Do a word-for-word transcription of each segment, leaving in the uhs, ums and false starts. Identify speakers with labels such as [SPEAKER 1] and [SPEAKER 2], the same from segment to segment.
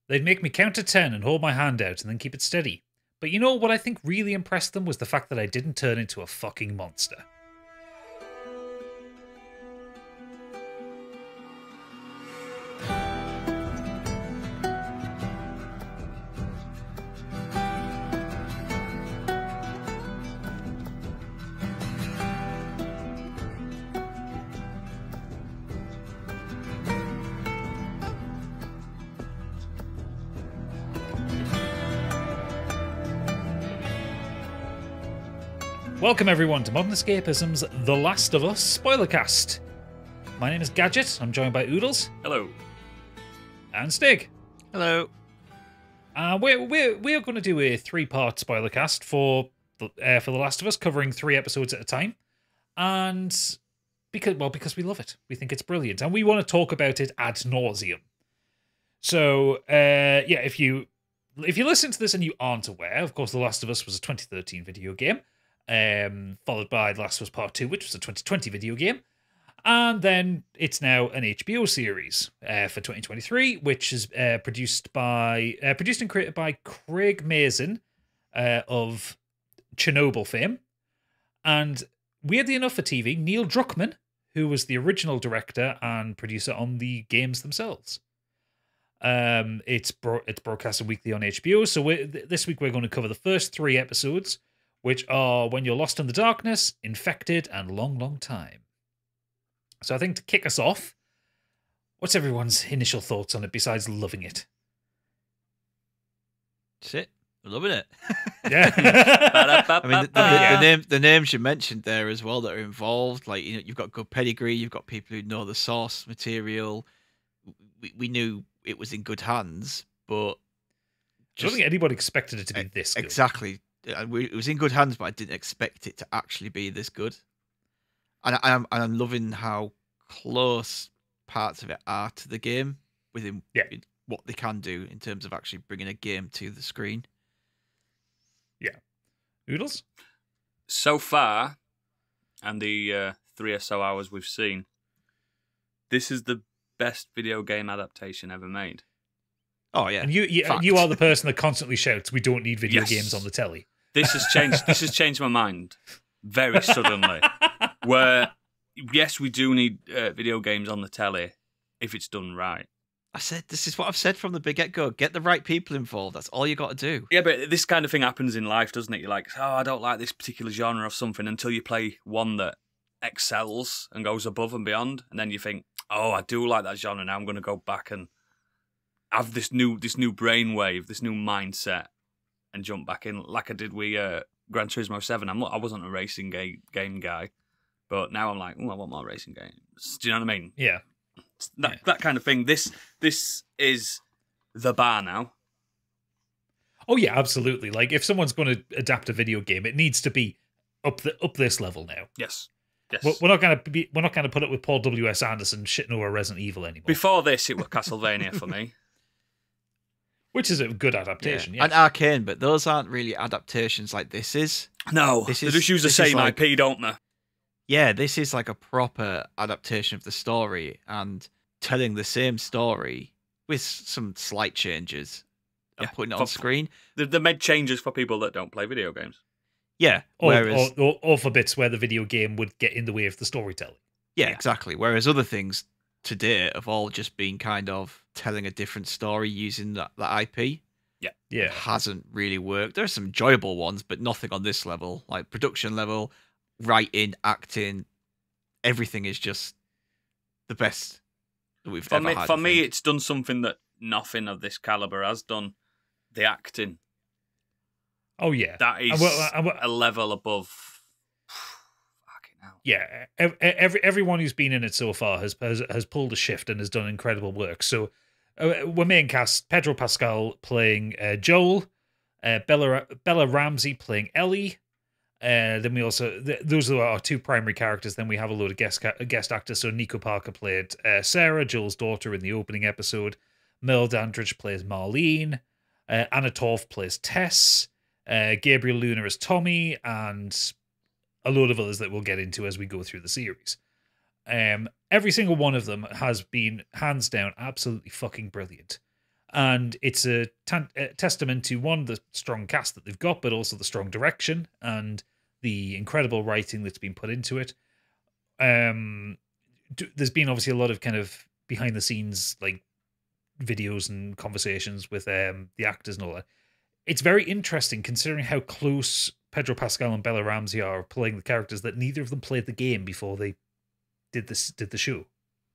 [SPEAKER 1] They'd make me count to ten and hold my hand out and then keep it steady. But you know what I think really impressed them was the fact that I didn't turn into a fucking monster. Welcome everyone to Modern Escapism's The Last of Us Spoilercast. My name is Gadget, I'm joined by Oodles.
[SPEAKER 2] Hello.
[SPEAKER 1] And Stig.
[SPEAKER 3] Hello.
[SPEAKER 1] Uh, we're, we're, we're going to do a three-part spoilercast for the, uh, for The Last of Us, covering three episodes at a time. And because, well, because we love it. We think it's brilliant. And we want to talk about it ad nauseum. So, uh, yeah, if you, if you listen to this and you aren't aware, of course, The Last of Us was a twenty thirteen video game. Um, followed by The Last of Us Part two, which was a twenty twenty video game. And then it's now an H B O series uh, for twenty twenty-three, which is uh, produced by uh, produced and created by Craig Mazin uh, of Chernobyl fame. And weirdly enough for T V, Neil Druckmann, who was the original director and producer on the games themselves. Um, it's bro- it's broadcasted weekly on H B O, so we're, th- this week we're going to cover the first three episodes, which are When You're Lost in the Darkness, Infected, and Long, Long Time. So I think to kick us off, what's everyone's initial thoughts on it besides loving it?
[SPEAKER 3] That's it. We're loving it.
[SPEAKER 1] Yeah.
[SPEAKER 3] I mean, the, the, the, name, the names you mentioned there as well that are involved, like, you know, you've got good pedigree, you've got people who know the source material. We, we knew it was in good hands, but
[SPEAKER 1] I don't think anybody expected it to be this good.
[SPEAKER 3] Exactly. It was in good hands, but I didn't expect it to actually be this good. And I'm and I'm loving how close parts of it are to the game within
[SPEAKER 1] yeah.
[SPEAKER 3] what they can do in terms of actually bringing a game to the screen.
[SPEAKER 1] Yeah. Oodles?
[SPEAKER 2] So far, and the uh, three or so hours we've seen, this is the best video game adaptation ever made.
[SPEAKER 3] Oh yeah,
[SPEAKER 1] and you you, you are the person that constantly shouts, "We don't need video
[SPEAKER 2] yes.
[SPEAKER 1] games on the telly."
[SPEAKER 2] This has changed. This has changed my mind very suddenly. Where yes, we do need uh, video games on the telly if it's done right.
[SPEAKER 3] I said this is what I've said from the big get go. Get the right people involved. That's all you got to do.
[SPEAKER 2] Yeah, but this kind of thing happens in life, doesn't it? You're like, oh, I don't like this particular genre of something until you play one that excels and goes above and beyond, and then you think, oh, I do like that genre. Now I'm going to go back and have this new this new brainwave, this new mindset, and jump back in like I did with uh, Gran Turismo seven. I'm not, I wasn't a racing game game guy, but now I'm like, oh, I want more racing games. Do you know what I mean?
[SPEAKER 1] Yeah,
[SPEAKER 2] that
[SPEAKER 1] yeah.
[SPEAKER 2] that kind of thing. This this is the bar now.
[SPEAKER 1] Oh yeah, absolutely. Like if someone's going to adapt a video game, it needs to be up the up this level now.
[SPEAKER 2] Yes. Yes.
[SPEAKER 1] We're, we're not going to be. We're not going to put it with Paul W S Anderson shitting over Resident Evil anymore.
[SPEAKER 2] Before this, it was Castlevania for me.
[SPEAKER 1] Which is a good adaptation, yeah.
[SPEAKER 3] And Arcane, but those aren't really adaptations like this is.
[SPEAKER 2] No,
[SPEAKER 3] this
[SPEAKER 2] they
[SPEAKER 3] is,
[SPEAKER 2] just use the same
[SPEAKER 3] like,
[SPEAKER 2] I P, don't they?
[SPEAKER 3] Yeah, this is like a proper adaptation of the story and telling the same story with some slight changes and
[SPEAKER 2] yeah,
[SPEAKER 3] putting it
[SPEAKER 2] for,
[SPEAKER 3] on screen.
[SPEAKER 2] They, they made changes for people that don't play video games.
[SPEAKER 3] Yeah,
[SPEAKER 1] or,
[SPEAKER 3] whereas,
[SPEAKER 1] or, or, or for bits where the video game would get in the way of the storytelling.
[SPEAKER 3] Yeah,
[SPEAKER 2] yeah.
[SPEAKER 3] exactly. Whereas other things today have all just been kind of telling a different story using that, that I P.
[SPEAKER 2] Yeah,
[SPEAKER 1] yeah,
[SPEAKER 3] it hasn't really worked. There's some enjoyable ones, but nothing on this level. Like production level, writing, acting, everything is just the best that we've
[SPEAKER 2] for
[SPEAKER 3] ever
[SPEAKER 2] me,
[SPEAKER 3] had.
[SPEAKER 2] For me, it's done something that nothing of this caliber has done. The acting.
[SPEAKER 1] Oh yeah,
[SPEAKER 2] that is
[SPEAKER 1] and we're, and we're,
[SPEAKER 2] a level above. Fucking hell.
[SPEAKER 1] Yeah, every everyone who's been in it so far has has, has pulled a shift and has done incredible work. So. Uh, we're main cast, Pedro Pascal playing uh, Joel, uh, Bella Bella Ramsey playing Ellie. Uh, then we also, th- those are our two primary characters. Then we have a load of guest ca- guest actors. So Nico Parker played uh, Sarah, Joel's daughter in the opening episode. Mel Dandridge plays Marlene. Uh, Anna Torf plays Tess. Uh, Gabriel Luna as Tommy. And a load of others that we'll get into as we go through the series. Um, every single one of them has been, hands down, absolutely fucking brilliant. And it's a, t- a testament to, one, the strong cast that they've got, but also the strong direction and the incredible writing that's been put into it. Um, d- there's been obviously a lot of kind of behind the scenes like videos and conversations with um, the actors and all that. It's very interesting considering how close Pedro Pascal and Bella Ramsey are playing the characters that neither of them played the game before they did this did the show.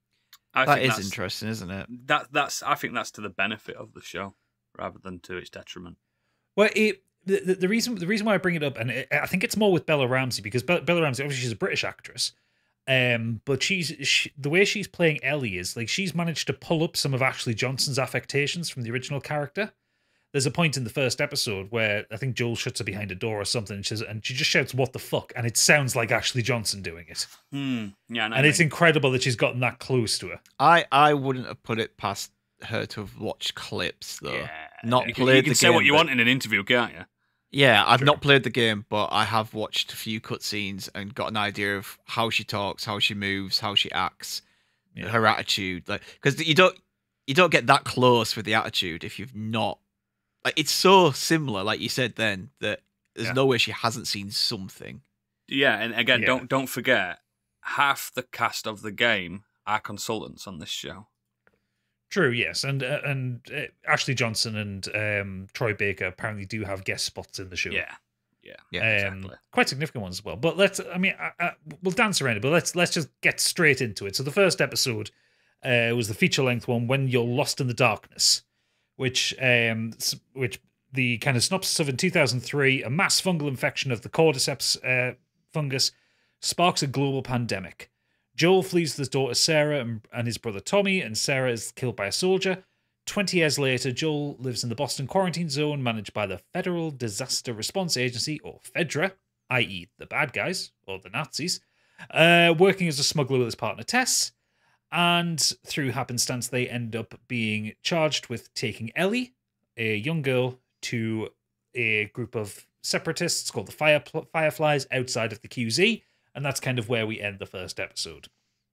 [SPEAKER 2] I
[SPEAKER 3] that
[SPEAKER 2] think
[SPEAKER 3] is interesting, isn't it?
[SPEAKER 2] That that's I think that's to the benefit of the show rather than to its detriment.
[SPEAKER 1] Well, it the, the, the reason the reason why I bring it up, and it, I think it's more with Bella Ramsey, because Be- Bella Ramsey, obviously she's a British actress, um, but she's she, the way she's playing Ellie is like she's managed to pull up some of Ashley Johnson's affectations from the original character. There's a point in the first episode where I think Joel shuts her behind a door or something, and, she's, and she just shouts, "What the fuck?" And it sounds like Ashley Johnson doing it.
[SPEAKER 2] Hmm. Yeah,
[SPEAKER 1] and it's incredible that she's gotten that close to her.
[SPEAKER 3] I, I wouldn't have put it past her to have watched clips, though.
[SPEAKER 2] Yeah.
[SPEAKER 3] Not
[SPEAKER 2] you
[SPEAKER 3] played
[SPEAKER 2] can,
[SPEAKER 3] the
[SPEAKER 2] you can say
[SPEAKER 3] game,
[SPEAKER 2] what you
[SPEAKER 3] but-
[SPEAKER 2] want in an interview, can't you?
[SPEAKER 3] Yeah, I've
[SPEAKER 1] Sure.
[SPEAKER 3] not played the game, but I have watched a few cutscenes and got an idea of how she talks, how she moves, how she acts,
[SPEAKER 1] Yeah.
[SPEAKER 3] her attitude. Like, because you don't you don't get that close with the attitude if you've not. Like, it's so similar, like you said then, that there's
[SPEAKER 1] Yeah.
[SPEAKER 3] no way she hasn't seen something.
[SPEAKER 2] Yeah, and again,
[SPEAKER 1] Yeah.
[SPEAKER 2] don't don't forget, half the cast of the game are consultants on this show.
[SPEAKER 1] True, yes, and uh, and uh, Ashley Johnson and um, Troy Baker apparently do have guest spots in the show.
[SPEAKER 2] Yeah, yeah,
[SPEAKER 3] Yeah,
[SPEAKER 1] um,
[SPEAKER 2] exactly.
[SPEAKER 1] quite significant ones as well. But let's, I mean, I, I, we'll dance around it, but let's let's just get straight into it. So the first episode uh, was the feature length one, When You're Lost in the Darkness, which um s- which the kind of synopsis of in two thousand three, a mass fungal infection of the cordyceps uh, fungus sparks a global pandemic. Joel flees with his daughter Sarah and, and his brother Tommy, and Sarah is killed by a soldier. Twenty years later, Joel lives in the Boston quarantine zone managed by the Federal Disaster Response Agency, or FEDRA, that is the bad guys, or the Nazis, uh, working as a smuggler with his partner Tess. And through happenstance, they end up being charged with taking Ellie, a young girl, to a group of separatists called the Fire Fireflies outside of the Q Z. And that's kind of where we end the first episode.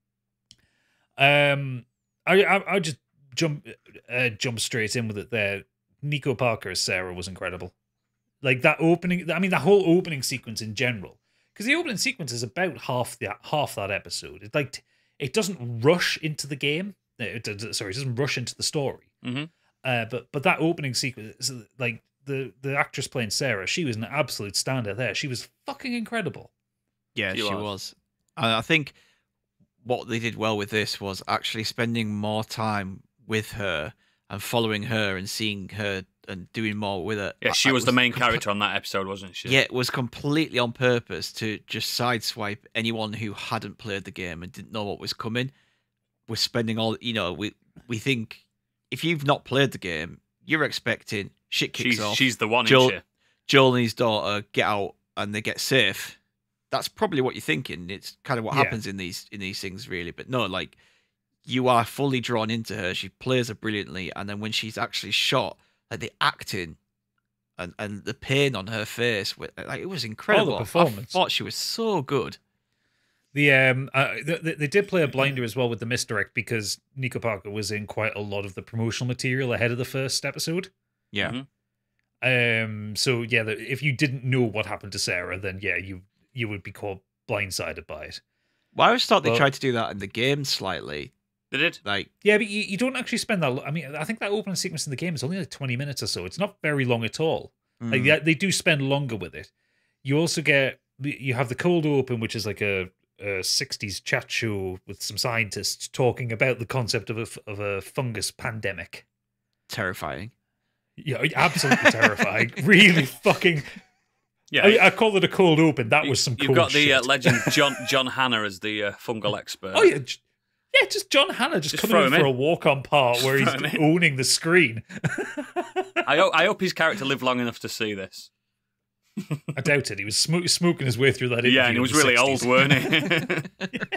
[SPEAKER 1] Um, I I, I just jump uh, jump straight in with it there. Nico Parker as Sarah was incredible. Like that opening, I mean, that whole opening sequence in general, because the opening sequence is about half the half that episode. It like it doesn't rush into the game. It, it, sorry, it doesn't rush into the story.
[SPEAKER 2] Mm-hmm.
[SPEAKER 1] Uh, but but that opening sequence, like the the actress playing Sarah, she was an absolute standout there. She was fucking incredible.
[SPEAKER 3] Yeah,
[SPEAKER 2] She
[SPEAKER 3] she,
[SPEAKER 2] was.
[SPEAKER 3] was. And I think what they did well with this was actually spending more time with her and following her and seeing her and doing more with her.
[SPEAKER 2] Yeah, she
[SPEAKER 3] I- I
[SPEAKER 2] was the main
[SPEAKER 3] comple-
[SPEAKER 2] character on that episode, wasn't she?
[SPEAKER 3] Yeah, it was completely on purpose to just sideswipe anyone who hadn't played the game and didn't know what was coming. We're spending all, you know, we we think if you've not played the game, you're expecting shit kicks
[SPEAKER 2] she's
[SPEAKER 3] off.
[SPEAKER 2] she's the one.
[SPEAKER 3] Joel,
[SPEAKER 2] Isn't
[SPEAKER 3] Joel and his daughter get out and they get safe. That's probably what you're thinking. It's kind of what
[SPEAKER 1] Yeah.
[SPEAKER 3] happens in these in these things, really. But no, like you are fully drawn into her. She plays her brilliantly, and then when she's actually shot, like the acting and and the pain on her face, like it was incredible.
[SPEAKER 1] performance.
[SPEAKER 3] I thought she was so good.
[SPEAKER 1] The um, uh, they, they did play a blinder as well with the misdirect because Nico Parker was in quite a lot of the promotional material ahead of the first episode.
[SPEAKER 3] Yeah.
[SPEAKER 2] Mhm.
[SPEAKER 1] Um, so yeah, the, if you didn't know what happened to Sarah, then yeah, you you would be caught blindsided by it.
[SPEAKER 3] Well, I always thought they
[SPEAKER 1] Well-
[SPEAKER 3] tried to do that in the game slightly.
[SPEAKER 2] They did.
[SPEAKER 3] Like,
[SPEAKER 1] Yeah, but you, you don't actually spend that. lo- I mean, I think that opening sequence in the game is only like twenty minutes or so. It's not very long at all. Like
[SPEAKER 3] mm,
[SPEAKER 1] they, they do spend longer with it. You also get you have the cold open, which is like a, a sixties chat show with some scientists talking about the concept of a f- of a fungus pandemic.
[SPEAKER 3] terrifying.
[SPEAKER 1] Yeah, absolutely terrifying. Really fucking.
[SPEAKER 2] Yeah,
[SPEAKER 1] I, I call it a cold open. That
[SPEAKER 2] you-
[SPEAKER 1] was some.
[SPEAKER 2] You've
[SPEAKER 1] cold
[SPEAKER 2] got the uh,
[SPEAKER 1] shit.
[SPEAKER 2] legend John John Hannah as the uh, fungal expert.
[SPEAKER 1] Oh yeah, j- yeah. Just John Hannah just,
[SPEAKER 2] Just
[SPEAKER 1] coming
[SPEAKER 2] throw
[SPEAKER 1] in
[SPEAKER 2] him
[SPEAKER 1] for
[SPEAKER 2] in.
[SPEAKER 1] a walk on part
[SPEAKER 2] Just
[SPEAKER 1] where he's
[SPEAKER 2] throw him in.
[SPEAKER 1] owning the screen.
[SPEAKER 2] I hope I hope his character lived long enough to see this.
[SPEAKER 1] I doubt it. He was smo- smoking his way through that interview.
[SPEAKER 2] Yeah, and he
[SPEAKER 1] in
[SPEAKER 2] was
[SPEAKER 1] the
[SPEAKER 2] really
[SPEAKER 1] sixties.
[SPEAKER 2] old, weren't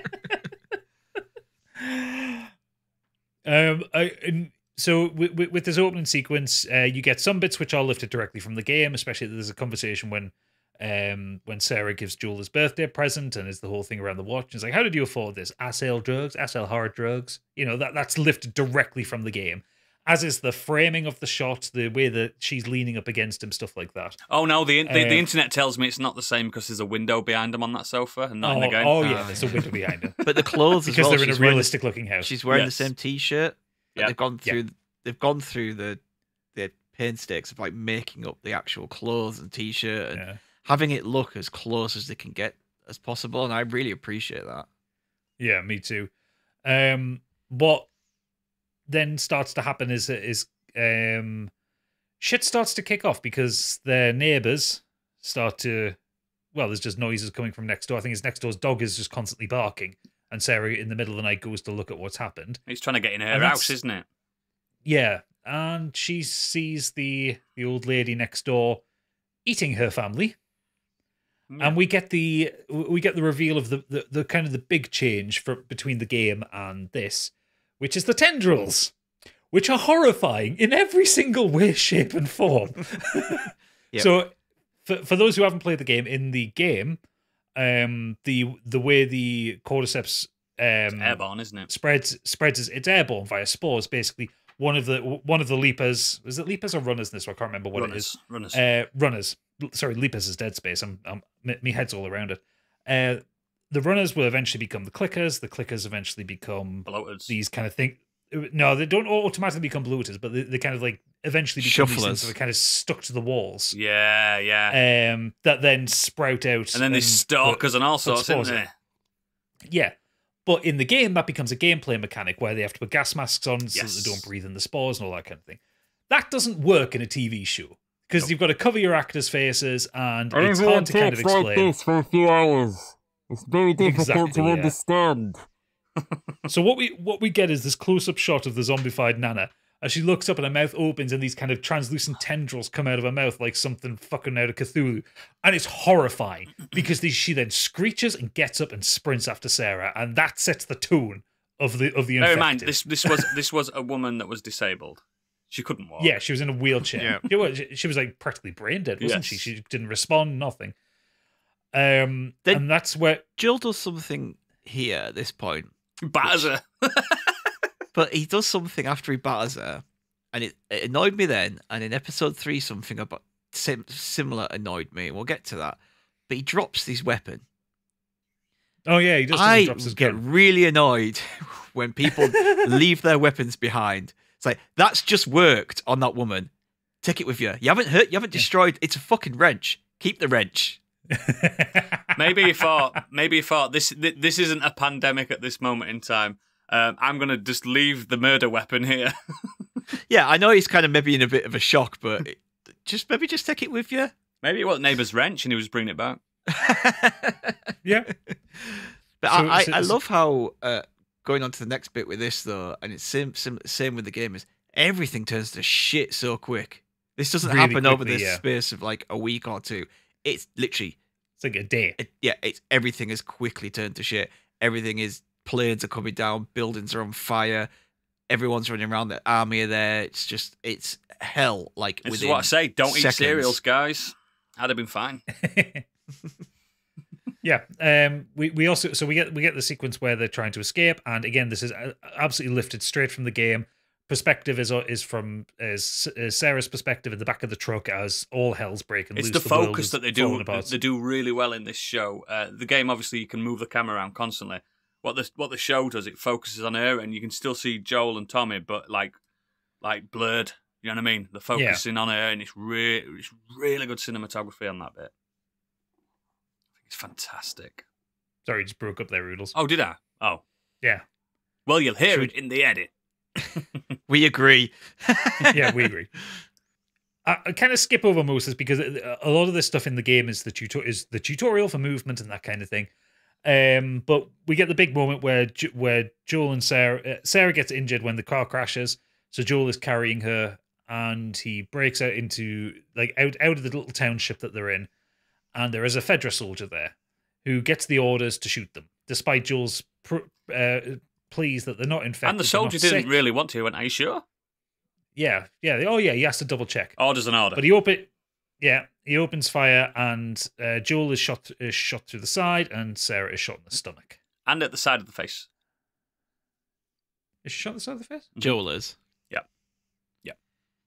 [SPEAKER 2] he?
[SPEAKER 1] Um, I, and so with, with, with this opening sequence, uh, you get some bits which are lifted directly from the game. Especially there's a conversation when, um, when Sarah gives Joel his birthday present, and is the whole thing around the watch. It's like, how did you afford this? I sell drugs. I sell hard drugs. You know that that's lifted directly from the game. as is the framing of the shot, the way that she's leaning up against him, stuff like that.
[SPEAKER 2] Oh no, the the,
[SPEAKER 1] Um,
[SPEAKER 2] the internet tells me it's not the same because there's a window behind him on that sofa and not
[SPEAKER 1] Oh,
[SPEAKER 2] in the game.
[SPEAKER 1] oh yeah,
[SPEAKER 3] Ah,
[SPEAKER 1] there's a window behind her.
[SPEAKER 3] But the clothes as
[SPEAKER 1] because
[SPEAKER 3] well.
[SPEAKER 1] they're in a
[SPEAKER 3] she's wearing the-
[SPEAKER 1] realistic looking house.
[SPEAKER 3] She's wearing
[SPEAKER 2] Yes.
[SPEAKER 3] the same T-shirt.
[SPEAKER 2] Yeah.
[SPEAKER 3] They've gone
[SPEAKER 1] Yeah.
[SPEAKER 3] through. They've gone through the the painstaking of like making up the actual clothes and T-shirt and
[SPEAKER 1] Yeah.
[SPEAKER 3] having it look as close as they can get as possible, and I really appreciate that.
[SPEAKER 1] Yeah, me too. Um, what then starts to happen is is um, shit starts to kick off because their neighbors start to. Well, there's just noises coming from next door. I think his next door's dog is just constantly barking, and Sarah in the middle of the night goes to look at what's happened.
[SPEAKER 2] He's trying to get in her
[SPEAKER 1] And
[SPEAKER 2] house,
[SPEAKER 1] that's-
[SPEAKER 2] isn't it?
[SPEAKER 1] Yeah, and she sees the the old lady next door eating her family.
[SPEAKER 2] Yeah.
[SPEAKER 1] And we get the we get the reveal of the, the, the kind of the big change for, between the game and this, which is the tendrils, which are horrifying in every single way, shape, and form.
[SPEAKER 3] Yep.
[SPEAKER 1] So, for for those who haven't played the game, in the game, um, the the way the cordyceps
[SPEAKER 2] It's
[SPEAKER 1] um,
[SPEAKER 2] airborne, isn't it?
[SPEAKER 1] spreads spreads is it's airborne via spores. Basically, one of the one of the leapers was it leapers or runners in this one? I can't remember what it is.
[SPEAKER 2] Runners, runners.
[SPEAKER 1] Uh, runners. Sorry, Leapers is Dead Space. I'm, I'm, my my head's all around it. Uh, the runners will eventually become the clickers. The clickers eventually become
[SPEAKER 2] Bloaters.
[SPEAKER 1] these kind of thing. No, they don't automatically become bloaters, but they, they kind of like eventually become these things
[SPEAKER 3] Shufflers.
[SPEAKER 1] that are kind of stuck to the walls.
[SPEAKER 2] Yeah, yeah.
[SPEAKER 1] Um, that then sprout out,
[SPEAKER 2] and then there's stalkers and all sorts, isn't
[SPEAKER 1] spores in.
[SPEAKER 2] there?
[SPEAKER 1] Yeah. But in the game, that becomes a gameplay mechanic where they have to put gas masks on so
[SPEAKER 2] Yes.
[SPEAKER 1] that they don't breathe in the spores and all that kind of thing. That doesn't work in a T V show because
[SPEAKER 2] Nope.
[SPEAKER 1] you've got to cover your actors' faces and
[SPEAKER 4] And
[SPEAKER 1] it's
[SPEAKER 4] everyone
[SPEAKER 1] hard to kind of
[SPEAKER 4] talks like
[SPEAKER 1] explain.
[SPEAKER 4] this for a few hours. It's very difficult
[SPEAKER 1] Exactly,
[SPEAKER 4] to
[SPEAKER 1] yeah.
[SPEAKER 4] understand.
[SPEAKER 1] So what we what we get is this close-up shot of the zombified Nana as she looks up and her mouth opens and these kind of translucent tendrils come out of her mouth like something fucking out of Cthulhu. And it's horrifying because the, she then screeches and gets up and sprints after Sarah, and that sets the tone of the of the
[SPEAKER 2] Bear
[SPEAKER 1] infected.
[SPEAKER 2] in mind, this this was this was a woman that was disabled. She couldn't walk.
[SPEAKER 1] Yeah, she was in a wheelchair.
[SPEAKER 3] Yeah.
[SPEAKER 1] She, was, she was like practically brain dead, wasn't she?
[SPEAKER 2] Yes.
[SPEAKER 1] She didn't respond, nothing. Um,
[SPEAKER 3] Then-
[SPEAKER 1] and that's where
[SPEAKER 3] Jill does something here at this point,
[SPEAKER 2] Batters her.
[SPEAKER 3] but he does something after he batters her, and it, it annoyed me then. And in episode three, something about sim- similar annoyed me. We'll get to that. But he drops his weapon.
[SPEAKER 1] oh yeah, he just
[SPEAKER 3] I
[SPEAKER 1] drops his
[SPEAKER 3] get
[SPEAKER 1] gun.
[SPEAKER 3] really annoyed when people leave their weapons behind. It's like, that's just worked on that woman. Take it with you. You haven't hurt, you haven't destroyed. It's a fucking wrench. Keep the wrench.
[SPEAKER 2] Maybe he thought. Maybe he thought this. th- This isn't a pandemic at this moment in time. Um, I'm gonna just leave the murder weapon here.
[SPEAKER 3] Yeah, I know he's kind of maybe in a bit of a shock, but it, just maybe just take it with you.
[SPEAKER 2] Maybe it was neighbour's wrench and he was bringing it back.
[SPEAKER 1] yeah.
[SPEAKER 3] But
[SPEAKER 1] So-
[SPEAKER 3] I, I,
[SPEAKER 1] so-
[SPEAKER 3] I
[SPEAKER 1] so-
[SPEAKER 3] love how uh, going on to the next bit with this though, and it's same same, same with the game is everything turns to shit so quick. This doesn't
[SPEAKER 1] Really
[SPEAKER 3] happen over
[SPEAKER 1] quickly,
[SPEAKER 3] the
[SPEAKER 1] yeah.
[SPEAKER 3] space of like a week or two. It's literally
[SPEAKER 1] It's like a day.
[SPEAKER 3] it, yeah, it's everything is quickly turned to shit. Everything is planes are coming down, buildings are on fire, everyone's running around, the army are there. It's just it's hell. Like
[SPEAKER 2] This is
[SPEAKER 3] within
[SPEAKER 2] what I say. Don't
[SPEAKER 3] seconds.
[SPEAKER 2] eat cereals, guys. I'd have been fine.
[SPEAKER 1] Yeah, um, we we also so we get we get the sequence where they're trying to escape, and again, this is uh, absolutely lifted straight from the game. Perspective is is from is, is Sarah's perspective in the back of the truck as all hell's breaking
[SPEAKER 2] It's
[SPEAKER 1] loose.
[SPEAKER 2] the
[SPEAKER 1] world
[SPEAKER 2] focus
[SPEAKER 1] is
[SPEAKER 2] that they
[SPEAKER 1] falling
[SPEAKER 2] do.
[SPEAKER 1] apart.
[SPEAKER 2] They do really well in this show. Uh, the game, obviously, you can move the camera around constantly. What the what the show does, it focuses on her, and you can still see Joel and Tommy, but like like blurred. You know what I mean? They're focusing on her, and it's really it's really good cinematography on that bit. I think it's fantastic.
[SPEAKER 1] Sorry, just broke up there, Oodles.
[SPEAKER 2] Oh, did I? Oh,
[SPEAKER 1] Yeah,
[SPEAKER 2] well, you'll hear
[SPEAKER 3] Should
[SPEAKER 2] it in the edit.
[SPEAKER 3] we agree.
[SPEAKER 1] yeah, we agree. I, I kind of skip over most of this because a a lot of this stuff in the game is the tutor is the tutorial for movement and that kind of thing. Um, but we get the big moment where Jo- where Joel and Sarah uh, Sarah gets injured when the car crashes, so Joel is carrying her, and he breaks out into like out out of the little township that they're in, and there is a Fedra soldier there who gets the orders to shoot them, despite Joel's pr- uh, pleas that they're not infected.
[SPEAKER 2] And the
[SPEAKER 1] they're
[SPEAKER 2] soldier
[SPEAKER 1] not
[SPEAKER 2] didn't
[SPEAKER 1] sick.
[SPEAKER 2] really want to. Went, are you sure?
[SPEAKER 1] Yeah, yeah. Oh, yeah. He has to double check.
[SPEAKER 2] Order's an order.
[SPEAKER 1] But he open, yeah, he opens fire, and uh, Joel is shot is shot through the side, and Sarah is shot in the stomach.
[SPEAKER 2] And at the side of the face.
[SPEAKER 1] Is she shot in the side of the face?
[SPEAKER 3] Joel is.
[SPEAKER 2] Yeah.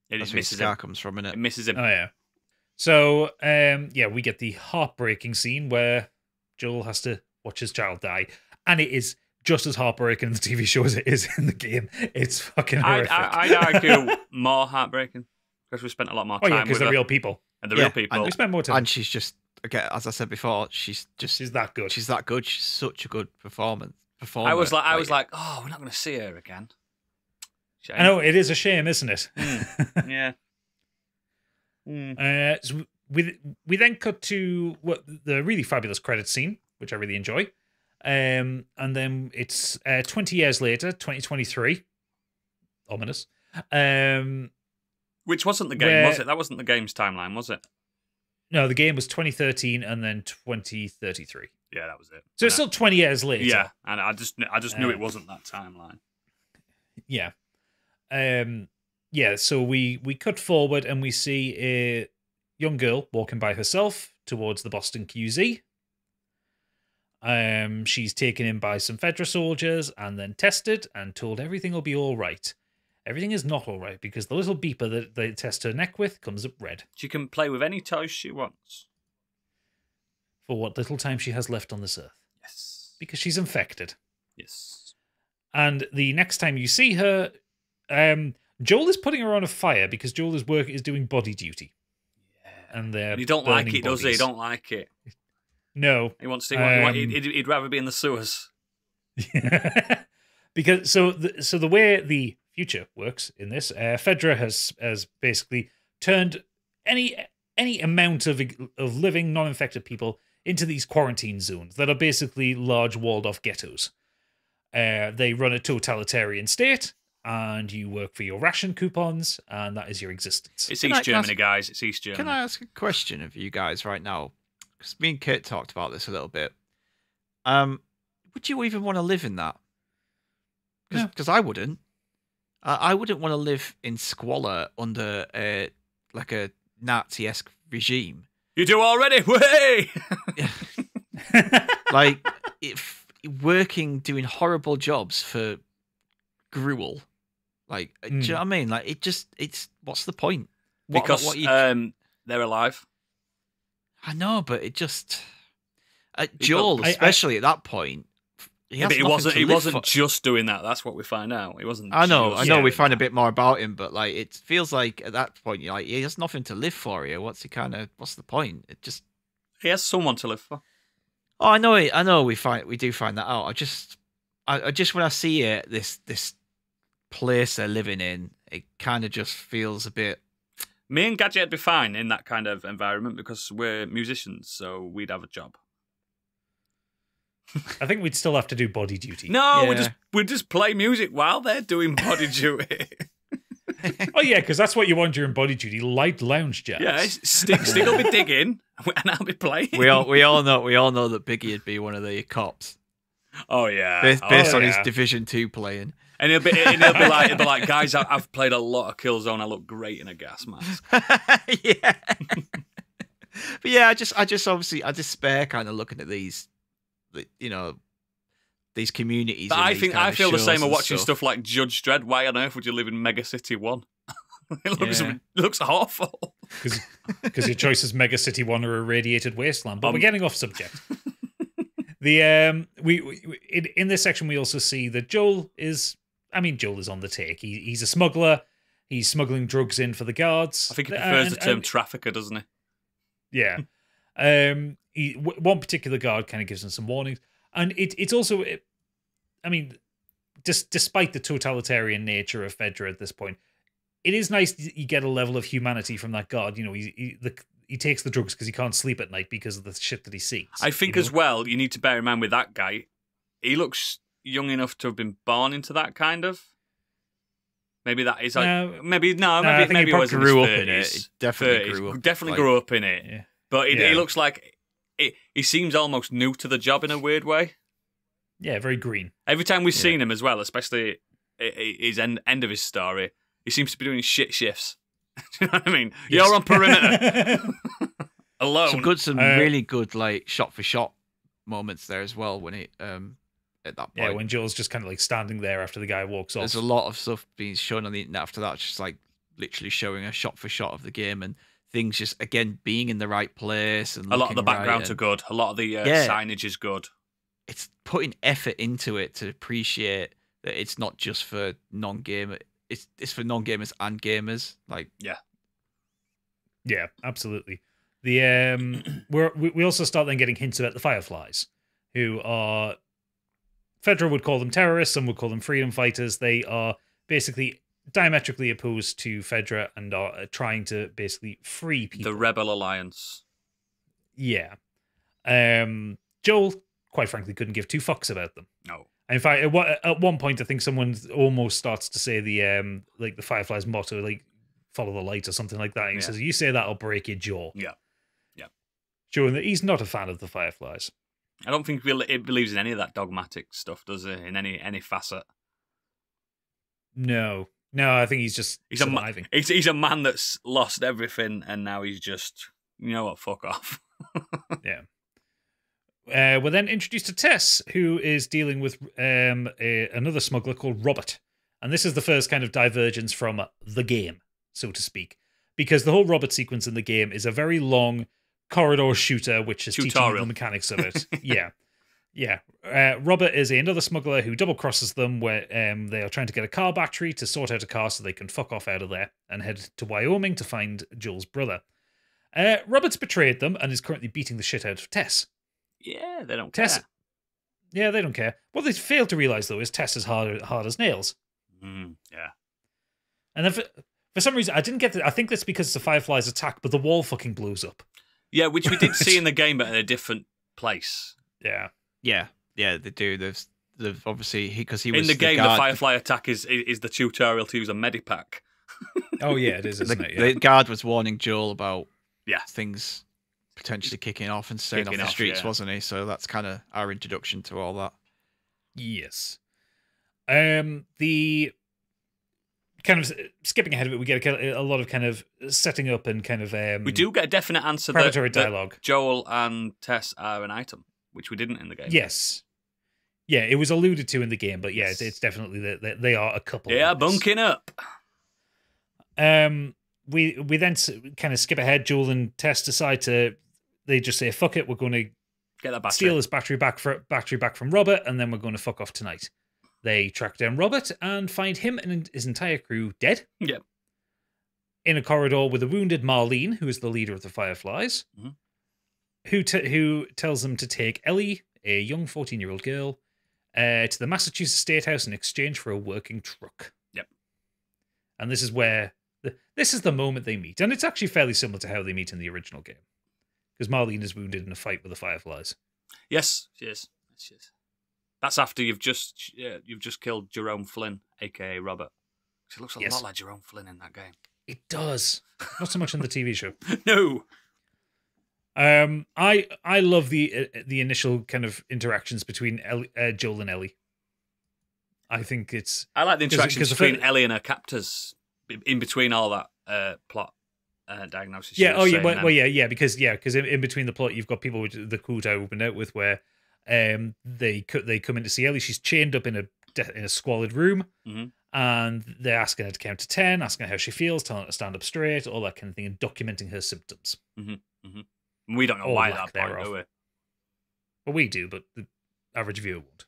[SPEAKER 2] It
[SPEAKER 3] That's where his
[SPEAKER 2] misses
[SPEAKER 3] scar
[SPEAKER 2] him.
[SPEAKER 3] comes from, innit?
[SPEAKER 2] It misses him.
[SPEAKER 1] Oh yeah. So um, yeah, we get the heartbreaking scene where Joel has to watch his child die, and it is just as heartbreaking in the T V show as it is in the game. It's fucking
[SPEAKER 2] I'd,
[SPEAKER 1] horrific.
[SPEAKER 2] I'd argue more heartbreaking because we spent a lot more
[SPEAKER 1] oh
[SPEAKER 2] time
[SPEAKER 1] yeah, because
[SPEAKER 2] with
[SPEAKER 1] they're
[SPEAKER 2] her.
[SPEAKER 1] real people.
[SPEAKER 2] And the
[SPEAKER 3] Yeah,
[SPEAKER 2] real people.
[SPEAKER 1] We spend more time.
[SPEAKER 3] And she's just, again, as I said before, she's just
[SPEAKER 1] She's that good.
[SPEAKER 3] She's that good. She's such a good performance. Performer.
[SPEAKER 2] I was like, I was like, oh, we're not going to see her again. Shame.
[SPEAKER 1] I know, it is a shame, isn't it?
[SPEAKER 2] Mm, yeah. Mm.
[SPEAKER 1] Uh, so we we then cut to what the really fabulous credit scene, which I really enjoy. Um, and then it's uh, twenty years later, twenty twenty-three. Ominous. Um,
[SPEAKER 2] Which wasn't the game,
[SPEAKER 1] where-
[SPEAKER 2] was it? That wasn't the game's timeline, was it?
[SPEAKER 1] no, the game was twenty thirteen and then twenty thirty-three.
[SPEAKER 2] Yeah, that was it.
[SPEAKER 1] So it's
[SPEAKER 2] And
[SPEAKER 1] still twenty years
[SPEAKER 2] I-
[SPEAKER 1] later.
[SPEAKER 2] yeah, and I just, I just knew
[SPEAKER 1] Uh,
[SPEAKER 2] it wasn't that timeline.
[SPEAKER 1] Yeah. Um, yeah, so we, we cut forward and we see a young girl walking by herself towards the Boston Q Z. Um, she's taken in by some Fedra soldiers and then tested and told everything will be all right. Everything is not all right because the little beeper that they test her neck with comes up red
[SPEAKER 2] She can play with any toys she wants.
[SPEAKER 1] for what little time she has left on this earth
[SPEAKER 2] Yes.
[SPEAKER 1] because she's infected.
[SPEAKER 2] Yes.
[SPEAKER 1] And the next time you see her, um, Joel is putting her on a fire because Joel is work is doing body duty.
[SPEAKER 2] Yeah.
[SPEAKER 1] And they're
[SPEAKER 2] And he don't like
[SPEAKER 1] burning
[SPEAKER 2] it, does he? He
[SPEAKER 1] bodies.
[SPEAKER 2] don't like it.
[SPEAKER 1] No.
[SPEAKER 2] He wants to. He want,
[SPEAKER 1] Um,
[SPEAKER 2] he'd, he'd rather be in the sewers.
[SPEAKER 1] because so the, so the way the future works in this, uh, Fedra has has basically turned any any amount of of living non-infected people into these quarantine zones that are basically large walled off ghettos. Uh, they run a totalitarian state, and you work for your ration coupons, and that is your existence.
[SPEAKER 2] It's
[SPEAKER 3] Can
[SPEAKER 2] East
[SPEAKER 3] I- can I
[SPEAKER 2] Germany,
[SPEAKER 3] ask-
[SPEAKER 2] guys. It's East Germany.
[SPEAKER 3] Can I ask a question of you guys right now? Because me and Kate talked about this a little bit. Um, would you even want to live in that? Because
[SPEAKER 1] No.
[SPEAKER 3] I wouldn't. I, I wouldn't want to live in squalor under a like a Nazi-esque regime.
[SPEAKER 2] You do already? Way!
[SPEAKER 3] Like if working doing horrible jobs for gruel. Like, do you know what I mean? Like, it just it's what's the point? What,
[SPEAKER 2] because
[SPEAKER 3] what you,
[SPEAKER 2] um, they're alive.
[SPEAKER 3] I know, but it just uh,
[SPEAKER 2] He
[SPEAKER 3] Joel,
[SPEAKER 1] got- I- I-
[SPEAKER 3] especially at that point. He,
[SPEAKER 2] Yeah,
[SPEAKER 3] has
[SPEAKER 2] but he
[SPEAKER 3] nothing
[SPEAKER 2] wasn't.
[SPEAKER 3] to
[SPEAKER 2] He
[SPEAKER 3] live
[SPEAKER 2] wasn't
[SPEAKER 3] for.
[SPEAKER 2] just doing that. That's what we find out. He wasn't.
[SPEAKER 3] I know,
[SPEAKER 2] just
[SPEAKER 3] I know. We
[SPEAKER 2] doing
[SPEAKER 3] find a
[SPEAKER 2] that.
[SPEAKER 3] bit more about him, but like, it feels like at that point, you're like, he has nothing to live for here. What's he kind of? What's the point? It just.
[SPEAKER 2] He has someone to live for.
[SPEAKER 3] Oh, I know. it- I know. We find we do find that out. I just, I, I just when I see it, this this place they're living in, it kind of just feels a bit.
[SPEAKER 2] Me and Gadget would be fine in that kind of environment because we're musicians, so we'd have a job.
[SPEAKER 1] I think we'd still have to do body duty.
[SPEAKER 2] No, we
[SPEAKER 3] Yeah.
[SPEAKER 2] just we just play music while they're doing body duty.
[SPEAKER 1] Oh yeah, because that's what you want during body duty: light lounge jazz.
[SPEAKER 2] Yeah, Stig, Stig will be digging, and I'll be playing.
[SPEAKER 3] We all we all know we all know that Biggie would be one of the cops
[SPEAKER 2] Oh yeah,
[SPEAKER 3] based,
[SPEAKER 2] oh,
[SPEAKER 3] based on
[SPEAKER 1] yeah.
[SPEAKER 3] his Division Two playing.
[SPEAKER 2] and he'll be and he'll be like he'll be like, guys, I- I've played a lot of Killzone. I look great in a gas mask.
[SPEAKER 3] Yeah. But yeah, I just I just obviously I despair kind of looking at these, you know, these communities.
[SPEAKER 2] But
[SPEAKER 3] in
[SPEAKER 2] I
[SPEAKER 3] these
[SPEAKER 2] think
[SPEAKER 3] kind
[SPEAKER 2] I
[SPEAKER 3] of
[SPEAKER 2] feel the
[SPEAKER 3] shows
[SPEAKER 2] same of
[SPEAKER 3] and
[SPEAKER 2] watching stuff like Judge Dredd. Why on earth would you live in Mega City One? It looks
[SPEAKER 3] Yeah.
[SPEAKER 2] it looks awful.
[SPEAKER 1] because your choice is Mega City One or Irradiated Wasteland. But
[SPEAKER 2] Um,
[SPEAKER 1] we're getting off subject. The um, we, we in, in this section we also see that Joel is. I mean, Joel is on the take. He, he's a smuggler. He's smuggling drugs in for the guards.
[SPEAKER 2] I think he prefers
[SPEAKER 1] And-
[SPEAKER 2] the term
[SPEAKER 1] and-
[SPEAKER 2] trafficker, doesn't he?
[SPEAKER 1] Yeah. Um, he, w- one particular guard kind of gives him some warnings, and it, it's also, it, I mean, just despite the totalitarian nature of Fedra at this point, it is nice that you get a level of humanity from that guard. You know, he he, the, he takes the drugs because he can't sleep at night because of the shit that he sees.
[SPEAKER 2] I think
[SPEAKER 1] you
[SPEAKER 2] as
[SPEAKER 1] know?
[SPEAKER 2] well, you need to bear in mind with that guy, he looks young enough to have been born into that kind of. Maybe that is like
[SPEAKER 1] No.
[SPEAKER 2] maybe no,
[SPEAKER 1] No, I
[SPEAKER 2] maybe
[SPEAKER 1] think he
[SPEAKER 2] maybe he
[SPEAKER 1] probably
[SPEAKER 2] was in
[SPEAKER 3] grew
[SPEAKER 2] his
[SPEAKER 3] up in it.
[SPEAKER 2] thirties,
[SPEAKER 3] He definitely
[SPEAKER 2] thirties.
[SPEAKER 3] grew up,
[SPEAKER 2] Definitely
[SPEAKER 3] like-
[SPEAKER 2] grew up in it.
[SPEAKER 1] Yeah.
[SPEAKER 2] But he,
[SPEAKER 1] Yeah.
[SPEAKER 2] he looks like it, he seems almost new to the job in a weird way.
[SPEAKER 1] Yeah, very green.
[SPEAKER 2] Every time we've
[SPEAKER 3] Yeah.
[SPEAKER 2] seen him as well, especially i- i- his end end of his story, he seems to be doing shit shifts. Do you know what I mean?
[SPEAKER 1] Yes.
[SPEAKER 2] You're on perimeter alone.
[SPEAKER 3] some good, some
[SPEAKER 1] Uh,
[SPEAKER 3] really good like shot for shot moments there as well when it um at that point.
[SPEAKER 1] Yeah, when Joel's just kind of like standing there after the guy walks off.
[SPEAKER 3] There's a lot of stuff being shown on the internet after that. It's just like literally showing a shot for shot of the game and things just again being in the right place and
[SPEAKER 2] a lot of the
[SPEAKER 3] looking right
[SPEAKER 2] backgrounds
[SPEAKER 3] and-
[SPEAKER 2] are good. A lot of the uh,
[SPEAKER 3] Yeah.
[SPEAKER 2] signage is good.
[SPEAKER 3] It's putting effort into it to appreciate that it's not just for non-gamer. It's it's for non-gamers and gamers. Like
[SPEAKER 1] Yeah, absolutely. The um, we're, we we also start then getting hints about the Fireflies, who are Fedra would call them terrorists, some would call them freedom fighters. They are basically diametrically opposed to Fedra and are trying to basically free people.
[SPEAKER 2] The Rebel Alliance.
[SPEAKER 1] Yeah. Um, Joel, quite frankly, couldn't give two fucks about them.
[SPEAKER 2] No.
[SPEAKER 1] In fact, at one- at one point, I think someone almost starts to say the um, like the Fireflies motto, like "follow the light" or something like that. And he
[SPEAKER 2] Yeah.
[SPEAKER 1] says, "You say that, I'll break your jaw."
[SPEAKER 2] Yeah. Yeah.
[SPEAKER 1] Showing that he's not a fan of the Fireflies.
[SPEAKER 2] I don't think it believes in any of that dogmatic stuff, does it? In any any facet.
[SPEAKER 1] No, no, I think he's just
[SPEAKER 2] He's a ma-
[SPEAKER 1] surviving.
[SPEAKER 2] he's he's a man that's lost everything, and now he's just, you know what, fuck off.
[SPEAKER 1] Yeah. Uh, we're then introduced to Tess, who is dealing with um, a, another smuggler called Robert. And this is the first kind of divergence from the game, so to speak. Because the whole Robert sequence in the game is a very long corridor shooter, which is teaching you
[SPEAKER 2] Tutorial.
[SPEAKER 1] the mechanics of it. Yeah. Yeah. Uh, Robert is another smuggler who double crosses them where um, they are trying to get a car battery to sort out a car so they can fuck off out of there and head to Wyoming to find Joel's brother. Uh, Robert's betrayed them and is currently beating the shit out of Tess.
[SPEAKER 2] Yeah, they don't
[SPEAKER 1] Tess,
[SPEAKER 2] care.
[SPEAKER 1] yeah, they don't care. What they fail to realize though is Tess is hard, hard as nails.
[SPEAKER 2] Mm, yeah.
[SPEAKER 1] And then for, for some reason, I didn't get. The, I think that's because the Fireflies attack, but the wall fucking blows up.
[SPEAKER 2] Yeah, which we did see in the game, but in a different place.
[SPEAKER 1] Yeah,
[SPEAKER 3] yeah, yeah, they do. They've they've obviously because he, he was
[SPEAKER 2] In the game, the,
[SPEAKER 3] guard,
[SPEAKER 2] Firefly attack is is the tutorial to use a medipack.
[SPEAKER 1] Oh yeah, it is, isn't
[SPEAKER 3] the,
[SPEAKER 1] it? Yeah.
[SPEAKER 3] the guard was warning Joel about
[SPEAKER 2] Yeah.
[SPEAKER 3] things potentially kicking off and staying
[SPEAKER 2] Kicking
[SPEAKER 3] off the
[SPEAKER 2] off,
[SPEAKER 3] streets,
[SPEAKER 2] yeah.
[SPEAKER 3] wasn't he? So that's kind of our introduction to all that.
[SPEAKER 1] Yes. Um, the kind of skipping ahead of it, we get a, a lot of kind of setting up and kind of um,
[SPEAKER 2] We do get a definite answer that,
[SPEAKER 1] preparatory
[SPEAKER 2] that
[SPEAKER 1] dialogue.
[SPEAKER 2] Joel and Tess are an item, which we didn't in the game.
[SPEAKER 1] Yes. Yeah, it was alluded to in the game, but yeah,
[SPEAKER 2] Yes.
[SPEAKER 1] it's, it's definitely that they, they are a couple.
[SPEAKER 2] They are
[SPEAKER 1] in this.
[SPEAKER 2] bunking up.
[SPEAKER 1] Um, we we then s- kind of skip ahead. Joel and Tess decide to. They just say, "Fuck it, we're going to
[SPEAKER 2] Get that battery.
[SPEAKER 1] steal his battery back for battery back from Robert, and then we're going to fuck off tonight." They track down Robert and find him and his entire crew dead
[SPEAKER 2] Yep.
[SPEAKER 1] in a corridor with a wounded Marlene, who is the leader of the Fireflies,
[SPEAKER 2] Mhm.
[SPEAKER 1] who t- who tells them to take Ellie, a young fourteen-year-old girl, uh, to the Massachusetts State House in exchange for a working truck.
[SPEAKER 2] Yep.
[SPEAKER 1] And this is where the, this is the moment they meet, and it's actually fairly similar to how they meet in the original game, because Marlene is wounded in a fight with the Fireflies.
[SPEAKER 2] Yes, she is. She is. That's after you've just yeah, you've just killed Jerome Flynn, aka Robert. She looks a
[SPEAKER 1] Yes.
[SPEAKER 2] lot like Jerome Flynn in that game.
[SPEAKER 1] It does, not so much in the T V show.
[SPEAKER 2] No.
[SPEAKER 1] Um, I I love the uh, the initial kind of interactions between Ellie, uh, Joel and Ellie. I think it's
[SPEAKER 2] I like the
[SPEAKER 1] 'Cause-
[SPEAKER 2] interactions
[SPEAKER 1] 'cause the
[SPEAKER 2] between
[SPEAKER 1] fir-
[SPEAKER 2] Ellie and her captors in between all that uh, plot uh, diagnosis. you
[SPEAKER 1] yeah.
[SPEAKER 2] were
[SPEAKER 1] Oh yeah.
[SPEAKER 2] saying
[SPEAKER 1] Well,
[SPEAKER 2] then.
[SPEAKER 1] well, yeah, yeah. Because yeah, because in, in between the plot, you've got people with the quote I opened out with where um they co- they come in to see Ellie. She's chained up in a de- in a squalid room,
[SPEAKER 2] Mhm.
[SPEAKER 1] and they're asking her to count to ten, asking her how she feels, telling her to stand up straight, all that kind of thing, and documenting her symptoms.
[SPEAKER 2] We don't know
[SPEAKER 1] Or
[SPEAKER 2] why
[SPEAKER 1] lack
[SPEAKER 2] that point,
[SPEAKER 1] thereof.
[SPEAKER 2] do we?
[SPEAKER 1] Well, we do, but the average viewer won't.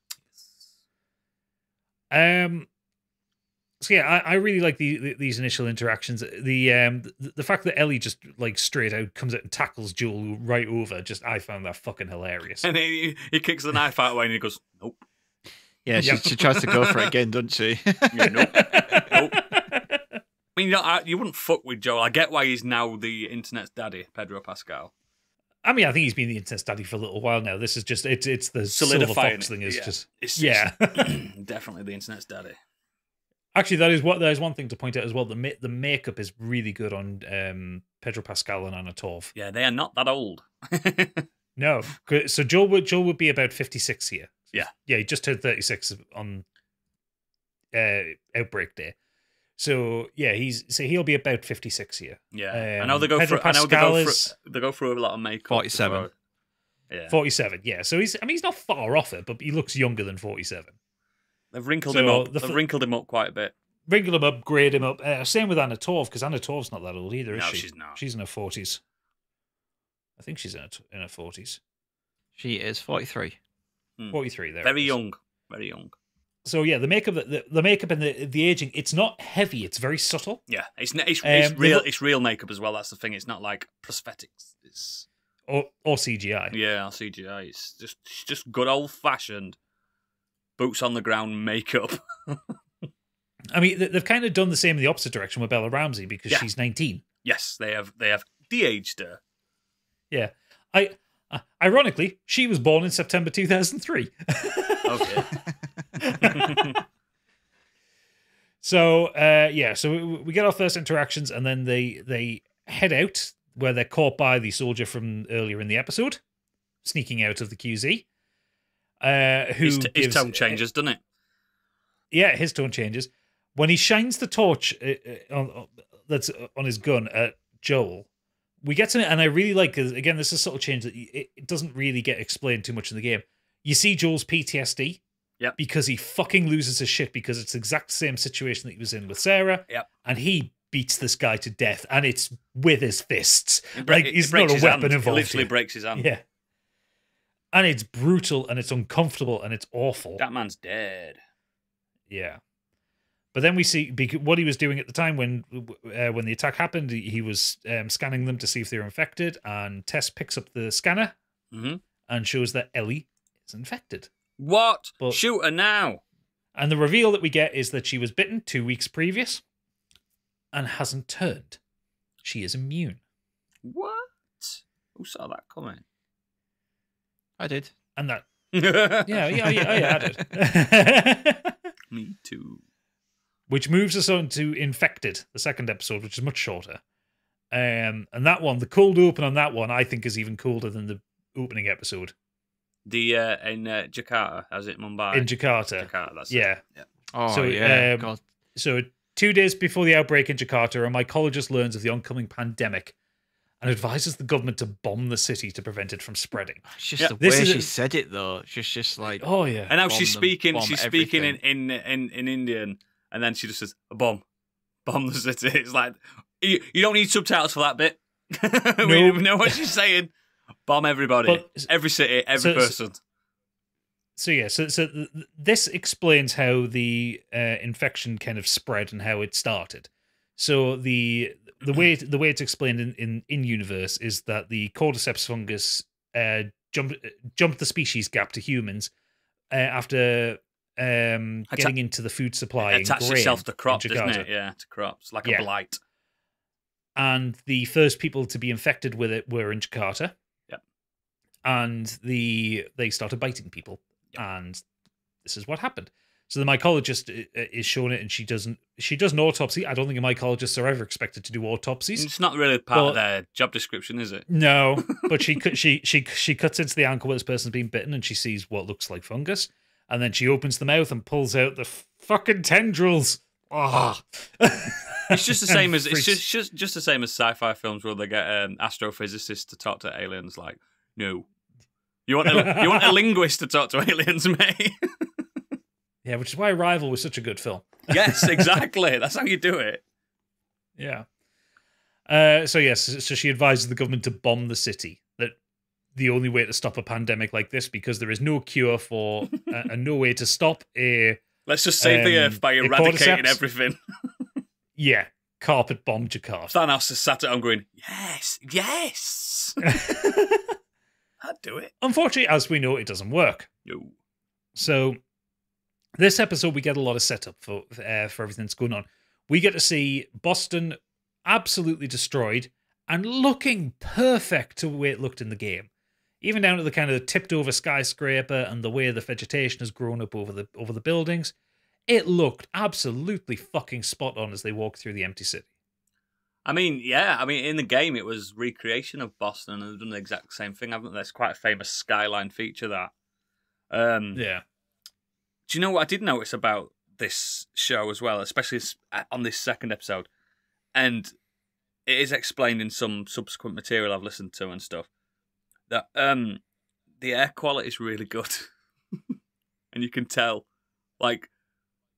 [SPEAKER 1] Um. So yeah, I, I really like the, the these initial interactions. The um the, the fact that Ellie just like straight out comes out and tackles Joel right over. Just I found that fucking hilarious.
[SPEAKER 2] And he, he kicks the knife out away and he goes, nope.
[SPEAKER 3] Yeah, she,
[SPEAKER 1] Yep.
[SPEAKER 3] she tries to go for it again, doesn't she?
[SPEAKER 2] Yeah, nope. Nope. I mean, you, know, I, you wouldn't fuck with Joel. I get why he's now the internet's daddy, Pedro Pascal.
[SPEAKER 1] I mean, I think he's been the internet daddy for a little while now. This is just it's it's the silver
[SPEAKER 2] Solidifying
[SPEAKER 1] fox
[SPEAKER 2] it,
[SPEAKER 1] thing is
[SPEAKER 2] yeah.
[SPEAKER 1] just
[SPEAKER 2] It's,
[SPEAKER 1] yeah.
[SPEAKER 2] it's definitely the internet's daddy.
[SPEAKER 1] Actually, that is what that is one thing to point out as well. The ma- the makeup is really good on um, Pedro Pascal and Anna Torv.
[SPEAKER 2] Yeah, they are not that old.
[SPEAKER 1] No, good. So Joel would Joel would be about fifty six here.
[SPEAKER 2] Yeah.
[SPEAKER 1] Yeah, he just turned thirty six on uh, Outbreak Day. So yeah, he's so he'll be about fifty six here.
[SPEAKER 2] Yeah, I
[SPEAKER 1] Um,
[SPEAKER 2] know they go
[SPEAKER 1] Pedro
[SPEAKER 2] through. I know they
[SPEAKER 1] Pascal
[SPEAKER 2] go
[SPEAKER 1] is-
[SPEAKER 2] through. They go through a lot of makeup.
[SPEAKER 3] forty-seven.
[SPEAKER 2] before- Yeah,
[SPEAKER 1] Forty seven. Yeah, so he's I mean he's not far off it, but he looks younger than forty seven.
[SPEAKER 2] they've wrinkled
[SPEAKER 1] So
[SPEAKER 2] him up.
[SPEAKER 1] the
[SPEAKER 2] They've
[SPEAKER 1] f-
[SPEAKER 2] wrinkled him up quite a bit.
[SPEAKER 1] wrinkle him up, grade him up. Uh, same with Anna Torv, because Anna Torv's not that old either, is
[SPEAKER 2] No,
[SPEAKER 1] she?
[SPEAKER 2] she's not.
[SPEAKER 1] She's in her forties. I think she's in her, in her forties.
[SPEAKER 3] She is forty-three.
[SPEAKER 2] Hmm.
[SPEAKER 1] forty-three there.
[SPEAKER 2] Very young. Very young.
[SPEAKER 1] So yeah, the makeup, the, the makeup and the the aging, it's not heavy. It's very subtle.
[SPEAKER 2] Yeah, it's it's,
[SPEAKER 1] Um,
[SPEAKER 2] it's
[SPEAKER 1] they
[SPEAKER 2] real.
[SPEAKER 1] look-
[SPEAKER 2] It's real makeup as well. That's the thing. It's not like prosthetics. It's
[SPEAKER 1] Or, or C G I.
[SPEAKER 2] yeah, C G I. It's just it's just good old fashioned boots on the ground makeup.
[SPEAKER 1] I mean, they- they've kind of done the same in the opposite direction with Bella Ramsey because
[SPEAKER 2] Yeah.
[SPEAKER 1] she's nineteen.
[SPEAKER 2] Yes, they have they have de-aged her.
[SPEAKER 1] Yeah. I uh, ironically, she was born in September two thousand three.
[SPEAKER 2] Okay.
[SPEAKER 1] So uh, yeah, so we, we get our first interactions, and then they they head out where they're caught by the soldier from earlier in the episode, sneaking out of the Q Z. Uh, who
[SPEAKER 2] his, t- his
[SPEAKER 1] gives-
[SPEAKER 2] tone changes, doesn't it?
[SPEAKER 1] Yeah, his tone changes when he shines the torch uh, uh, on, that's on his gun at Joel. We get to it, and I really like, 'cause again, this is a subtle change that it, it doesn't really get explained too much in the game. You see Joel's P T S D.
[SPEAKER 2] Yep.
[SPEAKER 1] Because he fucking loses his shit because it's the exact same situation that he was in with Sarah.
[SPEAKER 2] Yep.
[SPEAKER 1] And he beats this guy to death, and it's with his fists.
[SPEAKER 2] It bre-
[SPEAKER 1] Like,
[SPEAKER 2] it
[SPEAKER 1] he's
[SPEAKER 2] breaks
[SPEAKER 1] not a
[SPEAKER 2] his
[SPEAKER 1] weapon
[SPEAKER 2] hand.
[SPEAKER 1] involved
[SPEAKER 2] It literally
[SPEAKER 1] here.
[SPEAKER 2] breaks his hand.
[SPEAKER 1] Yeah. And it's brutal, and it's uncomfortable, and it's awful.
[SPEAKER 2] That man's dead.
[SPEAKER 1] Yeah. But then we see bec- what he was doing at the time when uh, when the attack happened. He he was um, scanning them to see if they were infected, and Tess picks up the scanner
[SPEAKER 2] Mm-hmm.
[SPEAKER 1] and shows that Ellie is infected.
[SPEAKER 2] What?
[SPEAKER 1] But-
[SPEAKER 2] Shoot her now.
[SPEAKER 1] And the reveal that we get is that she was bitten two weeks previous and hasn't turned. She is immune.
[SPEAKER 2] What? Who saw that coming?
[SPEAKER 3] I did.
[SPEAKER 1] And that,
[SPEAKER 2] yeah,
[SPEAKER 1] yeah, yeah, yeah, yeah I did.
[SPEAKER 2] Me too.
[SPEAKER 1] Which moves us on to Infected, the second episode, which is much shorter. Um, and that one, the cold open on that one, I think is even colder than the opening episode
[SPEAKER 2] The uh, in uh, Jakarta, as it Mumbai.
[SPEAKER 1] in Jakarta.
[SPEAKER 2] Jakarta, that's
[SPEAKER 1] Yeah.
[SPEAKER 2] it. Yeah.
[SPEAKER 3] Oh
[SPEAKER 1] So,
[SPEAKER 3] yeah.
[SPEAKER 1] um,
[SPEAKER 3] God.
[SPEAKER 1] So two days before the outbreak in Jakarta, a mycologist learns of the oncoming pandemic and advises the government to bomb the city to prevent it from spreading.
[SPEAKER 3] It's just
[SPEAKER 2] Yeah.
[SPEAKER 3] the way
[SPEAKER 1] This is
[SPEAKER 3] she
[SPEAKER 1] a-
[SPEAKER 3] said it though. It's just, just like
[SPEAKER 1] Oh yeah.
[SPEAKER 2] And now
[SPEAKER 3] Bomb
[SPEAKER 2] she's
[SPEAKER 3] them,
[SPEAKER 2] speaking.
[SPEAKER 3] bomb
[SPEAKER 2] She's speaking in,
[SPEAKER 3] everything.
[SPEAKER 2] in in in Indian, and then she just says, "A bomb, bomb the city." It's like you, you don't need subtitles for that bit. we,
[SPEAKER 1] No.
[SPEAKER 2] we know what she's saying. Bomb everybody,
[SPEAKER 1] But-
[SPEAKER 2] every city, every
[SPEAKER 1] so-
[SPEAKER 2] person.
[SPEAKER 1] So yeah, so so th- th- this explains how the uh, infection kind of spread and how it started. So the the way it, the way it's explained in, in, in universe is that the cordyceps fungus uh, jumped jumped the species gap to humans uh, after um,
[SPEAKER 2] Atta-
[SPEAKER 1] getting into the food supply. in
[SPEAKER 2] Attach
[SPEAKER 1] grain
[SPEAKER 2] itself to
[SPEAKER 1] in
[SPEAKER 2] crops, doesn't
[SPEAKER 1] Jakarta.
[SPEAKER 2] it? Yeah, to crops, like
[SPEAKER 1] Yeah.
[SPEAKER 2] a blight.
[SPEAKER 1] And the first people to be infected with it were in Jakarta.
[SPEAKER 2] Yep.
[SPEAKER 1] And the they started biting people, and this is what happened. So the mycologist i- is shown it, and she doesn't. She does an autopsy. I don't think mycologists are ever expected to do autopsies.
[SPEAKER 2] It's not really part
[SPEAKER 1] But-
[SPEAKER 2] of their job description, is it?
[SPEAKER 1] No, but she cut- she she she cuts into the ankle where this person's been bitten, and she sees what looks like fungus, and then she opens the mouth and pulls out the f- fucking tendrils. Ah,
[SPEAKER 2] It's just the
[SPEAKER 1] And
[SPEAKER 2] same as it's
[SPEAKER 1] freaks-
[SPEAKER 2] just, just just the same as sci-fi films where they get um, astrophysicists to talk to aliens. Like, no, you want a, you want a linguist to talk to aliens, mate?
[SPEAKER 1] yeah, which is why Arrival was such a good film.
[SPEAKER 2] Yes, exactly. That's how you do it.
[SPEAKER 1] Yeah. Uh, so yes, so she advises the government to bomb the city. That the only way to stop a pandemic like this, because there is no cure for uh, and no way to stop a
[SPEAKER 2] Let's just save the
[SPEAKER 1] Um,
[SPEAKER 2] Earth by
[SPEAKER 1] a
[SPEAKER 2] eradicating
[SPEAKER 1] cordyceps?
[SPEAKER 2] everything.
[SPEAKER 1] yeah carpet bomb Jakarta.
[SPEAKER 2] Thanos has sat at home going, yes, yes. I'd do it.
[SPEAKER 1] Unfortunately, as we know, it doesn't work.
[SPEAKER 2] No.
[SPEAKER 1] So this episode, we get a lot of setup for uh, for everything that's going on. We get to see Boston absolutely destroyed and looking perfect to the way it looked in the game. Even down to the kind of tipped over skyscraper and the way the vegetation has grown up over the over the buildings. It looked absolutely fucking spot on as they walked through the empty city.
[SPEAKER 2] I mean, yeah. I mean, in the game, it was recreation of Boston, and they've done the exact same thing, haven't they? That's quite a famous skyline feature, that. Um,
[SPEAKER 1] Yeah.
[SPEAKER 2] Do you know what I did notice about this show as well, especially s- on this second episode? And it is explained in some subsequent material I've listened to and stuff, that um, the air quality is really good. And you can tell, like,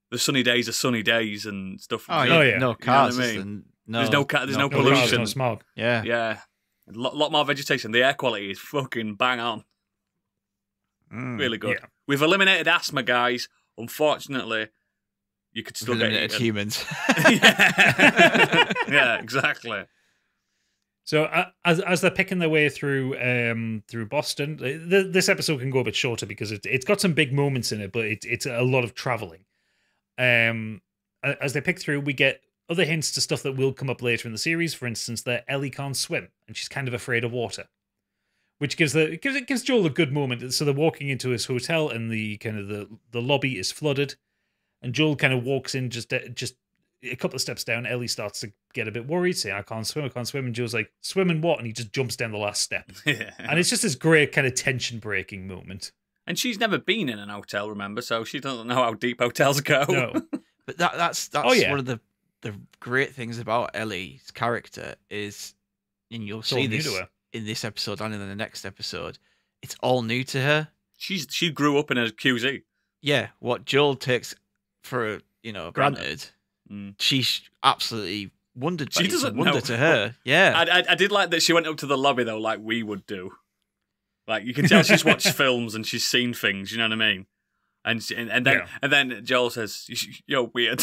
[SPEAKER 2] the sunny days are sunny days and stuff.
[SPEAKER 3] Oh,
[SPEAKER 2] You
[SPEAKER 3] yeah.
[SPEAKER 1] Oh, yeah.
[SPEAKER 3] No cars.
[SPEAKER 2] You know what I mean?
[SPEAKER 3] and no,
[SPEAKER 2] There's no ca- there's no
[SPEAKER 1] No cars,
[SPEAKER 2] pollution.
[SPEAKER 1] no smog.
[SPEAKER 3] Yeah.
[SPEAKER 2] Yeah, a lot, lot more vegetation. The air quality is fucking bang on.
[SPEAKER 3] Mm.
[SPEAKER 2] Really good.
[SPEAKER 1] Yeah.
[SPEAKER 2] We've eliminated asthma, guys. Unfortunately, you could still get
[SPEAKER 3] Eliminated
[SPEAKER 2] eaten.
[SPEAKER 3] humans.
[SPEAKER 2] yeah. yeah, exactly.
[SPEAKER 1] So uh, as as they're picking their way through um through Boston, th- this episode can go a bit shorter because it it's got some big moments in it, but it, it's a lot of traveling. Um, a- as they pick through, we get other hints to stuff that will come up later in the series. For instance, that Ellie can't swim and she's kind of afraid of water, which gives the gives it gives Joel a good moment. So they're walking into his hotel and the kind of the the lobby is flooded, and Joel kind of walks in just just. a couple of steps down. Ellie starts to get a bit worried, saying, I can't swim, I can't swim. And Joe's like, swim in what? And he just jumps down the last step.
[SPEAKER 2] Yeah.
[SPEAKER 1] And it's just this great kind of tension-breaking moment.
[SPEAKER 2] And she's never been in an hotel, remember? So she doesn't know how deep hotels go.
[SPEAKER 1] No.
[SPEAKER 3] But that that's that's
[SPEAKER 1] Oh, yeah.
[SPEAKER 3] one of the the great things about Ellie's character is, and you'll
[SPEAKER 1] It's all
[SPEAKER 3] see
[SPEAKER 1] new
[SPEAKER 3] this
[SPEAKER 1] to her.
[SPEAKER 3] in this episode and in the next episode. It's all new to her.
[SPEAKER 2] She's she grew up in a Q Z.
[SPEAKER 3] Yeah, what Joel takes for you know
[SPEAKER 2] Granted.
[SPEAKER 3] granted,
[SPEAKER 2] Mm.
[SPEAKER 3] she's absolutely wondered.
[SPEAKER 2] She
[SPEAKER 3] by it. It's a
[SPEAKER 2] doesn't
[SPEAKER 3] wonder
[SPEAKER 2] know.
[SPEAKER 3] to her. Yeah,
[SPEAKER 2] I, I I did like that she went up to the lobby though, like we would do. Like you can tell she's watched films and she's seen things. You know what I mean? And she, and, and then
[SPEAKER 1] Yeah.
[SPEAKER 2] and then Joel says, "You're weird."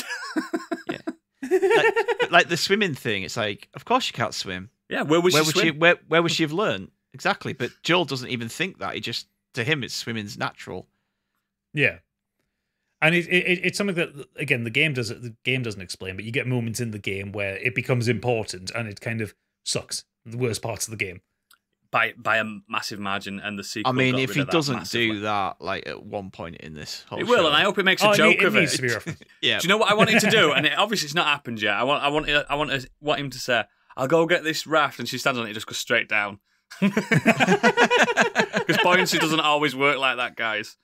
[SPEAKER 3] like, like the swimming thing. It's like, of course you can't swim.
[SPEAKER 2] yeah, where was
[SPEAKER 3] where
[SPEAKER 2] she?
[SPEAKER 3] would
[SPEAKER 2] Swim?
[SPEAKER 3] she? Where where would she have learned exactly? But Joel doesn't even think that. He just to him, it's swimming's natural.
[SPEAKER 1] Yeah. And it, it it's something that, again, the game doesn't the game doesn't explain, but you get moments in the game where it becomes important and it kind of sucks. The worst parts of the game.
[SPEAKER 2] by by a massive margin, and the sequel.
[SPEAKER 3] I mean,
[SPEAKER 2] got
[SPEAKER 3] if
[SPEAKER 2] rid
[SPEAKER 3] he
[SPEAKER 2] of that
[SPEAKER 3] doesn't
[SPEAKER 2] massively.
[SPEAKER 3] do that, like at one point in this whole
[SPEAKER 2] It will,
[SPEAKER 3] show,
[SPEAKER 2] and I hope it makes a
[SPEAKER 1] Oh, it
[SPEAKER 2] joke
[SPEAKER 1] need- it
[SPEAKER 2] of
[SPEAKER 1] needs
[SPEAKER 2] it.
[SPEAKER 1] to be referenced.
[SPEAKER 3] yeah,
[SPEAKER 2] Do you know what I want him to do? And it, obviously, it's not happened yet. I want, I want, I want, to, want him to say, "I'll go get this raft," and she stands on it, it just goes straight down. Because buoyancy doesn't always work like that, guys.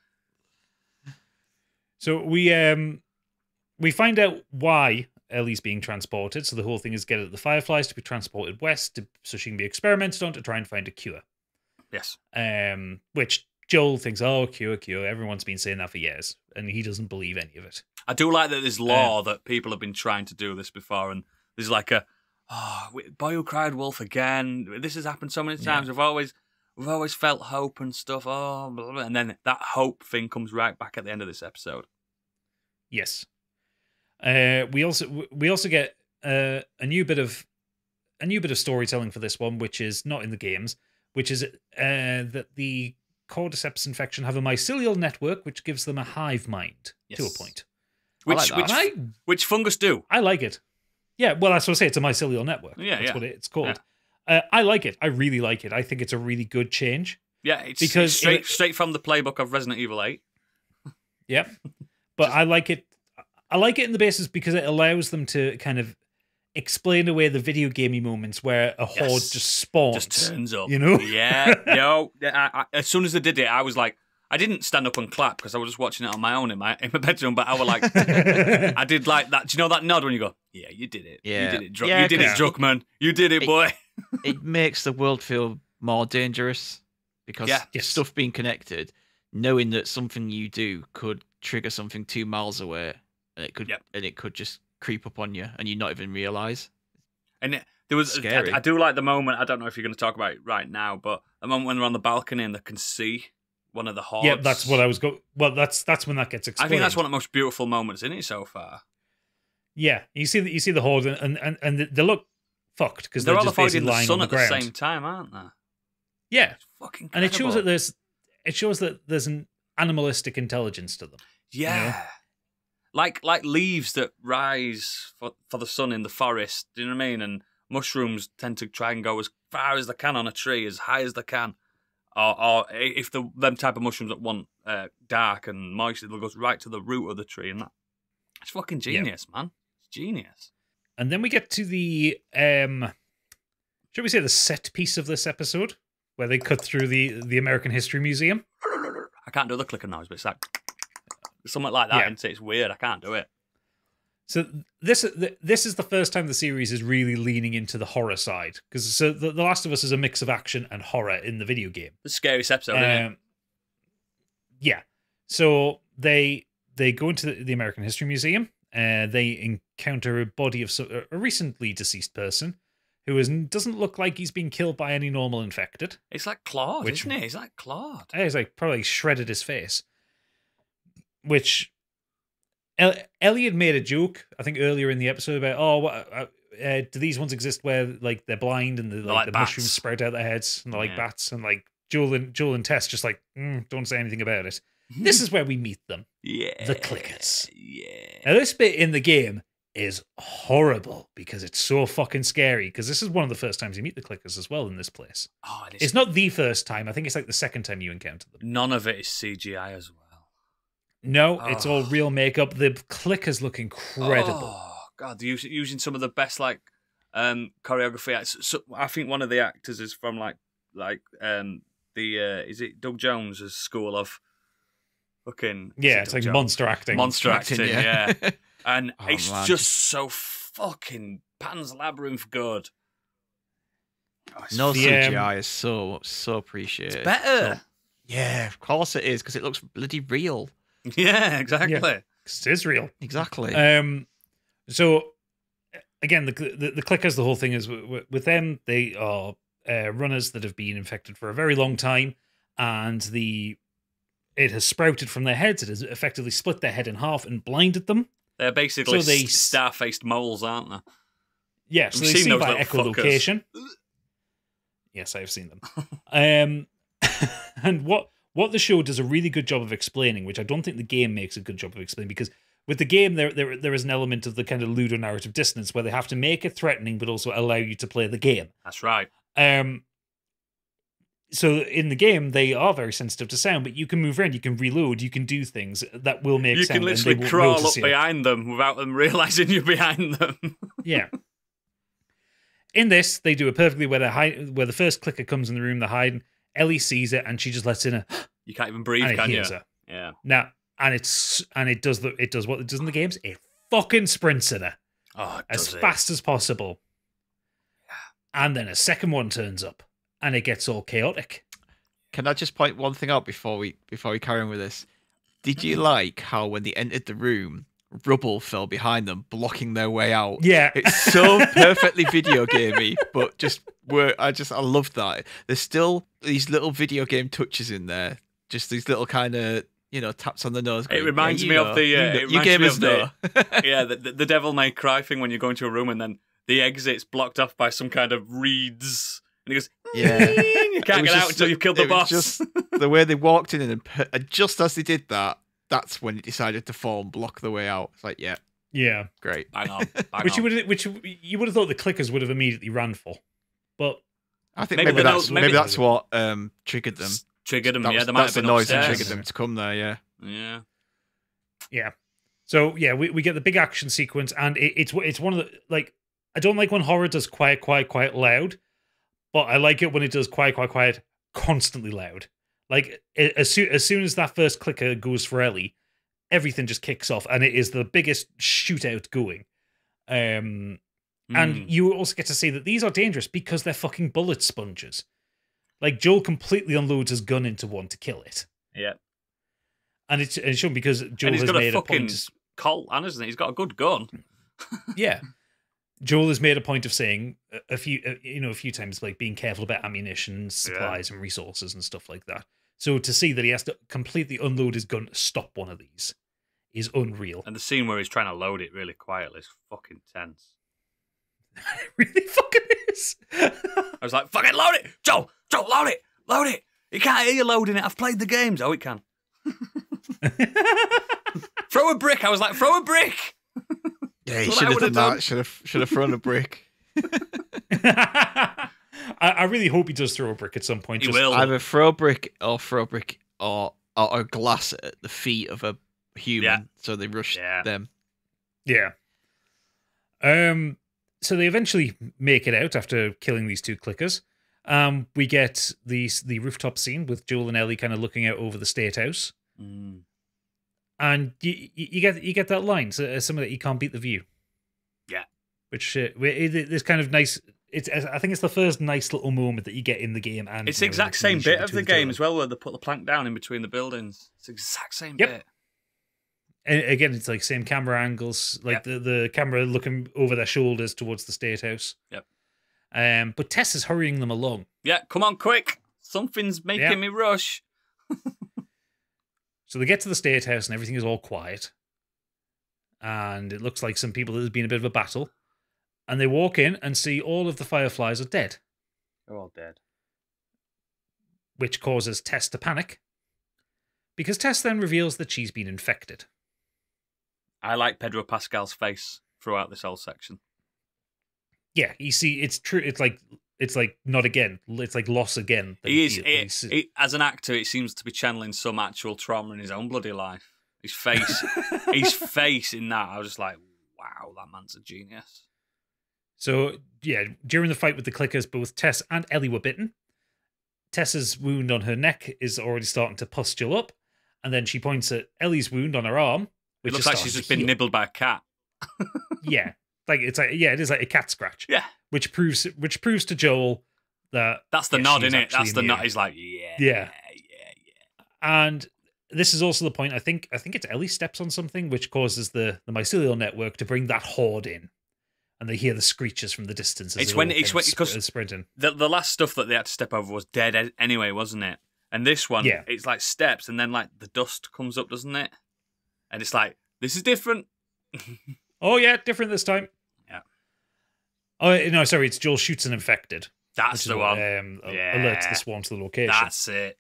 [SPEAKER 1] So we um we find out why Ellie's being transported. So the whole thing is get at the Fireflies to be transported west to, so she can be experimented on to try and find a cure.
[SPEAKER 2] Yes.
[SPEAKER 1] Um, which Joel thinks, oh, cure, cure. Everyone's been saying that for years, and he doesn't believe any of it.
[SPEAKER 2] I do like that there's law that people have been trying to do this before, and there's like a, oh, boy who cried wolf again. This has happened so many times. We've always, we've always felt hope and stuff. Oh, blah, blah, and then that hope thing comes right back at the end of this episode.
[SPEAKER 1] Yes. Uh, we also we also get uh, a new bit of a new bit of storytelling for this one, which is not in the games, which is uh, that the cordyceps infection have a mycelial network, which gives them a hive mind to a
[SPEAKER 2] Yes.
[SPEAKER 1] point.
[SPEAKER 2] Which,
[SPEAKER 3] like that.
[SPEAKER 2] which,
[SPEAKER 1] And I
[SPEAKER 2] which fungus do?
[SPEAKER 1] I like it. Yeah, well, that's what I say. It's a mycelial network.
[SPEAKER 2] Yeah,
[SPEAKER 1] that's
[SPEAKER 2] yeah.
[SPEAKER 1] what it's called. Uh, I like it. I really like it. I think it's a really good change.
[SPEAKER 2] Yeah, it's,
[SPEAKER 1] Because
[SPEAKER 2] it's straight
[SPEAKER 1] it-
[SPEAKER 2] straight from the playbook of Resident Evil eight.
[SPEAKER 1] Yep. But I like it. I like it in the basis because it allows them to kind of explain away the video gamey moments where a horde
[SPEAKER 2] Yes.
[SPEAKER 1] just spawns.
[SPEAKER 2] Just turns up.
[SPEAKER 1] You know?
[SPEAKER 2] Yeah, no. I, I, as soon as they did it, I was like, I didn't stand up and clap because I was just watching it on my own in my in my bedroom. But I was like, I did like that. Do you know that nod when you go, "Yeah, you did it.
[SPEAKER 3] Yeah.
[SPEAKER 2] You did it. Dru-
[SPEAKER 3] Yeah,
[SPEAKER 2] you did it,
[SPEAKER 3] 'cause-
[SPEAKER 2] Druckmann. You did it,
[SPEAKER 3] It-
[SPEAKER 2] boy."
[SPEAKER 3] it makes the world feel more dangerous because
[SPEAKER 2] Yeah.
[SPEAKER 1] Yes.
[SPEAKER 3] stuff being connected, knowing that something you do could trigger something two miles away, and it could
[SPEAKER 2] Yep.
[SPEAKER 3] and it could just creep up on you, and you not even realize.
[SPEAKER 2] And it, there was,
[SPEAKER 3] Scary.
[SPEAKER 2] I, I do like the moment. I don't know if you're going to talk about it right now, but the moment when they're on the balcony and they can see one of the hordes.
[SPEAKER 1] Yeah, that's what I was going. Well, that's that's when that gets
[SPEAKER 2] I
[SPEAKER 1] explained.
[SPEAKER 2] think that's one of the most beautiful moments in it so far.
[SPEAKER 1] Yeah, you see, the, you see the horde, and and and they look fucked because
[SPEAKER 2] They're
[SPEAKER 1] they're,
[SPEAKER 2] all
[SPEAKER 1] just basically
[SPEAKER 2] avoiding the
[SPEAKER 1] lying
[SPEAKER 2] sun
[SPEAKER 1] on the
[SPEAKER 2] at the
[SPEAKER 1] ground.
[SPEAKER 2] same time, aren't they?
[SPEAKER 1] Yeah,
[SPEAKER 2] It's fucking
[SPEAKER 1] and it shows that
[SPEAKER 2] incredible.
[SPEAKER 1] there's it shows that there's an animalistic intelligence to them.
[SPEAKER 2] Yeah. Like like leaves that rise for, for the sun in the forest, do you know what I mean? And mushrooms tend to try and go as far as they can on a tree, as high as they can. Or, or if the them type of mushrooms that want uh, dark and moist, they'll go right to the root of the tree. And that it's fucking genius, man. It's genius.
[SPEAKER 1] And then we get to the um, should we say the set piece of this episode, where they cut through the the American History Museum.
[SPEAKER 2] I can't do the clicker noise, but it's like something like that.
[SPEAKER 1] Yeah.
[SPEAKER 2] And it's weird. I can't do it.
[SPEAKER 1] So this this is the first time the series is really leaning into the horror side, because so the, the Last of Us is a mix of action and horror in the video game.
[SPEAKER 2] The scariest episode, isn't it?
[SPEAKER 1] Um, yeah. So they they go into the, the American History Museum. Uh, they encounter a body of so, a recently deceased person who is, doesn't look like he's been killed by any normal infected.
[SPEAKER 2] It's like Claude,
[SPEAKER 1] which,
[SPEAKER 2] isn't it? It's like Claude.
[SPEAKER 1] He's like probably shredded his face. Which El- Elliot made a joke, I think, earlier in the episode about, oh, what, uh, uh, do these ones exist where like they're blind and the, like,
[SPEAKER 2] like
[SPEAKER 1] the
[SPEAKER 2] bats.
[SPEAKER 1] mushrooms sprout out their heads and they're like
[SPEAKER 2] Yeah.
[SPEAKER 1] bats, and like Joel and Joel and Tess just like mm, don't say anything about it. This is where we meet them.
[SPEAKER 2] Yeah.
[SPEAKER 1] The clickers.
[SPEAKER 2] Yeah.
[SPEAKER 1] Now, this bit in the game is horrible because it's so fucking scary, because this is one of the first times you meet the clickers as well in this place.
[SPEAKER 2] Oh, and
[SPEAKER 1] It's not the first time. I think it's like the second time you encounter them.
[SPEAKER 2] None of it is C G I as well.
[SPEAKER 1] No, it's all
[SPEAKER 2] Oh.
[SPEAKER 1] real makeup. The clickers look incredible.
[SPEAKER 2] Oh, God, they're using, using some of the best, like, um, choreography. So, so, I think one of the actors is from, like, like um, the, uh, is it Doug Jones' school of fucking... is
[SPEAKER 1] Yeah,
[SPEAKER 2] it
[SPEAKER 1] it's
[SPEAKER 2] Doug
[SPEAKER 1] like
[SPEAKER 2] Jones?
[SPEAKER 1] monster acting.
[SPEAKER 2] Monster
[SPEAKER 3] Acting,
[SPEAKER 2] acting,
[SPEAKER 3] yeah.
[SPEAKER 2] yeah. And
[SPEAKER 3] Oh,
[SPEAKER 2] it's
[SPEAKER 3] man.
[SPEAKER 2] just so fucking Pan's Labyrinth good. Oh, it's
[SPEAKER 3] No
[SPEAKER 1] The,
[SPEAKER 3] C G
[SPEAKER 1] um,
[SPEAKER 3] I is so so appreciated.
[SPEAKER 2] better.
[SPEAKER 3] So- yeah, of course it is, because it looks bloody real.
[SPEAKER 2] Yeah, exactly.
[SPEAKER 1] Yeah. 'Cause it is real.
[SPEAKER 3] Exactly.
[SPEAKER 1] Um, so again, the, the the clickers. The whole thing is with, with them. They are uh, runners that have been infected for a very long time, and the it has sprouted from their heads. It has effectively split their head in half and blinded them.
[SPEAKER 2] They're basically
[SPEAKER 1] So they-
[SPEAKER 2] star-faced moles, aren't they?
[SPEAKER 1] Yeah, so
[SPEAKER 2] I've
[SPEAKER 1] they
[SPEAKER 2] seen
[SPEAKER 1] see
[SPEAKER 2] those
[SPEAKER 1] by
[SPEAKER 2] little
[SPEAKER 1] echolocation. Yes, I have seen them. um, and what what the show does a really good job of explaining, which I don't think the game makes a good job of explaining, because with the game there there there is an element of the kind of ludonarrative dissonance where they have to make it threatening but also allow you to play the game.
[SPEAKER 2] That's right.
[SPEAKER 1] Um, so in the game they are very sensitive to sound, but you can move around, you can reload, you can do things that will make
[SPEAKER 2] You
[SPEAKER 1] sound.
[SPEAKER 2] can
[SPEAKER 1] and
[SPEAKER 2] literally
[SPEAKER 1] they won't
[SPEAKER 2] crawl up
[SPEAKER 1] notice you.
[SPEAKER 2] behind them without them realizing you're behind them.
[SPEAKER 1] Yeah. In this, they do it perfectly where they hide, where the first clicker comes in the room, they're hiding. Ellie sees it and she just lets in a
[SPEAKER 2] You can't even breathe,
[SPEAKER 1] and it
[SPEAKER 2] can you?
[SPEAKER 1] hears her.
[SPEAKER 2] Yeah.
[SPEAKER 1] Now, and it's and it does the it does what it does in the games. It fucking sprints at her
[SPEAKER 2] Oh, it
[SPEAKER 1] as
[SPEAKER 2] does it.
[SPEAKER 1] fast as possible. And then a second one turns up and it gets all chaotic.
[SPEAKER 3] Can I just point one thing out before we before we carry on with this? Did you like how when they entered the room, rubble fell behind them, blocking their way out?
[SPEAKER 1] Yeah.
[SPEAKER 3] It's so perfectly video gamey, but just were I just I love that. There's still these little video game touches in there, just these little kind of you know taps on the nose. going,
[SPEAKER 2] reminds
[SPEAKER 3] "Yeah,
[SPEAKER 2] me
[SPEAKER 3] you
[SPEAKER 2] of
[SPEAKER 3] know,
[SPEAKER 2] the, uh,
[SPEAKER 3] you, know,
[SPEAKER 2] it
[SPEAKER 3] you
[SPEAKER 2] reminds me
[SPEAKER 3] gamers
[SPEAKER 2] of
[SPEAKER 3] know."
[SPEAKER 2] yeah, the, the, the Devil May Cry thing when you go into a room and then the exit's blocked off by some kind of reeds. And he goes,
[SPEAKER 3] Yeah.
[SPEAKER 2] you
[SPEAKER 3] It
[SPEAKER 2] can't
[SPEAKER 3] was
[SPEAKER 2] get out
[SPEAKER 3] just-
[SPEAKER 2] until you've killed the
[SPEAKER 3] it was
[SPEAKER 2] boss.
[SPEAKER 3] Just the way they walked in and, per- and just as they did that, that's when it decided to fall and block the way out. It's like, yeah,
[SPEAKER 1] Yeah.
[SPEAKER 3] great.
[SPEAKER 2] Hang on. Hang
[SPEAKER 1] Which you
[SPEAKER 2] on.
[SPEAKER 1] would which you would have thought the clickers would have immediately ran for. But
[SPEAKER 3] I think
[SPEAKER 2] Maybe
[SPEAKER 3] maybe,
[SPEAKER 2] they
[SPEAKER 3] that's
[SPEAKER 2] don't-
[SPEAKER 3] maybe,
[SPEAKER 2] maybe-
[SPEAKER 3] that's what um, triggered them.
[SPEAKER 2] Triggered them,
[SPEAKER 3] That
[SPEAKER 2] yeah.
[SPEAKER 3] was-
[SPEAKER 2] They might
[SPEAKER 3] that's
[SPEAKER 2] have
[SPEAKER 3] the
[SPEAKER 2] been
[SPEAKER 3] noise that
[SPEAKER 2] upstairs.
[SPEAKER 3] triggered them to come there. Yeah.
[SPEAKER 2] Yeah.
[SPEAKER 1] yeah. So yeah, we, we get the big action sequence, and it, it's it's one of the like I don't like when horror does quiet, quiet, quiet, loud, but I like it when it does quiet, quiet, quiet, constantly loud. Like a- as soon as soon as that first clicker goes for Ellie, everything just kicks off, and it is the biggest shootout going. Um,
[SPEAKER 2] Mm.
[SPEAKER 1] and you also get to see that these are dangerous because they're fucking bullet sponges. Like Joel completely unloads his gun into one to kill it,
[SPEAKER 2] Yeah.
[SPEAKER 1] and it's, it's shown because Joel
[SPEAKER 2] And he's
[SPEAKER 1] has
[SPEAKER 2] got a
[SPEAKER 1] made a
[SPEAKER 2] fucking
[SPEAKER 1] point.
[SPEAKER 2] Colt, and isn't he? He's got a good gun.
[SPEAKER 1] Yeah. Joel has made a point of saying a- a few, uh, you know, a few times, like being careful about ammunition, supplies, and resources and stuff like that. So to see that he has to completely unload his gun to stop one of these is unreal.
[SPEAKER 2] And the scene where he's trying to load it really quietly is fucking tense.
[SPEAKER 1] It really fucking is.
[SPEAKER 2] I was like, fucking load it! Joe! Joe, load it! Load it! You can't hear you loading it. I've played the games. Oh, it can. Throw a brick. I was like, throw a brick!
[SPEAKER 3] Yeah, he
[SPEAKER 2] That's what
[SPEAKER 3] should
[SPEAKER 2] I
[SPEAKER 3] have
[SPEAKER 2] would've
[SPEAKER 3] done
[SPEAKER 2] done.
[SPEAKER 3] that. Should have should have thrown a brick.
[SPEAKER 1] I, I really hope he does throw a brick at some point.
[SPEAKER 2] He
[SPEAKER 1] just-
[SPEAKER 2] will.
[SPEAKER 3] Either throw a brick or throw a brick or or a glass at the feet of a human,
[SPEAKER 2] Yeah.
[SPEAKER 3] so they rush
[SPEAKER 2] Yeah.
[SPEAKER 3] them.
[SPEAKER 1] Yeah. Um. So they eventually make it out after killing these two clickers. Um. We get the the rooftop scene with Joel and Ellie kind of looking out over the state house,
[SPEAKER 2] Mm.
[SPEAKER 1] and you you you get you get that line. So uh, some of that you can't beat the view.
[SPEAKER 2] Yeah.
[SPEAKER 1] Which uh, it, it, this kind of nice. It's I think it's the first nice little moment that you get in the game, and
[SPEAKER 2] It's the
[SPEAKER 1] you know,
[SPEAKER 2] exact
[SPEAKER 1] the
[SPEAKER 2] same
[SPEAKER 1] connection
[SPEAKER 2] bit of the
[SPEAKER 1] between two
[SPEAKER 2] game
[SPEAKER 1] them.
[SPEAKER 2] as well, where they put the plank down in between the buildings. It's the exact same
[SPEAKER 1] Yep.
[SPEAKER 2] bit.
[SPEAKER 1] again, it's like same camera angles, like
[SPEAKER 2] Yep.
[SPEAKER 1] the, the camera looking over their shoulders towards the State House.
[SPEAKER 2] Yep.
[SPEAKER 1] Um, but Tess is hurrying them along.
[SPEAKER 2] Yeah, come on, quick. Something's making
[SPEAKER 1] Yeah.
[SPEAKER 2] me rush.
[SPEAKER 1] So they get to the State House and everything is all quiet. And it looks like some people, there's been a bit of a battle. And they walk in and see all of the Fireflies are dead,
[SPEAKER 2] They're all dead.
[SPEAKER 1] which causes Tess to panic. Because Tess then reveals that she's been infected.
[SPEAKER 2] I like Pedro Pascal's face throughout this whole section.
[SPEAKER 1] Yeah, you see, it's true. It's like, it's like not again. It's like loss again. that
[SPEAKER 2] He is,
[SPEAKER 1] feel-
[SPEAKER 2] it,
[SPEAKER 1] he's-
[SPEAKER 2] it- as an actor, it seems to be channeling some actual trauma in his own bloody life. His face, his face in that, I was just like, wow, that man's a genius.
[SPEAKER 1] So, yeah, during the fight with the clickers, both Tess and Ellie were bitten. Tess's wound on her neck is already starting to pustule up. And then she points at Ellie's wound on her arm.
[SPEAKER 2] It
[SPEAKER 1] Which
[SPEAKER 2] looks
[SPEAKER 1] is
[SPEAKER 2] like
[SPEAKER 1] starting
[SPEAKER 2] she's
[SPEAKER 1] to
[SPEAKER 2] just been
[SPEAKER 1] heal.
[SPEAKER 2] nibbled by a cat.
[SPEAKER 1] Yeah. Like it's like yeah, it is like a cat scratch.
[SPEAKER 2] Yeah.
[SPEAKER 1] Which proves which proves to Joel that
[SPEAKER 2] That's the
[SPEAKER 1] yeah,
[SPEAKER 2] nod,
[SPEAKER 1] she's
[SPEAKER 2] innit?
[SPEAKER 1] actually
[SPEAKER 2] That's
[SPEAKER 1] in
[SPEAKER 2] the
[SPEAKER 1] the
[SPEAKER 2] nod.
[SPEAKER 1] air.
[SPEAKER 2] He's like, yeah,
[SPEAKER 1] Yeah.
[SPEAKER 2] yeah, yeah.
[SPEAKER 1] And this is also the point. I think I think it's Ellie steps on something, which causes the the mycelial network to bring that horde in, and they hear the screeches from the distance. As
[SPEAKER 2] It's
[SPEAKER 1] they're
[SPEAKER 2] when-
[SPEAKER 1] all
[SPEAKER 2] it's
[SPEAKER 1] kind
[SPEAKER 2] when-
[SPEAKER 1] of sp-
[SPEAKER 2] 'cause-
[SPEAKER 1] uh, sprinting.
[SPEAKER 2] The, the last stuff that they had to step over was dead a- anyway, wasn't it? And this one,
[SPEAKER 1] Yeah.
[SPEAKER 2] it's like steps, and then like the dust comes up, doesn't it? And it's like, this is different.
[SPEAKER 1] Oh yeah, different this time.
[SPEAKER 2] Yeah.
[SPEAKER 1] Oh no, sorry, it's Joel shoots an infected.
[SPEAKER 2] That's
[SPEAKER 1] which is
[SPEAKER 2] the
[SPEAKER 1] what,
[SPEAKER 2] one.
[SPEAKER 1] Um, al-
[SPEAKER 2] Yeah.
[SPEAKER 1] alerts the swarm to the location.
[SPEAKER 2] That's it.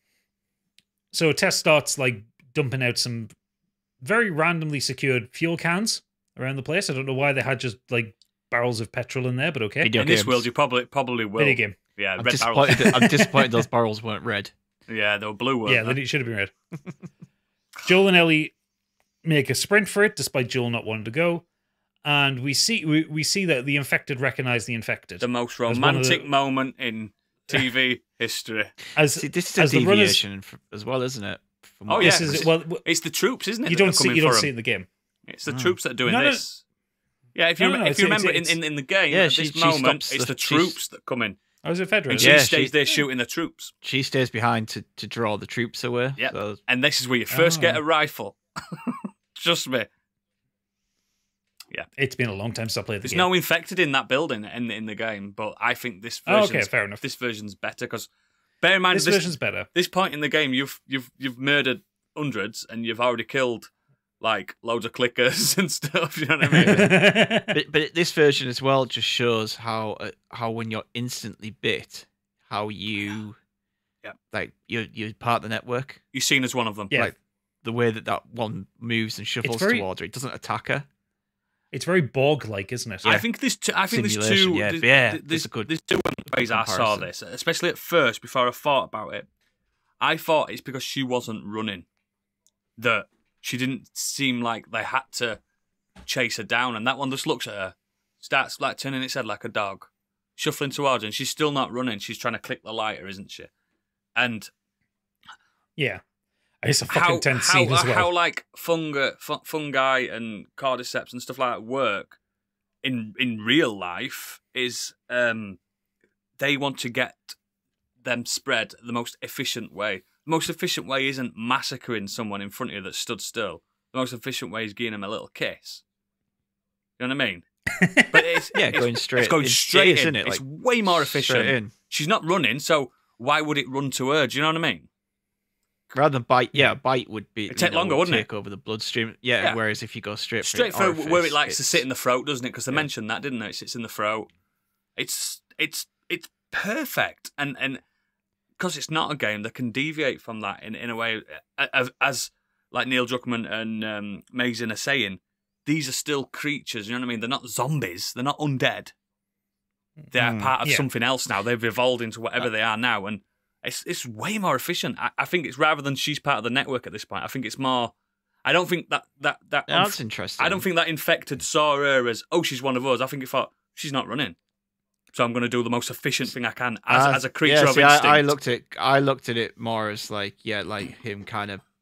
[SPEAKER 1] So Tess starts like dumping out some very randomly secured fuel cans around the place. I don't know why they had just like barrels of petrol in there, but okay.
[SPEAKER 3] Video
[SPEAKER 2] In this
[SPEAKER 3] games.
[SPEAKER 2] world, you probably probably will.
[SPEAKER 1] Video game.
[SPEAKER 2] Yeah,
[SPEAKER 3] I'm
[SPEAKER 2] red barrels.
[SPEAKER 3] disappointed. I'm disappointed those barrels weren't red.
[SPEAKER 2] Yeah, they were blue. Weren't
[SPEAKER 1] Yeah,
[SPEAKER 2] they?
[SPEAKER 1] they should have been red. Joel and Ellie make a sprint for it, despite Joel not wanting to go. And we see we, we see that the infected recognize the infected.
[SPEAKER 2] The most
[SPEAKER 1] As one of the-
[SPEAKER 2] romantic moment in T V history.
[SPEAKER 1] As
[SPEAKER 3] See, this is
[SPEAKER 1] as
[SPEAKER 3] a
[SPEAKER 1] the runners-
[SPEAKER 3] deviation f- as well, isn't it? From
[SPEAKER 2] Oh,
[SPEAKER 3] what-
[SPEAKER 2] yeah.
[SPEAKER 1] this is well, w-
[SPEAKER 2] It's the troops, isn't it?
[SPEAKER 1] you
[SPEAKER 2] that
[SPEAKER 1] don't
[SPEAKER 2] are
[SPEAKER 1] see
[SPEAKER 2] coming
[SPEAKER 1] you don't
[SPEAKER 2] for
[SPEAKER 1] see it
[SPEAKER 2] him?
[SPEAKER 1] in the game.
[SPEAKER 2] It's the
[SPEAKER 3] Oh.
[SPEAKER 2] troops that are doing
[SPEAKER 1] No, no.
[SPEAKER 2] this. Yeah, if you
[SPEAKER 1] No, no,
[SPEAKER 2] rem-
[SPEAKER 1] no,
[SPEAKER 2] if you
[SPEAKER 1] it's-
[SPEAKER 2] remember
[SPEAKER 1] it's-
[SPEAKER 2] in, in, in the game,
[SPEAKER 3] Yeah,
[SPEAKER 2] at
[SPEAKER 3] she-
[SPEAKER 2] this
[SPEAKER 3] she
[SPEAKER 2] moment,
[SPEAKER 3] stops
[SPEAKER 2] it's
[SPEAKER 3] the-
[SPEAKER 2] the
[SPEAKER 3] she's-
[SPEAKER 2] troops that come in.
[SPEAKER 1] I was a Federer.
[SPEAKER 2] And
[SPEAKER 3] Yeah,
[SPEAKER 2] she stays
[SPEAKER 3] she-
[SPEAKER 2] there shooting the troops.
[SPEAKER 3] She stays behind to, to draw the troops away.
[SPEAKER 2] Yep.
[SPEAKER 3] So,
[SPEAKER 2] And this is where you first
[SPEAKER 1] Oh.
[SPEAKER 2] get a rifle. Trust me.
[SPEAKER 1] It's been a long time since I played the
[SPEAKER 2] There's
[SPEAKER 1] game.
[SPEAKER 2] no infected in that building in, in the game, but I think this
[SPEAKER 1] Oh,
[SPEAKER 2] version's,
[SPEAKER 1] okay, fair enough.
[SPEAKER 2] this version's better because bear in mind
[SPEAKER 1] This
[SPEAKER 2] this,
[SPEAKER 1] version's better.
[SPEAKER 2] this point in the game you've you've you've murdered hundreds and you've already killed like loads of clickers and stuff. You know what I mean?
[SPEAKER 3] but but this version as well just shows how uh, how when you're instantly bit, how you,
[SPEAKER 2] Yep.
[SPEAKER 3] like you're you're part of the network.
[SPEAKER 2] You're seen as one of them.
[SPEAKER 1] Yeah.
[SPEAKER 3] Like the way that that one moves and shuffles
[SPEAKER 1] very-
[SPEAKER 3] towards her, it doesn't attack her.
[SPEAKER 1] It's very Borg-like, isn't it?
[SPEAKER 2] I think there's two, I think there's
[SPEAKER 3] Simulation,
[SPEAKER 2] two.
[SPEAKER 3] yeah,
[SPEAKER 2] there's,
[SPEAKER 3] yeah,
[SPEAKER 2] there's,
[SPEAKER 3] that's a good-
[SPEAKER 2] there's two ways I saw
[SPEAKER 3] comparison.
[SPEAKER 2] this, especially at first before I thought about it. I thought it's because she wasn't running that she didn't seem like they had to chase her down, and that one just looks at her, starts like turning its head like a dog, shuffling towards her, and she's still not running. She's trying to click the lighter, isn't she? And
[SPEAKER 1] Yeah. It's a fucking
[SPEAKER 2] how
[SPEAKER 1] tense
[SPEAKER 2] how,
[SPEAKER 1] scene as well.
[SPEAKER 2] how like fungi, fu- fungi and cordyceps and stuff like that work in in real life is um they want to get them spread the most efficient way. The most efficient way isn't massacring someone in front of you that stood still. The most efficient way is giving them a little kiss. You know what I mean? But it's
[SPEAKER 3] Yeah,
[SPEAKER 2] it's,
[SPEAKER 3] going straight.
[SPEAKER 2] It's going
[SPEAKER 3] it
[SPEAKER 2] straight
[SPEAKER 3] is,
[SPEAKER 2] in.
[SPEAKER 3] isn't it?
[SPEAKER 2] It's
[SPEAKER 3] Like,
[SPEAKER 2] way more efficient.
[SPEAKER 3] straight in.
[SPEAKER 2] She's not running, so why would it run to her? Do you know what I mean?
[SPEAKER 3] Rather than bite, yeah, a bite would be
[SPEAKER 2] It'd
[SPEAKER 3] you
[SPEAKER 2] take
[SPEAKER 3] know,
[SPEAKER 2] longer,
[SPEAKER 3] would
[SPEAKER 2] wouldn't it?
[SPEAKER 3] take over the bloodstream. Yeah,
[SPEAKER 2] Yeah.
[SPEAKER 3] whereas if you go straight for
[SPEAKER 2] Straight
[SPEAKER 3] an
[SPEAKER 2] for where it
[SPEAKER 3] orifice,
[SPEAKER 2] likes to
[SPEAKER 3] it's-
[SPEAKER 2] sit in the throat, doesn't it? Because they
[SPEAKER 3] Yeah.
[SPEAKER 2] mentioned that, didn't they? It sits in the throat. It's it's it's perfect, and and because it's not a game that can deviate from that in in a way as, as like Neil Druckmann and um, Mazin are saying. These are still creatures. You know what I mean? They're not zombies. They're not undead. They're
[SPEAKER 3] Mm,
[SPEAKER 2] part of
[SPEAKER 1] yeah.
[SPEAKER 2] something else now. They've evolved into whatever they are now, and it's it's way more efficient. I, I think it's rather than she's part of the network at this point. I think it's more. I don't think that that that.
[SPEAKER 3] Yeah, that's interesting.
[SPEAKER 2] I don't think that infected saw her as, oh, she's one of us. I think it thought, she's not running. So I'm going to do the most efficient thing I can as,
[SPEAKER 3] Uh,
[SPEAKER 2] as a creature
[SPEAKER 3] yeah,
[SPEAKER 2] of
[SPEAKER 3] see,
[SPEAKER 2] instinct.
[SPEAKER 3] I, I looked at I looked at it more as like yeah, like him kind of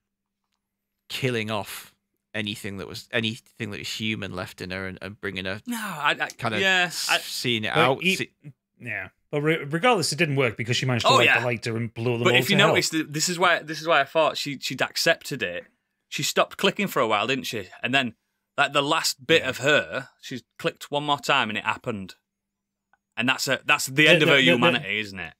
[SPEAKER 3] killing off anything that was anything that was human left in her and, and bringing her
[SPEAKER 2] no, I, I
[SPEAKER 3] kind of
[SPEAKER 2] yeah. I,
[SPEAKER 3] seeing it
[SPEAKER 1] But
[SPEAKER 3] out.
[SPEAKER 1] he-
[SPEAKER 3] see-
[SPEAKER 1] Yeah. But re- regardless, it didn't work because she managed to
[SPEAKER 2] Oh,
[SPEAKER 1] light
[SPEAKER 2] yeah.
[SPEAKER 1] the lighter and blow them
[SPEAKER 2] but
[SPEAKER 1] all
[SPEAKER 2] if you
[SPEAKER 1] to hell.
[SPEAKER 2] notice, th- this is why this is why I thought she she'd accepted it she stopped clicking for a while, didn't she? And then, like the last bit
[SPEAKER 1] Yeah.
[SPEAKER 2] of her, she clicked one more time, and it happened. And that's a that's the end
[SPEAKER 1] The-
[SPEAKER 2] of her
[SPEAKER 1] the- the-
[SPEAKER 2] humanity, isn't it?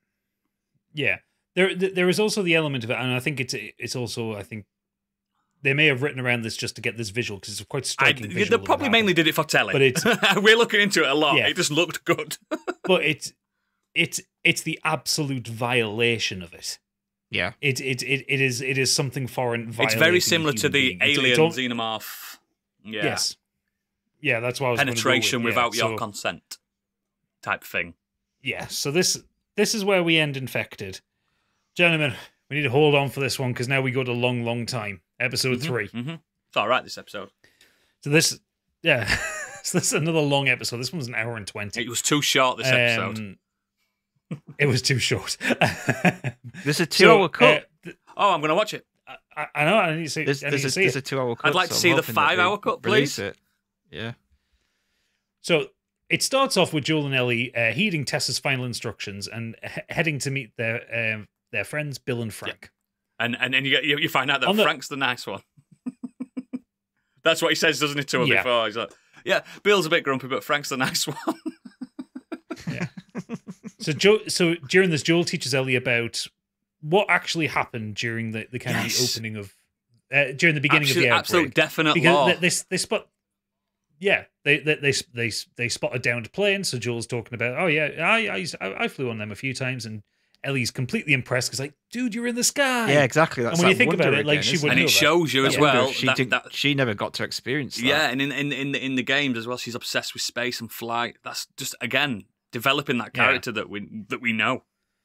[SPEAKER 1] Yeah, there there is also the element of it, and I think it's it's also I think they may have written around this just to get this visual because it's quite
[SPEAKER 2] I,
[SPEAKER 1] striking.
[SPEAKER 2] they
[SPEAKER 1] visual of it
[SPEAKER 2] probably mainly
[SPEAKER 1] happening.
[SPEAKER 2] did it for telly,
[SPEAKER 1] But it's-
[SPEAKER 2] we're looking into it a lot.
[SPEAKER 1] Yeah.
[SPEAKER 2] It just looked good.
[SPEAKER 1] but it's it's it's the absolute violation of it.
[SPEAKER 3] Yeah.
[SPEAKER 1] It it it, it is it is something foreign.
[SPEAKER 2] It's very
[SPEAKER 1] violating
[SPEAKER 2] similar
[SPEAKER 1] a
[SPEAKER 2] to
[SPEAKER 1] human
[SPEAKER 2] the
[SPEAKER 1] being. It's-
[SPEAKER 2] alien
[SPEAKER 1] it's al-
[SPEAKER 2] xenomorph. Yeah.
[SPEAKER 1] Yes. Yeah, that's what I was gonna go
[SPEAKER 2] Penetration
[SPEAKER 1] with, yeah.
[SPEAKER 2] without your
[SPEAKER 1] So-
[SPEAKER 2] consent type thing.
[SPEAKER 1] Yeah, so this this is where we end infected. Gentlemen, we need to hold on for this one because now we go to long, long time. Episode three.
[SPEAKER 2] Mm-hmm. It's all right, this episode.
[SPEAKER 1] So this, yeah, so this is another long episode. This one's an hour and twenty.
[SPEAKER 2] It was too short, this episode.
[SPEAKER 1] Um, it was too short.
[SPEAKER 3] There's a two-hour
[SPEAKER 1] So,
[SPEAKER 3] cut.
[SPEAKER 1] uh, th-
[SPEAKER 2] Oh, I'm going to watch it.
[SPEAKER 1] I, I know. I need to see.
[SPEAKER 3] There's,
[SPEAKER 1] I need
[SPEAKER 3] there's,
[SPEAKER 1] to
[SPEAKER 3] a,
[SPEAKER 1] see
[SPEAKER 3] there's
[SPEAKER 1] it.
[SPEAKER 3] a two-hour cut.
[SPEAKER 2] I'd like to
[SPEAKER 3] so
[SPEAKER 2] see
[SPEAKER 3] I'm
[SPEAKER 2] the
[SPEAKER 3] hoping that
[SPEAKER 2] five-hour
[SPEAKER 3] they
[SPEAKER 2] cut,
[SPEAKER 3] release
[SPEAKER 2] please.
[SPEAKER 3] It. Yeah.
[SPEAKER 1] So it starts off with Joel and Ellie uh, heeding Tessa's final instructions and he- heading to meet their um, their friends Bill and Frank.
[SPEAKER 2] And and then you get you, you find out that
[SPEAKER 1] On the-
[SPEAKER 2] Frank's the nice one. That's what he says, doesn't he, to her
[SPEAKER 1] Yeah.
[SPEAKER 2] before? He's like, yeah, Bill's a bit grumpy, but Frank's the nice one.
[SPEAKER 1] Yeah. So Joe, so during this, Joel teaches Ellie about what actually happened during the, the kind of
[SPEAKER 2] Yes.
[SPEAKER 1] the opening of uh, during the beginning
[SPEAKER 2] absolute,
[SPEAKER 1] of the
[SPEAKER 2] absolute
[SPEAKER 1] outbreak.
[SPEAKER 2] definite
[SPEAKER 1] Because
[SPEAKER 2] law.
[SPEAKER 1] they, they they spot, yeah, they they they they they spotted downed plane. So Joel's talking about, oh yeah, I I I I flew on them a few times, and Ellie's completely impressed because like, dude, you're in the sky.
[SPEAKER 3] Yeah, exactly. That's
[SPEAKER 1] And when you
[SPEAKER 3] that
[SPEAKER 1] think about
[SPEAKER 3] wonder
[SPEAKER 1] it, like,
[SPEAKER 3] again,
[SPEAKER 1] she
[SPEAKER 3] isn't
[SPEAKER 1] wouldn't
[SPEAKER 2] and
[SPEAKER 3] it?
[SPEAKER 2] it
[SPEAKER 1] know that.
[SPEAKER 2] shows you
[SPEAKER 1] I
[SPEAKER 2] as
[SPEAKER 3] wonder
[SPEAKER 2] well
[SPEAKER 3] if she
[SPEAKER 2] that,
[SPEAKER 3] didn't-
[SPEAKER 2] that
[SPEAKER 3] she never got to experience that.
[SPEAKER 2] yeah, and in, in in the in the games as well, she's obsessed with space and flight. That's just again developing that
[SPEAKER 1] Yeah.
[SPEAKER 2] character that we that we know.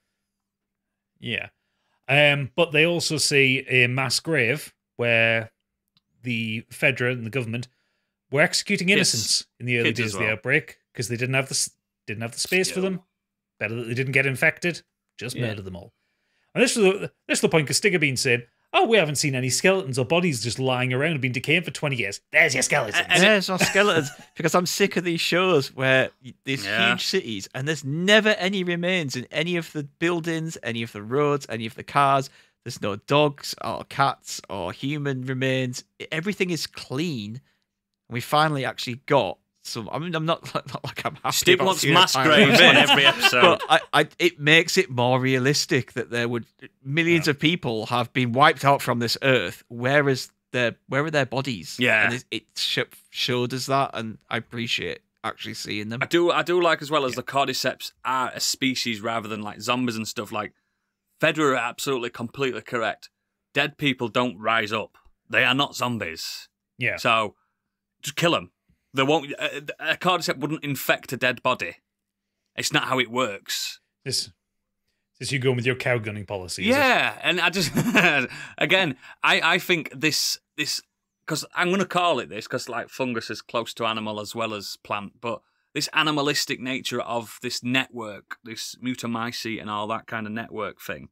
[SPEAKER 1] Yeah. Um, but they also see a mass grave where the Fedra and the government were executing
[SPEAKER 2] Kids.
[SPEAKER 1] innocents in the early
[SPEAKER 2] Kids
[SPEAKER 1] days
[SPEAKER 2] as
[SPEAKER 1] of the
[SPEAKER 2] well.
[SPEAKER 1] outbreak because they didn't have the s- didn't have the space for
[SPEAKER 2] Still.
[SPEAKER 1] them. Better that they didn't get infected. Just
[SPEAKER 3] Yeah.
[SPEAKER 1] murder them all. And this was the, this was the point because Stig had been saying, "Oh, we haven't seen any skeletons or bodies just lying around and been decaying for twenty years. There's your skeletons."
[SPEAKER 2] And it-
[SPEAKER 3] There's no skeletons because I'm sick of these shows where y- there's
[SPEAKER 2] Yeah.
[SPEAKER 3] huge cities and there's never any remains in any of the buildings, any of the roads, any of the cars. There's no dogs or cats or human remains. Everything is clean. We finally actually got some. I mean, I'm not, not like I'm happy.
[SPEAKER 2] Stig
[SPEAKER 3] about
[SPEAKER 2] wants
[SPEAKER 3] seeing a
[SPEAKER 2] mass
[SPEAKER 3] pile of
[SPEAKER 2] graves in
[SPEAKER 3] remains,
[SPEAKER 2] every episode.
[SPEAKER 3] But I, I, it makes it more realistic that there would millions of people have been wiped out from this earth. Where is their where are their bodies?
[SPEAKER 2] Yeah.
[SPEAKER 3] and it, it sh- showed us that, and I appreciate actually seeing them.
[SPEAKER 2] I do I do like as well as the cordyceps are a species rather than like zombies and stuff. Like Fedra are absolutely completely correct. Dead people don't rise up. They are not zombies.
[SPEAKER 1] Yeah.
[SPEAKER 2] So just kill them. They won't. A, a cordyceps wouldn't infect a dead body. It's not how it works.
[SPEAKER 1] This this you going with your cow gunning policy. Is it?
[SPEAKER 2] Yeah, and I just again, I I think this this because I'm going to call it this because like fungus is close to animal as well as plant, but this animalistic nature of this network, this mutamycete and all that kind of network thing,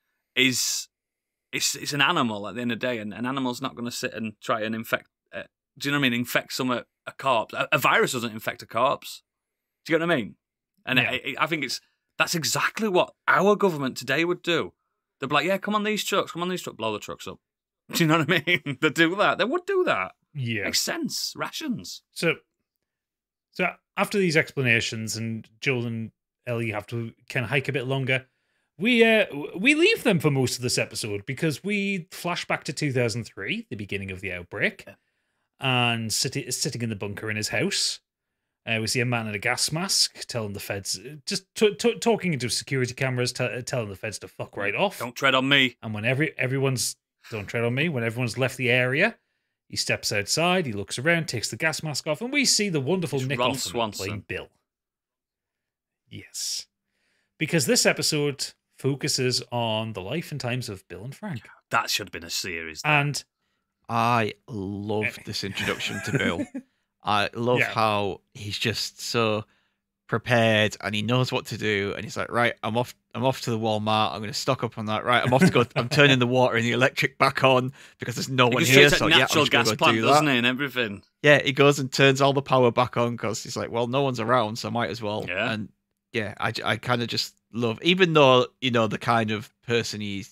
[SPEAKER 2] is it's it's an animal at the end of the day, and an animal's not going to sit and try and infect. Uh, do you know what I mean? Infect some a, a corpse. A, a virus doesn't infect a corpse. Do you get what I mean? And
[SPEAKER 1] Yeah.
[SPEAKER 2] I, I think it's that's exactly what our government today would do. They'd be like, "Yeah, come on these trucks, come on these trucks, blow the trucks up." Do you know what I mean? They do that. They would do that.
[SPEAKER 1] Yeah.
[SPEAKER 2] Makes sense. Rations.
[SPEAKER 1] So, so after these explanations, and Joel and Ellie have to kind of hike a bit longer, we uh we leave them for most of this episode because we flash back to two thousand three, the beginning of the outbreak, and sitting sitting in the bunker in his house. Uh, we see a man in a gas mask telling the feds, just t- t- talking into security cameras, t- telling the feds to fuck right off.
[SPEAKER 2] Don't tread on me.
[SPEAKER 1] And when every everyone's don't tread on me, when everyone's left the area, he steps outside, he looks around, takes the gas mask off, and we see the wonderful
[SPEAKER 2] It's
[SPEAKER 1] Nick
[SPEAKER 2] Ron
[SPEAKER 1] Offerman
[SPEAKER 2] Swanson.
[SPEAKER 1] playing Bill. Yes, because this episode focuses on the life and times of Bill and Frank,
[SPEAKER 2] That should have been a series.
[SPEAKER 1] and
[SPEAKER 3] I loved this introduction to Bill. I love
[SPEAKER 1] Yeah.
[SPEAKER 3] how he's just so prepared and he knows what to do. And he's like, right, I'm off. I'm off to the Walmart. I'm going to stock up on that. Right, I'm off to go. I'm turning the water and the electric back on because there's no
[SPEAKER 2] He
[SPEAKER 3] one
[SPEAKER 2] goes
[SPEAKER 3] here.
[SPEAKER 2] straight to
[SPEAKER 3] So yeah, I'm
[SPEAKER 2] natural
[SPEAKER 3] just gonna
[SPEAKER 2] gas
[SPEAKER 3] go
[SPEAKER 2] plant,
[SPEAKER 3] do
[SPEAKER 2] doesn't
[SPEAKER 3] that.
[SPEAKER 2] he, and everything.
[SPEAKER 3] Yeah, he goes and turns all the power back on because he's like, well, no one's around, so I might as well.
[SPEAKER 2] Yeah.
[SPEAKER 3] And yeah, I, I kind of just love, even though, you know, the kind of person he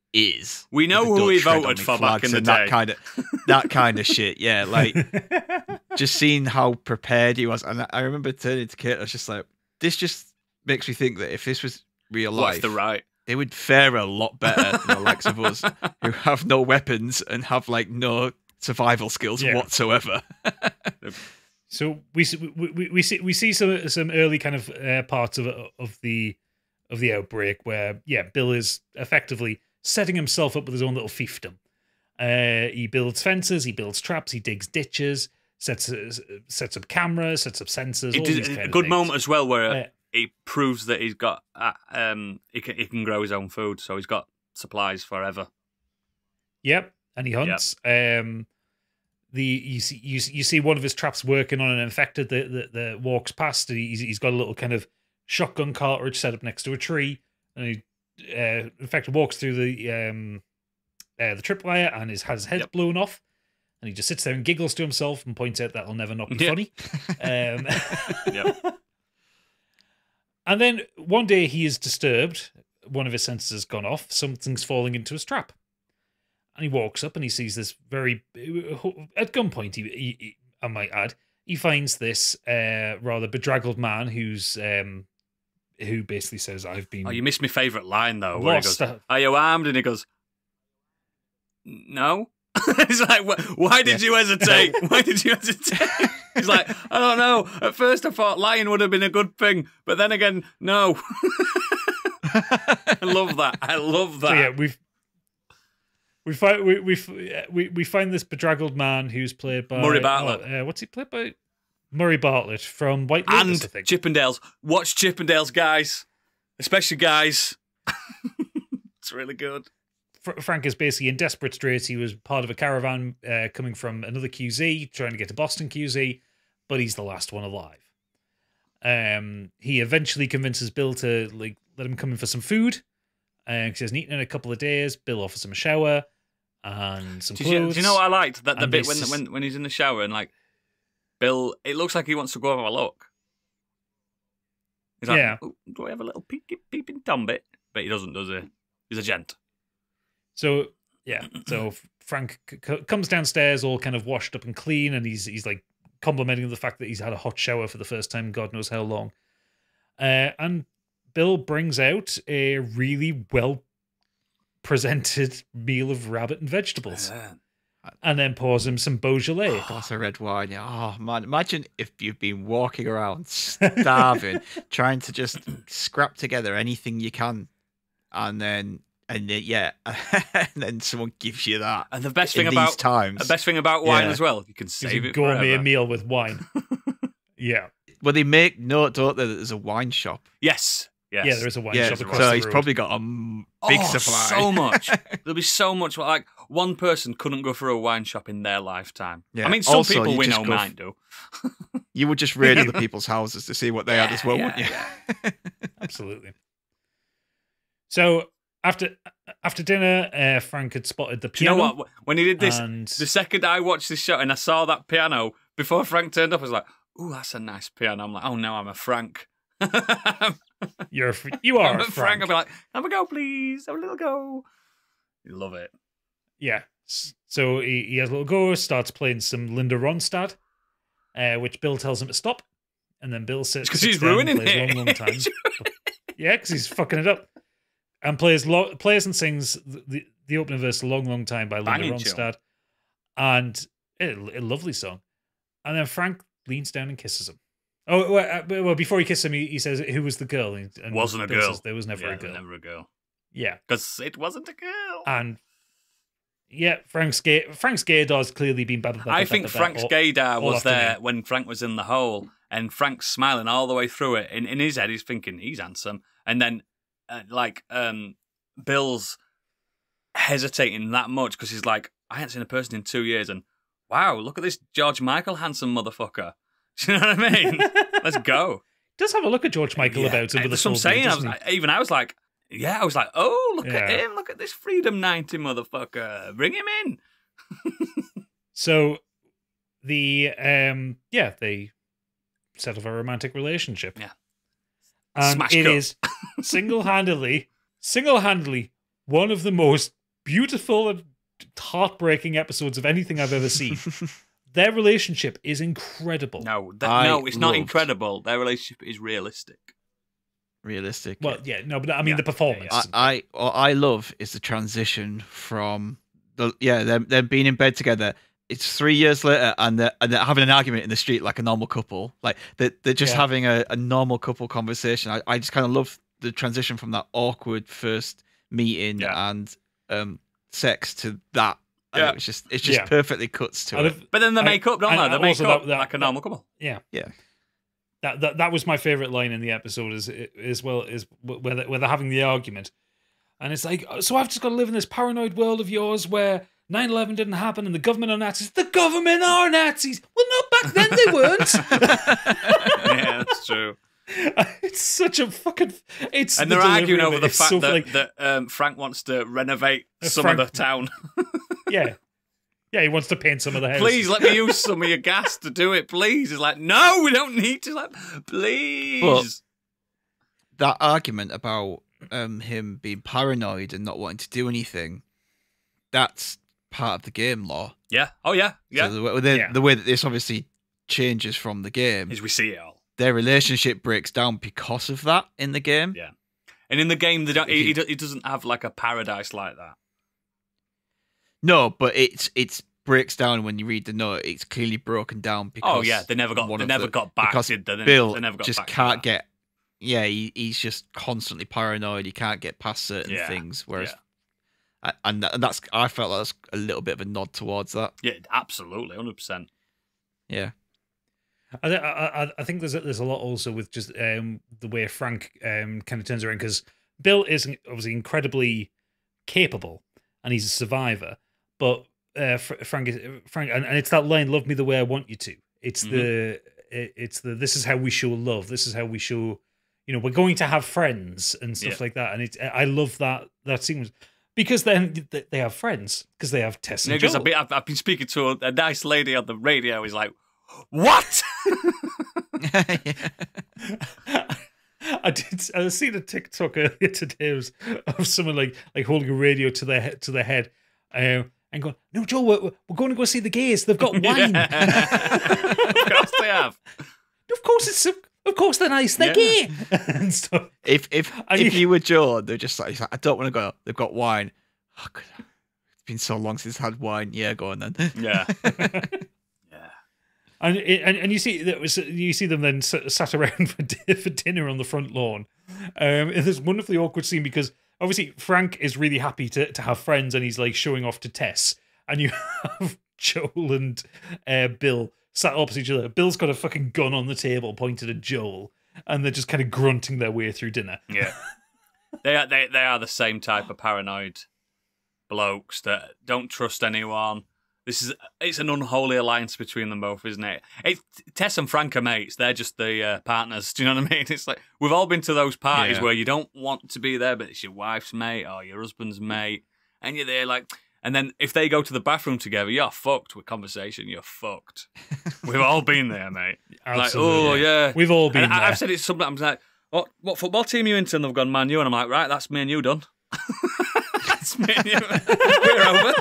[SPEAKER 3] is.
[SPEAKER 2] We know who we voted for back in the day.
[SPEAKER 3] That kind of, that kind of shit. Yeah, like just seeing how prepared he was. And I remember turning to Kate, I was just like, this just makes me think that if this was real life,
[SPEAKER 2] What's the right?
[SPEAKER 3] they would fare a lot better than the likes of us who have no weapons and have like no survival skills yeah. whatsoever.
[SPEAKER 1] So we we we we see we see some some early kind of uh, parts of of the of the outbreak where yeah, Bill is effectively setting himself up with his own little fiefdom. Uh, he builds fences, he builds traps, he digs ditches, sets uh, sets up cameras, sets up sensors.
[SPEAKER 2] It
[SPEAKER 1] all
[SPEAKER 2] did,
[SPEAKER 1] these kind
[SPEAKER 2] a
[SPEAKER 1] of
[SPEAKER 2] good
[SPEAKER 1] things.
[SPEAKER 2] moment as well where
[SPEAKER 1] Uh,
[SPEAKER 2] he proves that he's got uh, um he can he can grow his own food, so he's got supplies forever.
[SPEAKER 1] Yep, and he hunts. Yep. Um, the you see you, you see one of his traps working on an infected that that, that walks past. And he's he's got a little kind of shotgun cartridge set up next to a tree, and he uh, infected walks through the um uh, the tripwire and his has his head
[SPEAKER 2] Yep.
[SPEAKER 1] blown off, and he just sits there and giggles to himself and points out that'll never not be
[SPEAKER 2] Yep.
[SPEAKER 1] funny. Um,
[SPEAKER 2] Yep.
[SPEAKER 1] And then one day he is disturbed. One of his senses has gone off. Something's falling into his trap. And he walks up and he sees this very... At gunpoint, he, he, he, I might add, he finds this uh, rather bedraggled man who's... Um, who basically says, I've been...
[SPEAKER 2] Oh, you missed my favourite line, though,
[SPEAKER 1] I've
[SPEAKER 2] where he
[SPEAKER 1] lost
[SPEAKER 2] goes,
[SPEAKER 1] a-
[SPEAKER 2] are you armed? And he goes, no. He's like, "Wh- why did you hesitate? Why did you hesitate? He's like, I don't know. At first I thought lying would have been a good thing, but then again, no. I love that. I love that.
[SPEAKER 1] So yeah, we've... We find we we we we find this bedraggled man who's played by
[SPEAKER 2] Murray Bartlett.
[SPEAKER 1] Oh, uh, what's he played by? Murray Bartlett from White
[SPEAKER 2] and
[SPEAKER 1] Lotus, I think.
[SPEAKER 2] Chippendales. Watch Chippendales, guys. Especially guys. It's really good.
[SPEAKER 1] Fr- Frank is basically in desperate straits. He was part of a caravan uh, coming from another Q Z, trying to get to Boston Q Z, but he's the last one alive. Um, he eventually convinces Bill to like let him come in for some food, because he hasn't eaten in a couple of days. Bill offers him a shower and some
[SPEAKER 2] Do
[SPEAKER 1] clothes.
[SPEAKER 2] you, do you know what I liked? That the
[SPEAKER 1] And
[SPEAKER 2] bit when,
[SPEAKER 1] this-
[SPEAKER 2] when when he's in the shower and like Bill, it looks like he wants to go have a look. He's like,
[SPEAKER 1] Yeah.
[SPEAKER 2] "Oh, do I have a little peek, peeping Tom bit? But he doesn't, does he? He's a gent.
[SPEAKER 1] So yeah, so Frank c- c- comes downstairs all kind of washed up and clean, and he's he's like complimenting the fact that he's had a hot shower for the first time in God knows how long. Uh, and Bill brings out a really well presented meal of rabbit and vegetables,
[SPEAKER 2] Yeah.
[SPEAKER 1] and then pours him some Beaujolais.
[SPEAKER 3] Glass of red wine. Yeah. Oh man, imagine if you've been walking around starving, trying to just scrap together anything you can, and then and then, yeah, and then someone gives you that.
[SPEAKER 2] And the best
[SPEAKER 3] in
[SPEAKER 2] thing
[SPEAKER 3] these
[SPEAKER 2] about
[SPEAKER 3] times,
[SPEAKER 2] the best thing about wine
[SPEAKER 3] Yeah.
[SPEAKER 2] as well, you can
[SPEAKER 1] It's
[SPEAKER 2] save
[SPEAKER 1] a
[SPEAKER 2] it
[SPEAKER 1] gourmet
[SPEAKER 2] forever.
[SPEAKER 1] meal with wine. Yeah,
[SPEAKER 3] well, they make note, don't they, that there's a wine shop.
[SPEAKER 2] Yes. Yes.
[SPEAKER 1] yeah, there is a wine
[SPEAKER 3] yeah,
[SPEAKER 1] shop across
[SPEAKER 3] so
[SPEAKER 1] the
[SPEAKER 3] he's
[SPEAKER 1] road.
[SPEAKER 3] probably got a m- big
[SPEAKER 2] oh,
[SPEAKER 3] supply.
[SPEAKER 2] so much. There'll be so much. Like one person couldn't go through a wine shop in their lifetime.
[SPEAKER 3] Yeah.
[SPEAKER 2] I mean, some
[SPEAKER 3] Also,
[SPEAKER 2] people
[SPEAKER 3] you
[SPEAKER 2] we
[SPEAKER 3] just
[SPEAKER 2] know
[SPEAKER 3] go
[SPEAKER 2] might
[SPEAKER 3] f-
[SPEAKER 2] do.
[SPEAKER 3] You would just raid other people's houses to see what they had as well,
[SPEAKER 2] Yeah,
[SPEAKER 3] wouldn't you?
[SPEAKER 2] yeah,
[SPEAKER 1] Absolutely. So after after dinner, uh, Frank had spotted the
[SPEAKER 2] Do you
[SPEAKER 1] piano.
[SPEAKER 2] know what? When he did this,
[SPEAKER 1] And
[SPEAKER 2] the second I watched this show and I saw that piano before Frank turned up, I was like, "Ooh, that's a nice piano." I'm like, "Oh no, I'm a Frank."
[SPEAKER 1] you're a fr- you are
[SPEAKER 2] I'm
[SPEAKER 1] a
[SPEAKER 2] a Frank.
[SPEAKER 1] Frank.
[SPEAKER 2] I'll be like, "Have a go, please. Have a little go." You love it.
[SPEAKER 1] Yeah. S- So he, he has a little go, starts playing some Linda Ronstadt, uh, which Bill tells him to stop. And then Bill sits
[SPEAKER 2] Because
[SPEAKER 1] sits
[SPEAKER 2] he's
[SPEAKER 1] down and
[SPEAKER 2] ruining
[SPEAKER 1] plays
[SPEAKER 2] it.
[SPEAKER 1] long, long time. Yeah, because he's fucking it up. And plays lo- plays and sings the, the, the opening verse, A Long, Long Time by Linda
[SPEAKER 2] Banging
[SPEAKER 1] Ronstadt. And a, a lovely song. And then Frank leans down and kisses him. Oh, well, uh, well before he kisses him, he, he says, who was the girl? And
[SPEAKER 2] Wasn't a
[SPEAKER 1] Bill
[SPEAKER 2] girl.
[SPEAKER 1] says, there was never
[SPEAKER 2] Yeah,
[SPEAKER 1] a girl.
[SPEAKER 2] never a girl.
[SPEAKER 1] Yeah.
[SPEAKER 2] Because it wasn't a girl.
[SPEAKER 1] And yeah, Frank's gay. Frank's gaydar's clearly been bad.
[SPEAKER 2] I think Frank's gaydar
[SPEAKER 1] all
[SPEAKER 2] was there
[SPEAKER 1] afternoon.
[SPEAKER 2] when Frank was in the hole, and Frank's smiling all the way through it. In, in his head, he's thinking he's handsome, and then uh, like um, Bill's hesitating that much because he's like, I haven't seen a person in two years, and wow, look at this George Michael handsome motherfucker. Do you know what I mean? Let's go.
[SPEAKER 1] Does have a look at George Michael
[SPEAKER 2] Yeah,
[SPEAKER 1] about him with a
[SPEAKER 2] that's what I'm
[SPEAKER 1] full beard,
[SPEAKER 2] saying. I was,
[SPEAKER 1] doesn't he?
[SPEAKER 2] even I was like, yeah, I was like, oh, look at
[SPEAKER 1] Yeah.
[SPEAKER 2] him, look at this Freedom ninety motherfucker, bring him in.
[SPEAKER 1] So the um yeah, they set up a romantic relationship.
[SPEAKER 2] Yeah.
[SPEAKER 1] And
[SPEAKER 2] Smash
[SPEAKER 1] it
[SPEAKER 2] cut.
[SPEAKER 1] is single-handedly, single-handedly one of the most beautiful and heartbreaking episodes of anything I've ever seen. Their relationship is incredible.
[SPEAKER 2] No, th- no, it's not incredible. Their relationship is realistic.
[SPEAKER 3] Realistic.
[SPEAKER 1] Well, yeah, no, but I mean
[SPEAKER 2] Yeah.
[SPEAKER 1] the performance.
[SPEAKER 3] I, I what I love is the transition from the yeah them them being in bed together. It's three years later, and they're, and they're having an argument in the street like a normal couple. Like they're, they're just
[SPEAKER 1] Yeah.
[SPEAKER 3] having a, a normal couple conversation. I, I just kind of love the transition from that awkward first meeting
[SPEAKER 2] Yeah.
[SPEAKER 3] and um sex to that. And
[SPEAKER 2] Yeah.
[SPEAKER 3] it's just it's just
[SPEAKER 1] Yeah.
[SPEAKER 3] perfectly cuts to
[SPEAKER 1] I
[SPEAKER 3] it.
[SPEAKER 1] love-
[SPEAKER 2] But then they
[SPEAKER 1] I-
[SPEAKER 2] make up, don't
[SPEAKER 1] and-
[SPEAKER 2] they?
[SPEAKER 1] and
[SPEAKER 2] They make
[SPEAKER 1] also
[SPEAKER 2] up
[SPEAKER 1] that- that-
[SPEAKER 2] like a normal couple.
[SPEAKER 1] yeah.
[SPEAKER 3] Yeah.
[SPEAKER 1] That, that that was my favorite line in the episode as as well is where they're, where they're having the argument, and it's like, so I've just got to live in this paranoid world of yours where nine eleven didn't happen and the government are Nazis. The government are Nazis. Well, no, back then they weren't.
[SPEAKER 2] Yeah, that's true.
[SPEAKER 1] It's such a fucking. It's
[SPEAKER 2] And
[SPEAKER 1] the
[SPEAKER 2] they're
[SPEAKER 1] delivery
[SPEAKER 2] arguing
[SPEAKER 1] of
[SPEAKER 2] over
[SPEAKER 1] it
[SPEAKER 2] the
[SPEAKER 1] is
[SPEAKER 2] fact
[SPEAKER 1] so,
[SPEAKER 2] that,
[SPEAKER 1] like,
[SPEAKER 2] that um, Frank wants to renovate
[SPEAKER 1] Uh,
[SPEAKER 2] some
[SPEAKER 1] Frank-
[SPEAKER 2] of the town.
[SPEAKER 1] yeah, yeah, he wants to paint some of the houses.
[SPEAKER 2] Please let me use some of your gas to do it, please. It's like, no, we don't need to. Like, please.
[SPEAKER 3] That argument about um him being paranoid and not wanting to do anything, that's part of the game lore.
[SPEAKER 2] Yeah. Oh, yeah. Yeah.
[SPEAKER 3] So the, way- the,
[SPEAKER 1] Yeah.
[SPEAKER 3] the way that this obviously changes from the game,
[SPEAKER 2] As we see it all.
[SPEAKER 3] their relationship breaks down because of that in the game.
[SPEAKER 2] Yeah. And in the game, they don't.
[SPEAKER 3] If
[SPEAKER 2] He,
[SPEAKER 3] you-
[SPEAKER 2] he do- he doesn't have like a paradise like that.
[SPEAKER 3] No, but it's it's breaks down when you read the note. It's clearly broken down because
[SPEAKER 2] Oh yeah, they never got.
[SPEAKER 3] one
[SPEAKER 2] They
[SPEAKER 3] of
[SPEAKER 2] never
[SPEAKER 3] the-
[SPEAKER 2] got back.
[SPEAKER 3] because
[SPEAKER 2] Did they? They
[SPEAKER 3] Bill
[SPEAKER 2] they never got
[SPEAKER 3] just
[SPEAKER 2] back to
[SPEAKER 3] can't
[SPEAKER 2] that.
[SPEAKER 3] get. Yeah, he, he's just constantly paranoid. He can't get past certain
[SPEAKER 2] Yeah,
[SPEAKER 3] things. Whereas,
[SPEAKER 2] yeah.
[SPEAKER 3] I- and, that, and that's I felt that's a little bit of a nod towards that.
[SPEAKER 2] Yeah, absolutely, hundred percent.
[SPEAKER 3] Yeah.
[SPEAKER 1] I, th- I, I- I think there's a, there's a lot also with just um, the way Frank um, kind of turns around, because Bill is obviously incredibly capable and he's a survivor, but uh, Fr- Frank is Frank, and, and it's that line, "Love me the way I want you to." It's
[SPEAKER 2] Mhm.
[SPEAKER 1] the it, it's the this is how we show love. This is how we show, you know, we're going to have friends and stuff
[SPEAKER 2] Yeah.
[SPEAKER 1] like that. And it's I love that that sequence because then th- they have friends because they have Tess and
[SPEAKER 2] Because
[SPEAKER 1] Joel.
[SPEAKER 2] I've been, I've, I've been speaking to a, a nice lady on the radio. He's like, "What?"
[SPEAKER 1] I did. I seen a TikTok earlier today of, of someone like like holding a radio to their he- to their head, uh, and going, "No, Joe, we're, we're going to go see the gays. They've got wine."
[SPEAKER 2] Of course they have.
[SPEAKER 1] Of course, it's of course they're nice. They're
[SPEAKER 2] Yeah.
[SPEAKER 1] gay and stuff.
[SPEAKER 3] If if
[SPEAKER 1] And
[SPEAKER 3] if
[SPEAKER 1] you-
[SPEAKER 3] you were Joe, they're just like, he's like, I don't want to go. They've got wine. Oh, God. It's been so long since I had wine. Yeah, go on then.
[SPEAKER 2] Yeah. Yeah.
[SPEAKER 1] And, and and you see that was you see them then s- sat around for, di- for dinner on the front lawn. Um, in this wonderfully awkward scene because obviously Frank is really happy to, to have friends and he's like showing off to Tess, and you have Joel and uh, Bill sat opposite each other. Bill's got a fucking gun on the table pointed at Joel, and they're just kind of grunting their way through dinner.
[SPEAKER 2] Yeah. They are they they are the same type of paranoid blokes that don't trust anyone. This is it's an unholy alliance between them both, isn't it? It's, Tess and Frank are mates. They're just the uh, partners. Do you know what I mean? It's like we've all been to those parties
[SPEAKER 3] Yeah.
[SPEAKER 2] where you don't want to be there, but it's your wife's mate or your husband's mate, and you're there like. And then if they go to the bathroom together, you're fucked with conversation. You're fucked. We've all been there, mate. Like, oh yeah,
[SPEAKER 1] We've all been
[SPEAKER 2] And I-
[SPEAKER 1] there.
[SPEAKER 2] I've said it sometimes. Like, what what football team are you into? And they've gone Man U, and I'm like, right, that's me and you done. That's me and you. We're over.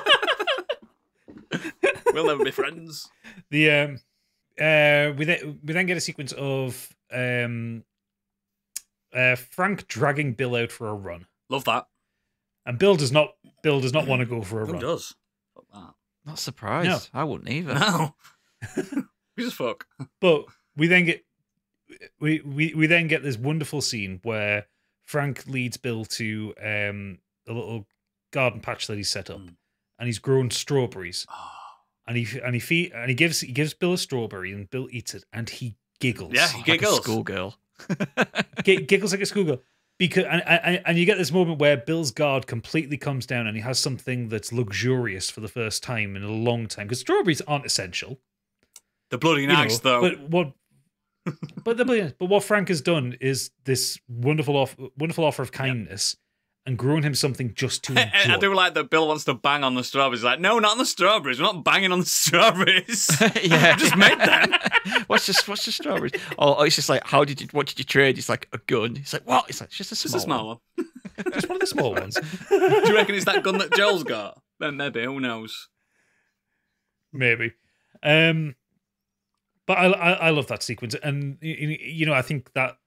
[SPEAKER 2] We'll never be friends.
[SPEAKER 1] The um, uh, we then we then get a sequence of um, uh, Frank dragging Bill out for a run,
[SPEAKER 2] Love that.
[SPEAKER 1] and Bill does not. Bill does not want to go for a
[SPEAKER 2] Who
[SPEAKER 1] run.
[SPEAKER 2] does? Fuck that.
[SPEAKER 3] Not surprised. I wouldn't either.
[SPEAKER 2] No. Who's as fuck?
[SPEAKER 1] But we then get we, we we then get this wonderful scene where Frank leads Bill to um, a little garden patch that he's set up,
[SPEAKER 2] Mm.
[SPEAKER 1] and he's grown strawberries,
[SPEAKER 2] Oh.
[SPEAKER 1] and he and he feed, and he gives he gives Bill a strawberry, and Bill eats it, and he giggles.
[SPEAKER 2] Yeah, he
[SPEAKER 3] Like a
[SPEAKER 2] giggles.
[SPEAKER 3] schoolgirl.
[SPEAKER 1] G- giggles like a schoolgirl. Because and, and and you get this moment where Bill's guard completely comes down and he has something that's luxurious for the first time in a long time. Because strawberries aren't essential,
[SPEAKER 2] The bloody
[SPEAKER 1] you
[SPEAKER 2] nice
[SPEAKER 1] know,
[SPEAKER 2] though.
[SPEAKER 1] But what? but the but what Frank has done is this wonderful off, wonderful offer of kindness, and grown him something just to enjoy.
[SPEAKER 2] I do like that Bill wants to bang on the strawberries. Like, no, not on the strawberries. We're not banging on the strawberries.
[SPEAKER 3] Yeah,
[SPEAKER 2] Just make them.
[SPEAKER 3] What's just what's the strawberries? Oh, oh, it's just like, how did you? What did you trade? It's like a gun. It's like what? It's like it's just a
[SPEAKER 2] Just
[SPEAKER 3] small,
[SPEAKER 2] a small one.
[SPEAKER 1] Just one of the small ones.
[SPEAKER 2] Do you reckon it's that gun that Joel's got? Then maybe, who knows?
[SPEAKER 1] Maybe. Um, but I, I I love that sequence, and you know I think that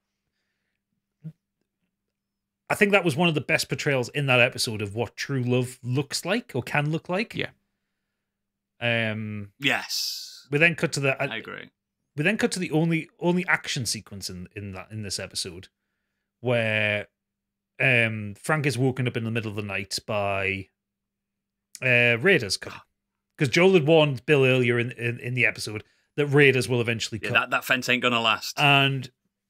[SPEAKER 1] I think that was one of the best portrayals in that episode of what true love looks like or can look like.
[SPEAKER 3] Yeah.
[SPEAKER 1] Um.
[SPEAKER 2] Yes.
[SPEAKER 1] We then cut to the.
[SPEAKER 2] I agree.
[SPEAKER 1] We then cut to the only only action sequence in in that in this episode, where um Frank is woken up in the middle of the night by uh raiders coming. Because Joel had warned Bill earlier in, in, in the episode that raiders will eventually
[SPEAKER 2] Yeah,
[SPEAKER 1] come.
[SPEAKER 2] that, that fence ain't going to last.
[SPEAKER 1] And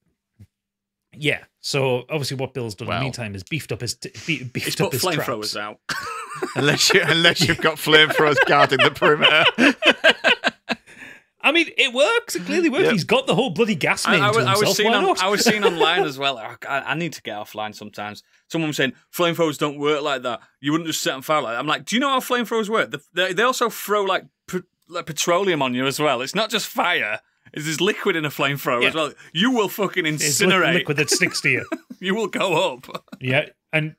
[SPEAKER 1] yeah, so obviously what Bill's done
[SPEAKER 3] Well,
[SPEAKER 1] in the meantime is beefed up his t- be- beefed
[SPEAKER 2] He's
[SPEAKER 1] up
[SPEAKER 2] put
[SPEAKER 1] his
[SPEAKER 2] flamethrowers
[SPEAKER 1] traps.
[SPEAKER 2] out.
[SPEAKER 3] unless you unless you've got flamethrowers guarding the perimeter.
[SPEAKER 1] I mean, it works. It clearly works.
[SPEAKER 3] Yep.
[SPEAKER 1] He's got the whole bloody gas
[SPEAKER 2] I,
[SPEAKER 1] main
[SPEAKER 2] I,
[SPEAKER 1] to
[SPEAKER 2] was, I
[SPEAKER 1] himself.
[SPEAKER 2] was seeing
[SPEAKER 1] Why
[SPEAKER 2] on,
[SPEAKER 1] not?
[SPEAKER 2] I was seeing online as well. I, I need to get offline sometimes. Someone was saying flamethrowers don't work like that. You wouldn't just set on fire like that. I'm like, do you know how flamethrowers work? They, they also throw like, p- like petroleum on you as well. It's not just fire. It's this liquid in a flamethrower
[SPEAKER 1] Yeah.
[SPEAKER 2] as well. You will fucking
[SPEAKER 1] It's li-
[SPEAKER 2] incinerate.
[SPEAKER 1] liquid that sticks to you.
[SPEAKER 2] You will go up.
[SPEAKER 1] Yeah, and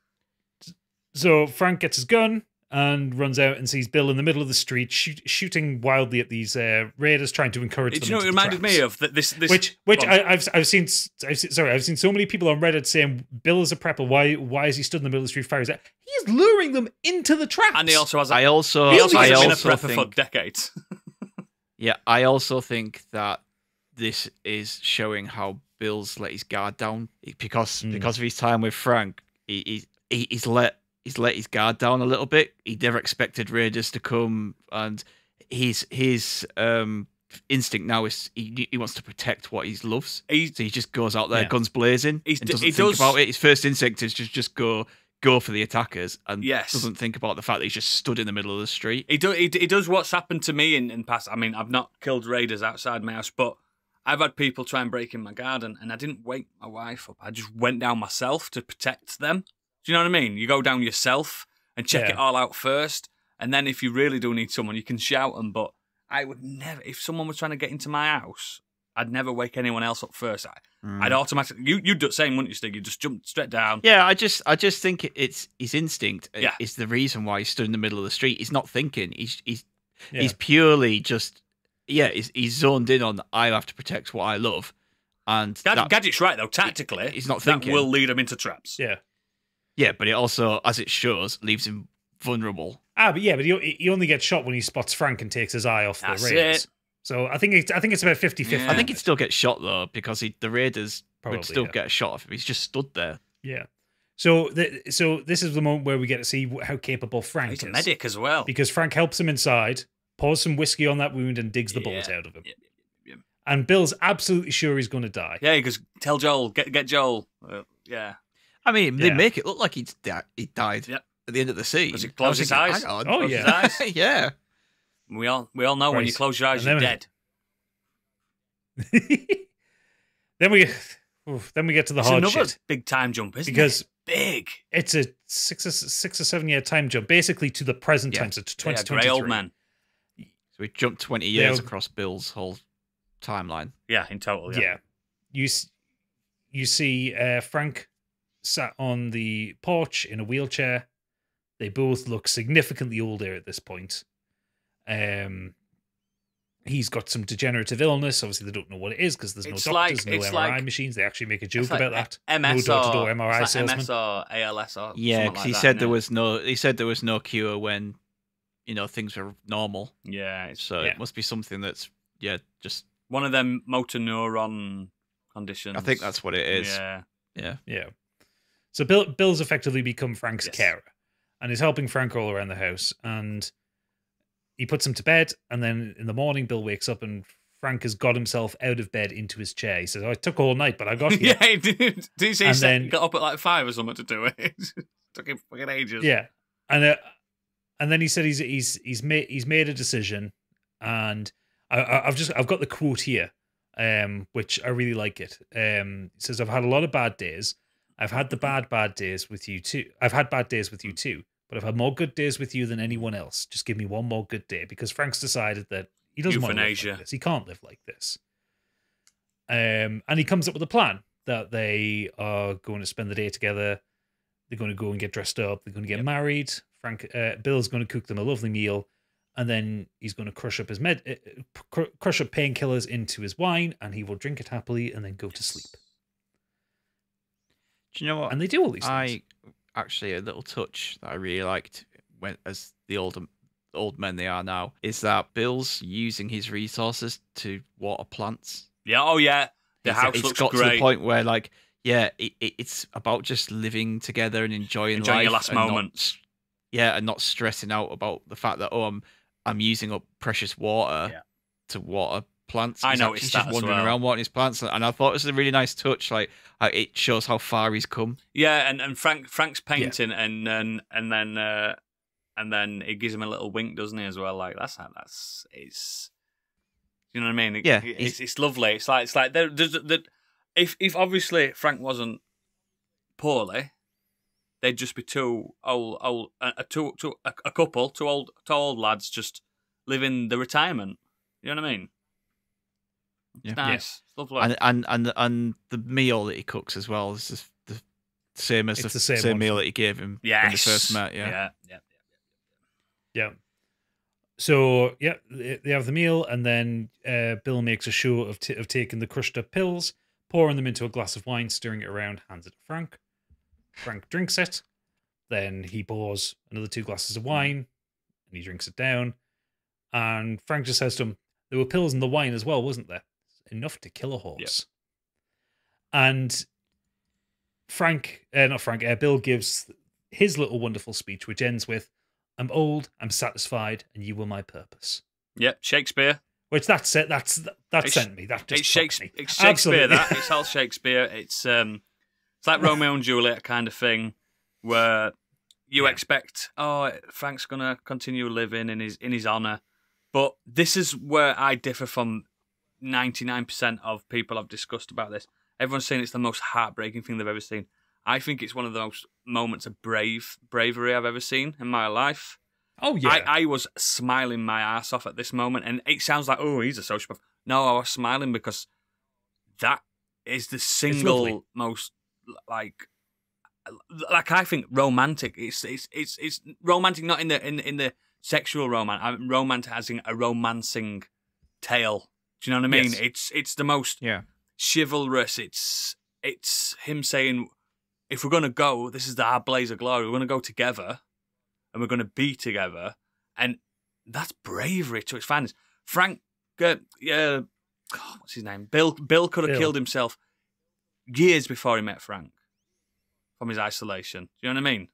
[SPEAKER 1] so Frank gets his gun and runs out and sees Bill in the middle of the street shoot, shooting wildly at these uh, raiders, trying to encourage
[SPEAKER 2] Do
[SPEAKER 1] them.
[SPEAKER 2] you know what it
[SPEAKER 1] into the
[SPEAKER 2] reminded
[SPEAKER 1] traps.
[SPEAKER 2] me of? That this, this
[SPEAKER 1] Which, which
[SPEAKER 2] Go on.
[SPEAKER 1] I, I've I've seen, I've seen. Sorry, I've seen so many people on Reddit saying Bill is a prepper. Why why is he stood in the middle of the street fires? He is luring them into the traps.
[SPEAKER 2] and he also has. A,
[SPEAKER 3] I also,
[SPEAKER 2] he also
[SPEAKER 3] I
[SPEAKER 2] has been a
[SPEAKER 3] also
[SPEAKER 2] prepper for
[SPEAKER 3] think,
[SPEAKER 2] decades.
[SPEAKER 3] yeah, I also think that this is showing how Bill's let his guard down because
[SPEAKER 1] Mm.
[SPEAKER 3] because of his time with Frank. He, he he's let he's let his guard down a little bit. He never expected raiders to come, and his his um instinct now is he he wants to protect what he loves.
[SPEAKER 2] He,
[SPEAKER 3] So he just goes out there,
[SPEAKER 1] Yeah.
[SPEAKER 3] guns blazing,
[SPEAKER 2] He's
[SPEAKER 3] and
[SPEAKER 2] d-
[SPEAKER 3] doesn't
[SPEAKER 2] he
[SPEAKER 3] think
[SPEAKER 2] does-
[SPEAKER 3] about it. His first instinct is just just go go for the attackers, and
[SPEAKER 2] Yes.
[SPEAKER 3] doesn't think about the fact that he's just stood in the middle of the street.
[SPEAKER 2] He, do, he, he does what's happened to me in, in past. I mean, I've not killed raiders outside my house, but I've had people try and break in my garden, and I didn't wake my wife up. I just went down myself to protect them. Do you know what I mean? You go down yourself and check
[SPEAKER 1] Yeah.
[SPEAKER 2] it all out first, and then if you really do need someone, you can shout them. But I would never, if someone was trying to get into my house, I'd never wake anyone else up first. I,
[SPEAKER 3] Mm.
[SPEAKER 2] I'd automatically, you, you'd do the same, wouldn't you, Stig? You'd just jump straight down.
[SPEAKER 3] Yeah, I just I just think it- it's his instinct uh,
[SPEAKER 2] Yeah.
[SPEAKER 3] is the reason why he stood in the middle of the street. He's not thinking. He's he's
[SPEAKER 1] Yeah.
[SPEAKER 3] he's purely just yeah. He's, he's zoned in on I have to protect what I love, and
[SPEAKER 2] Gad-
[SPEAKER 3] that-
[SPEAKER 2] Gadget's right, though. Tactically,
[SPEAKER 3] he's not
[SPEAKER 2] that
[SPEAKER 3] thinking.
[SPEAKER 2] will lead him into traps.
[SPEAKER 1] yeah.
[SPEAKER 3] yeah, but it also, as it shows, leaves him vulnerable.
[SPEAKER 1] Ah, but yeah, but he, he only gets shot when he spots Frank and takes his eye off the
[SPEAKER 2] That's
[SPEAKER 1] raiders.
[SPEAKER 2] it.
[SPEAKER 1] So I think it's I think it's about fifty-fifty.
[SPEAKER 2] Yeah.
[SPEAKER 3] I think he'd still get shot though because he, the raiders
[SPEAKER 1] Probably,
[SPEAKER 3] would still
[SPEAKER 1] yeah.
[SPEAKER 3] get a shot if he's just stood there.
[SPEAKER 1] Yeah. So the, so this is the moment where we get to see how capable Frank
[SPEAKER 2] He's a
[SPEAKER 1] is.
[SPEAKER 2] medic as well.
[SPEAKER 1] Because Frank helps him inside, pours some whiskey on that wound, and digs the bullet
[SPEAKER 2] Yeah.
[SPEAKER 1] out of him.
[SPEAKER 2] Yeah, yeah, yeah.
[SPEAKER 1] And Bill's absolutely sure he's going to die.
[SPEAKER 2] Yeah, he goes, tell Joel, get get Joel. Uh, yeah.
[SPEAKER 3] I mean, they
[SPEAKER 1] Yeah.
[SPEAKER 3] make it look like he's di- he died
[SPEAKER 2] Yep.
[SPEAKER 3] at the end of the scene.
[SPEAKER 2] Because he
[SPEAKER 3] I was
[SPEAKER 2] closed his
[SPEAKER 3] thinking,
[SPEAKER 2] eyes.
[SPEAKER 3] hang on.
[SPEAKER 1] Oh,
[SPEAKER 2] Close
[SPEAKER 1] yeah.
[SPEAKER 2] his eyes.
[SPEAKER 3] yeah.
[SPEAKER 2] We all we all know when you
[SPEAKER 1] Right.
[SPEAKER 2] close your eyes,
[SPEAKER 1] And
[SPEAKER 2] you're
[SPEAKER 1] then-
[SPEAKER 2] dead.
[SPEAKER 1] then we get, oof, then we get to the
[SPEAKER 2] It's
[SPEAKER 1] hard
[SPEAKER 2] another
[SPEAKER 1] shit
[SPEAKER 2] big time jump, isn't
[SPEAKER 1] because
[SPEAKER 2] it? Big.
[SPEAKER 1] it's a six or, six or seven year time jump, basically to the present
[SPEAKER 3] Yeah.
[SPEAKER 1] time, so to
[SPEAKER 2] Yeah,
[SPEAKER 1] twenty
[SPEAKER 2] grey
[SPEAKER 1] twenty-three.
[SPEAKER 2] old man.
[SPEAKER 3] So we jumped twenty years
[SPEAKER 1] They'll-
[SPEAKER 3] across Bill's whole timeline.
[SPEAKER 2] Yeah, in total.
[SPEAKER 1] Yeah.
[SPEAKER 2] Yeah.
[SPEAKER 1] You s- you see uh, Frank sat on the porch in a wheelchair. They both look significantly older at this point. Um, he's got some degenerative illness. Obviously, they don't know what it is because there's
[SPEAKER 2] It's
[SPEAKER 1] no doctors,
[SPEAKER 2] like-
[SPEAKER 1] no
[SPEAKER 2] it's
[SPEAKER 1] M R I
[SPEAKER 2] like-
[SPEAKER 1] machines. They actually make a joke
[SPEAKER 2] It's like
[SPEAKER 1] about that.
[SPEAKER 2] M S
[SPEAKER 1] no door-to-door
[SPEAKER 2] or,
[SPEAKER 1] M R I
[SPEAKER 2] it's like M S
[SPEAKER 1] salesman.
[SPEAKER 2] or A L S or
[SPEAKER 3] Yeah,
[SPEAKER 2] something
[SPEAKER 3] because
[SPEAKER 2] like
[SPEAKER 3] he
[SPEAKER 2] that,
[SPEAKER 3] said
[SPEAKER 2] innit?
[SPEAKER 3] there was no. He said there was no cure when, you know, things were normal.
[SPEAKER 2] Yeah, it's
[SPEAKER 3] So
[SPEAKER 1] Yeah.
[SPEAKER 3] it must be something that's yeah, just.
[SPEAKER 2] one of them motor neuron conditions.
[SPEAKER 3] I think that's what it is.
[SPEAKER 2] Yeah.
[SPEAKER 3] Yeah.
[SPEAKER 1] Yeah. So Bill Bill's effectively become Frank's
[SPEAKER 2] Yes.
[SPEAKER 1] carer and is helping Frank all around the house. And he puts him to bed. And then in the morning, Bill wakes up and Frank has got himself out of bed into his chair. He says, oh, it took all night, but I got here.
[SPEAKER 2] Yeah, he did. Did you see he
[SPEAKER 1] And
[SPEAKER 2] said
[SPEAKER 1] then-
[SPEAKER 2] he got up at like five or something to do it? Took him fucking ages.
[SPEAKER 1] Yeah, and uh, and then he said he's he's he's made he's made a decision, and I, I, I've just I've got the quote here, um, which I really like it. Um, it says, "I've had a lot of bad days. I've had the bad bad days with you too. I've had bad days with you too, but I've had more good days with you than anyone else. Just give me one more good day." Because Frank's decided that he doesn't want to live
[SPEAKER 2] Euthanasia.
[SPEAKER 1] like this. He can't live like this. Um, and he comes up with a plan that they are going to spend the day together. They're going to go and get dressed up. They're going to get
[SPEAKER 2] Yep.
[SPEAKER 1] married. Frank, uh, Bill's going to cook them a lovely meal, and then he's going to crush up his med, uh, cr- crush up painkillers into his wine, and he will drink it happily and then go to sleep.
[SPEAKER 3] Do you know what?
[SPEAKER 1] And they do all these
[SPEAKER 3] I
[SPEAKER 1] things.
[SPEAKER 3] actually a little touch that I really liked when as the older old men they are now is that Bill's using his resources to water plants.
[SPEAKER 2] Yeah. Oh yeah. The
[SPEAKER 3] It's-
[SPEAKER 2] house
[SPEAKER 3] it's
[SPEAKER 2] looks
[SPEAKER 3] got
[SPEAKER 2] great.
[SPEAKER 3] to the point where like yeah, it, it, it's about just living together and enjoying,
[SPEAKER 2] Enjoying
[SPEAKER 3] life
[SPEAKER 2] your last
[SPEAKER 3] and not-
[SPEAKER 2] moments.
[SPEAKER 3] yeah, and not stressing out about the fact that oh I'm I'm using up precious water
[SPEAKER 2] Yeah.
[SPEAKER 3] to water plants.
[SPEAKER 2] I
[SPEAKER 3] He's
[SPEAKER 2] noticed
[SPEAKER 3] actually
[SPEAKER 2] that
[SPEAKER 3] just
[SPEAKER 2] as
[SPEAKER 3] wandering
[SPEAKER 2] well.
[SPEAKER 3] around watering his plants, and I thought it was a really nice touch. Like uh, it shows how far he's come.
[SPEAKER 2] Yeah, and, and Frank Frank's painting, and and and then uh, and then it gives him a little wink, doesn't he? As well, like that's that's it's. You know what I mean? It-
[SPEAKER 3] Yeah,
[SPEAKER 2] it's
[SPEAKER 3] he's-
[SPEAKER 2] it's lovely. It's like it's like there, there's the if if obviously Frank wasn't poorly, they'd just be two old old a, a two two a, a couple two old two old lads just living the retirement. You know what I mean? It's
[SPEAKER 3] Yeah.
[SPEAKER 2] nice. It's lovely.
[SPEAKER 3] And and and and the meal that he cooks as well is just the same as
[SPEAKER 1] It's
[SPEAKER 3] the,
[SPEAKER 1] the same
[SPEAKER 3] same,
[SPEAKER 1] one
[SPEAKER 3] meal
[SPEAKER 1] from-
[SPEAKER 3] that he gave him
[SPEAKER 2] yes.
[SPEAKER 3] when they first met. Yeah.
[SPEAKER 2] Yeah. Yeah.
[SPEAKER 1] Yeah. So yeah, they they have the meal, and then uh, Bill makes a show of t- of taking the crushed up pills, pouring them into a glass of wine, stirring it around, hands it to Frank. Frank drinks it. Then he pours another two glasses of wine, and he drinks it down. And Frank just says to him, "There were pills in the wine as well, wasn't there? Enough to kill a horse." And Frank, uh, not Frank, uh, Bill gives his little wonderful speech, which ends with, "I'm old, I'm satisfied, and you were my purpose."
[SPEAKER 2] Yep. Shakespeare.
[SPEAKER 1] Which that's it. That's that
[SPEAKER 2] It's-
[SPEAKER 1] sent me. That just
[SPEAKER 2] It's
[SPEAKER 1] fucked
[SPEAKER 2] Shakespeare.
[SPEAKER 1] me.
[SPEAKER 2] It's Shakespeare.
[SPEAKER 1] Absolutely.
[SPEAKER 2] That it's all Shakespeare. It's um, it's like Romeo and Juliet kind of thing, where you
[SPEAKER 1] Yeah.
[SPEAKER 2] expect, oh, Frank's gonna continue living in his in his honor, but this is where I differ from ninety-nine percent of people I've discussed about this. Everyone's saying it's the most heartbreaking thing they've ever seen. I think it's one of the most moments of brave bravery I've ever seen in my life.
[SPEAKER 1] Oh yeah.
[SPEAKER 2] I, I was smiling my ass off at this moment, and it sounds like, oh, he's a sociopath. No, I was smiling because that is the
[SPEAKER 1] lovely.
[SPEAKER 2] single most like, like I think romantic. It's it's it's it's romantic, not in the in in the sexual romance. I'm romanticizing a romancing tale. Do you know what I mean?
[SPEAKER 1] Yes.
[SPEAKER 2] It's it's the most
[SPEAKER 3] Yeah.
[SPEAKER 2] chivalrous. It's it's him saying, if we're gonna go, this is the our blaze of glory. We're gonna go together, and we're gonna be together, and that's bravery to its finest. Frank, uh, uh, God, what's his name? Bill. Bill could have
[SPEAKER 1] Bill.
[SPEAKER 2] killed himself years before he met Frank from his isolation. Do you know what I mean?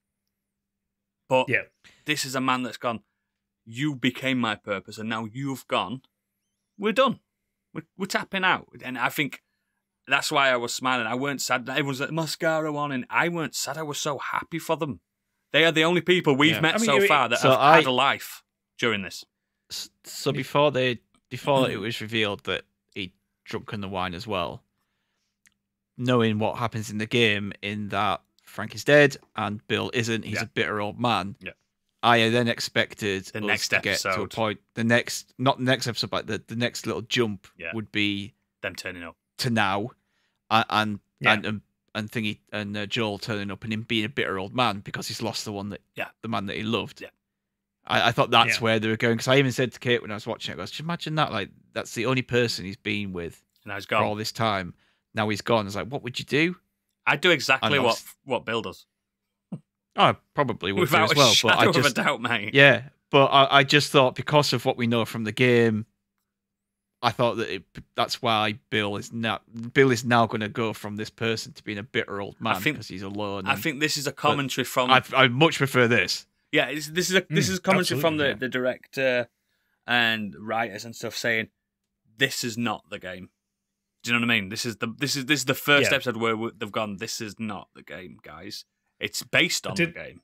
[SPEAKER 2] But
[SPEAKER 1] Yeah.
[SPEAKER 2] this is a man that's gone, you became my purpose, and now you've gone. We're done. We're, we're tapping out. And I think that's why I was smiling. I weren't sad. Everyone's like, mascara on, and I weren't sad. I was so happy for them. They are the only people we've
[SPEAKER 3] Yeah.
[SPEAKER 2] met
[SPEAKER 1] I mean,
[SPEAKER 2] so
[SPEAKER 1] you-
[SPEAKER 2] far that
[SPEAKER 3] So
[SPEAKER 2] have
[SPEAKER 3] I-
[SPEAKER 2] had a life during this.
[SPEAKER 3] S- So before they before it was revealed that he drunken the wine as well, knowing what happens in the game, in that Frank is dead and Bill isn't, he's
[SPEAKER 2] Yeah.
[SPEAKER 3] a bitter old man.
[SPEAKER 2] Yeah.
[SPEAKER 3] I then expected
[SPEAKER 2] The
[SPEAKER 3] us
[SPEAKER 2] next
[SPEAKER 3] to get to a
[SPEAKER 2] episode.
[SPEAKER 3] point. The next, not the next episode, but the, the next little jump
[SPEAKER 2] Yeah.
[SPEAKER 3] would be
[SPEAKER 2] Them turning up.
[SPEAKER 3] to now, and and
[SPEAKER 1] Yeah.
[SPEAKER 3] and, and, and thingy and uh, Joel turning up and him being a bitter old man because he's lost the one that
[SPEAKER 2] Yeah.
[SPEAKER 3] the man that he loved.
[SPEAKER 2] Yeah.
[SPEAKER 3] I, I thought that's
[SPEAKER 1] Yeah.
[SPEAKER 3] where they were going, because I even said to Kate when I was watching it, I goes, "Just imagine that, like that's the only person he's been with
[SPEAKER 2] And now he's
[SPEAKER 3] for all
[SPEAKER 2] gone.
[SPEAKER 3] this time. Now he's gone." I was like, "What would you do?"
[SPEAKER 2] I'd do exactly
[SPEAKER 3] And
[SPEAKER 2] what
[SPEAKER 3] obviously-
[SPEAKER 2] what Bill does.
[SPEAKER 3] Oh, I probably would do
[SPEAKER 2] Without
[SPEAKER 3] as well.
[SPEAKER 2] a shadow
[SPEAKER 3] But I
[SPEAKER 2] of a
[SPEAKER 3] just,
[SPEAKER 2] doubt, mate.
[SPEAKER 3] yeah, but I, I just thought because of what we know from the game, I thought that it, that's why Bill is now Bill is now going to go from this person to being a bitter old man
[SPEAKER 2] think-
[SPEAKER 3] because he's alone.
[SPEAKER 2] I
[SPEAKER 3] and
[SPEAKER 2] think this is a commentary from
[SPEAKER 3] I I much prefer this.
[SPEAKER 2] Yeah, it's, this is a this
[SPEAKER 1] Mm,
[SPEAKER 2] is commentary from the,
[SPEAKER 1] absolutely,
[SPEAKER 2] the director and writers and stuff saying this is not the game. Do you know what I mean? This is the this is this is the first
[SPEAKER 1] Yeah.
[SPEAKER 2] episode where we- they've gone. This is not the game, guys. It's based on
[SPEAKER 1] did-
[SPEAKER 2] the game.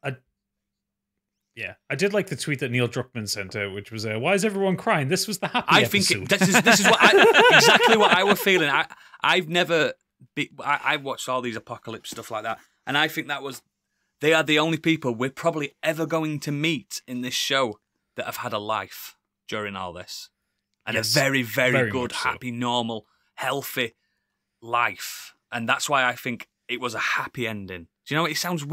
[SPEAKER 1] Yeah. I did like the tweet that Neil Druckmann sent out, which was, uh, "Why is everyone crying? This was the happy
[SPEAKER 2] I think
[SPEAKER 1] episode."
[SPEAKER 2] it, this is this is what I, exactly what I was feeling. I I've never be, I, I watched all these apocalypse stuff like that, and I think that was they are the only people we're probably ever going to meet in this show that have had a life during all this, and
[SPEAKER 1] Yes,
[SPEAKER 2] a very very,
[SPEAKER 1] very
[SPEAKER 2] good,
[SPEAKER 1] much so.
[SPEAKER 2] happy, normal, healthy life, and that's why I think it was a happy ending. Do you know what? It sounds weird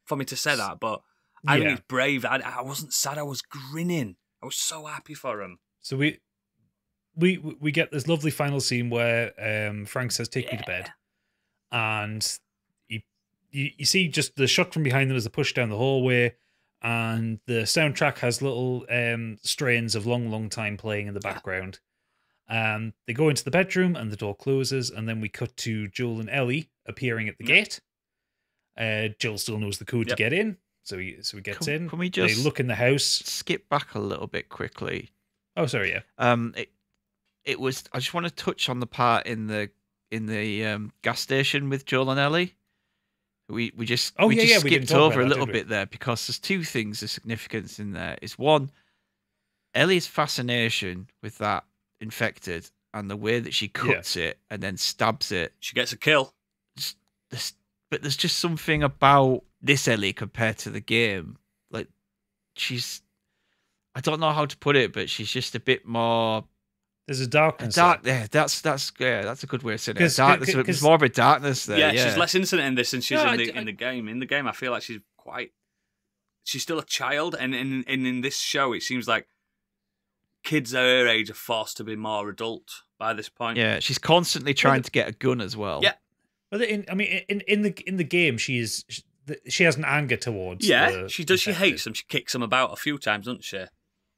[SPEAKER 2] for me to say that, but I
[SPEAKER 1] Yeah.
[SPEAKER 2] think it's brave. I, I wasn't sad. I was grinning. I was so happy for him.
[SPEAKER 1] So we we we get this lovely final scene where um, Frank says, "Take me to bed," and you, you you see just the shot from behind them as they push down the hallway, and the soundtrack has little um, strains of Long Long Time playing in the background. Um, they go into the bedroom and the door closes, and then we cut to Joel and Ellie appearing at the gate. Uh, Joel still knows the code
[SPEAKER 2] Yep.
[SPEAKER 1] to get in, so he so he gets
[SPEAKER 3] Can-
[SPEAKER 1] in.
[SPEAKER 3] can we
[SPEAKER 1] They
[SPEAKER 3] just-
[SPEAKER 1] look in the house.
[SPEAKER 3] Skip back a little bit quickly.
[SPEAKER 1] Oh, sorry, yeah.
[SPEAKER 3] Um, it it was. I just want to touch on the part in the in the um, gas station with Joel and Ellie. We we just
[SPEAKER 1] Oh,
[SPEAKER 3] we
[SPEAKER 1] yeah,
[SPEAKER 3] just
[SPEAKER 1] yeah, we didn't
[SPEAKER 3] skipped
[SPEAKER 1] talk
[SPEAKER 3] over
[SPEAKER 1] about
[SPEAKER 3] a
[SPEAKER 1] that,
[SPEAKER 3] little
[SPEAKER 1] did we?
[SPEAKER 3] bit there because there's two things of significance in there. Is one, Ellie's fascination with that infected and the way that she cuts it and then stabs it.
[SPEAKER 2] She gets a kill.
[SPEAKER 3] Just- there's- but there's just something about this Ellie compared to the game. Like she's, I don't know how to put it, but she's just a bit more.
[SPEAKER 1] There's a darkness.
[SPEAKER 3] Dark, yeah, that's that's yeah, that's a good way of saying it.
[SPEAKER 1] 'Cause-
[SPEAKER 3] Dark,
[SPEAKER 1] 'cause-
[SPEAKER 3] there's,
[SPEAKER 1] 'cause-
[SPEAKER 3] more of a darkness there.
[SPEAKER 2] Yeah,
[SPEAKER 3] Yeah,
[SPEAKER 2] she's less innocent in this than she's
[SPEAKER 1] No,
[SPEAKER 2] in
[SPEAKER 1] I
[SPEAKER 2] the
[SPEAKER 1] d-
[SPEAKER 2] in the game. In the game, I feel like she's quite. She's still a child, and in and in this show, it seems like kids her age are forced to be more adult by this point.
[SPEAKER 3] Yeah, she's constantly trying
[SPEAKER 1] Well,
[SPEAKER 3] to get a gun as well.
[SPEAKER 2] Yeah.
[SPEAKER 1] But in, I mean, in in the in the game, she is she has an anger towards.
[SPEAKER 2] Yeah,
[SPEAKER 1] the
[SPEAKER 2] she does. She
[SPEAKER 1] infected.
[SPEAKER 2] hates them. She kicks them about a few times, doesn't she?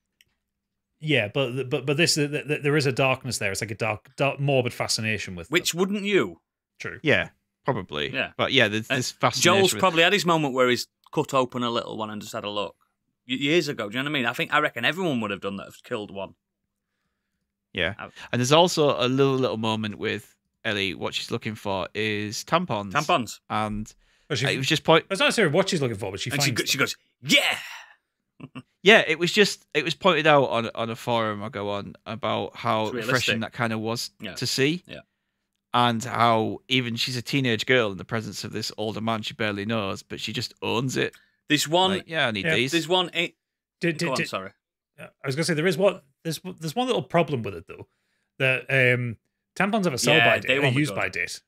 [SPEAKER 1] Yeah, but but but this the, the, there is a darkness there. It's like a dark, dark morbid fascination with
[SPEAKER 2] Which
[SPEAKER 1] them.
[SPEAKER 2] wouldn't you?
[SPEAKER 1] True.
[SPEAKER 3] yeah, probably.
[SPEAKER 2] Yeah.
[SPEAKER 3] but yeah, there's
[SPEAKER 2] And
[SPEAKER 3] this fascination.
[SPEAKER 2] Joel's
[SPEAKER 3] with-
[SPEAKER 2] probably had his moment where he's cut open a little one and just had a look Y- years ago. Do you know what I mean? I think I reckon everyone would have done that. Have killed one.
[SPEAKER 3] yeah,
[SPEAKER 2] Out.
[SPEAKER 3] and there's also a little little moment with Ellie. What she's looking for is tampons.
[SPEAKER 2] Tampons.
[SPEAKER 3] and
[SPEAKER 1] But she,
[SPEAKER 3] it was just point.
[SPEAKER 1] it's not necessarily what she's looking for, but she
[SPEAKER 2] And
[SPEAKER 1] finds
[SPEAKER 2] she, go-
[SPEAKER 1] them.
[SPEAKER 2] she goes, yeah.
[SPEAKER 3] Yeah, it was just it was pointed out on on a forum I go on about how
[SPEAKER 2] It's realistic.
[SPEAKER 3] refreshing that kind of was
[SPEAKER 2] Yeah.
[SPEAKER 3] to see.
[SPEAKER 2] Yeah.
[SPEAKER 3] And how even she's a teenage girl in the presence of this older man she barely knows, but she just owns it.
[SPEAKER 2] There's one.
[SPEAKER 3] Like, yeah, I need
[SPEAKER 1] Yeah,
[SPEAKER 3] these.
[SPEAKER 2] There's one. eh,
[SPEAKER 1] Did, did,
[SPEAKER 2] go on,
[SPEAKER 1] did-
[SPEAKER 2] sorry.
[SPEAKER 1] I was gonna say there is one. There's there's one little problem with it though. That um, tampons have a sell
[SPEAKER 2] Yeah,
[SPEAKER 1] by
[SPEAKER 2] they
[SPEAKER 1] date, a
[SPEAKER 2] won't be
[SPEAKER 1] use
[SPEAKER 2] good.
[SPEAKER 1] by date.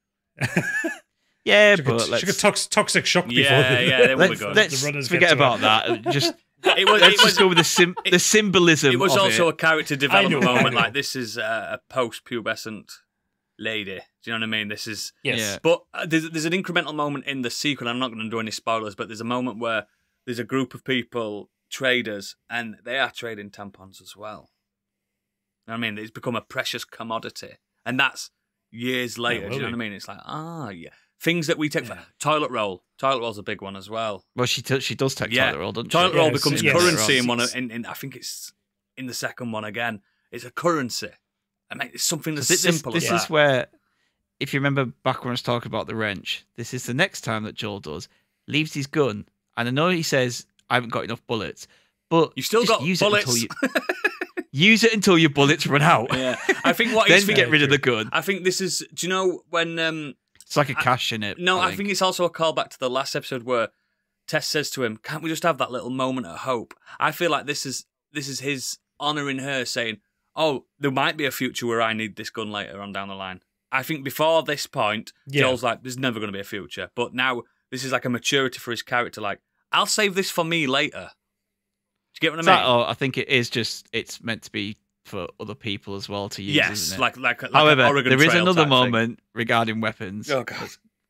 [SPEAKER 3] Yeah,
[SPEAKER 1] she
[SPEAKER 3] but
[SPEAKER 1] got,
[SPEAKER 3] let's,
[SPEAKER 1] she got tox, toxic shock before.
[SPEAKER 2] Yeah,
[SPEAKER 1] the,
[SPEAKER 2] yeah, they won't be
[SPEAKER 3] let's,
[SPEAKER 2] good.
[SPEAKER 3] let's
[SPEAKER 1] the runners
[SPEAKER 3] forget
[SPEAKER 1] get to
[SPEAKER 3] about
[SPEAKER 1] it.
[SPEAKER 3] that. Just
[SPEAKER 2] It was.
[SPEAKER 3] let's
[SPEAKER 2] It was.
[SPEAKER 3] just go with the sim-
[SPEAKER 2] it-
[SPEAKER 3] the symbolism.
[SPEAKER 2] It was
[SPEAKER 3] of
[SPEAKER 2] also
[SPEAKER 3] it.
[SPEAKER 2] a character development
[SPEAKER 1] know, I
[SPEAKER 2] moment.
[SPEAKER 1] know.
[SPEAKER 2] Like this is a, a post-pubescent lady. Do you know what I mean? This is.
[SPEAKER 1] Yes.
[SPEAKER 3] Yeah.
[SPEAKER 2] But uh, there's there's an incremental moment in the sequel. I'm not going to do any spoilers, but there's a moment where there's a group of people, traders, and they are trading tampons as well. You know what I mean? It's become a precious commodity, and that's years later. do you know what I mean? It's like ah, yeah, things that we take for
[SPEAKER 1] Yeah.
[SPEAKER 2] toilet roll. Toilet roll's a big one as well.
[SPEAKER 3] Well, she t- she does take
[SPEAKER 2] Yeah.
[SPEAKER 3] toilet roll, doesn't
[SPEAKER 2] Toilet
[SPEAKER 3] she?
[SPEAKER 2] roll
[SPEAKER 1] Yeah,
[SPEAKER 2] becomes
[SPEAKER 1] yes.
[SPEAKER 2] currency in
[SPEAKER 1] Yes.
[SPEAKER 2] one. Of, in, in I think it's in the second one again. It's a currency. I mean, it's something as
[SPEAKER 3] So thi- this,
[SPEAKER 2] simple
[SPEAKER 3] this
[SPEAKER 2] as
[SPEAKER 3] is
[SPEAKER 2] that.
[SPEAKER 3] where, if you remember back when I was talking about the wrench, this is the next time that Joel does leaves his gun, and I know he says I haven't got enough bullets, but
[SPEAKER 2] You still
[SPEAKER 3] just
[SPEAKER 2] got
[SPEAKER 3] use
[SPEAKER 2] bullets.
[SPEAKER 3] It until you, use it until your bullets run out.
[SPEAKER 2] Yeah, I think what
[SPEAKER 3] then
[SPEAKER 2] he's
[SPEAKER 3] we
[SPEAKER 2] thinking.
[SPEAKER 3] get rid of the gun.
[SPEAKER 2] I think this is. Do you know when? Um,
[SPEAKER 3] It's like a cash in it.
[SPEAKER 2] no, I think. it's also a callback to the last episode where Tess says to him, "Can't we just have that little moment of hope?" I feel like this is this is his honouring her, saying, "Oh, there might be a future where I need this gun later on down the line." I think before this point,
[SPEAKER 1] Yeah.
[SPEAKER 2] Joel's like, "There's never going to be a future," but now this is like a maturity for his character. Like, I'll save this for me later. Do you get what I
[SPEAKER 3] Is that-
[SPEAKER 2] mean?
[SPEAKER 3] oh, I think it is just it's meant to be for other people as well to use.
[SPEAKER 2] yes,
[SPEAKER 3] isn't it?
[SPEAKER 2] like like. like
[SPEAKER 3] However,
[SPEAKER 2] an Oregon
[SPEAKER 3] there is
[SPEAKER 2] Trail
[SPEAKER 3] another
[SPEAKER 2] type thing.
[SPEAKER 3] moment regarding weapons.
[SPEAKER 2] Oh god.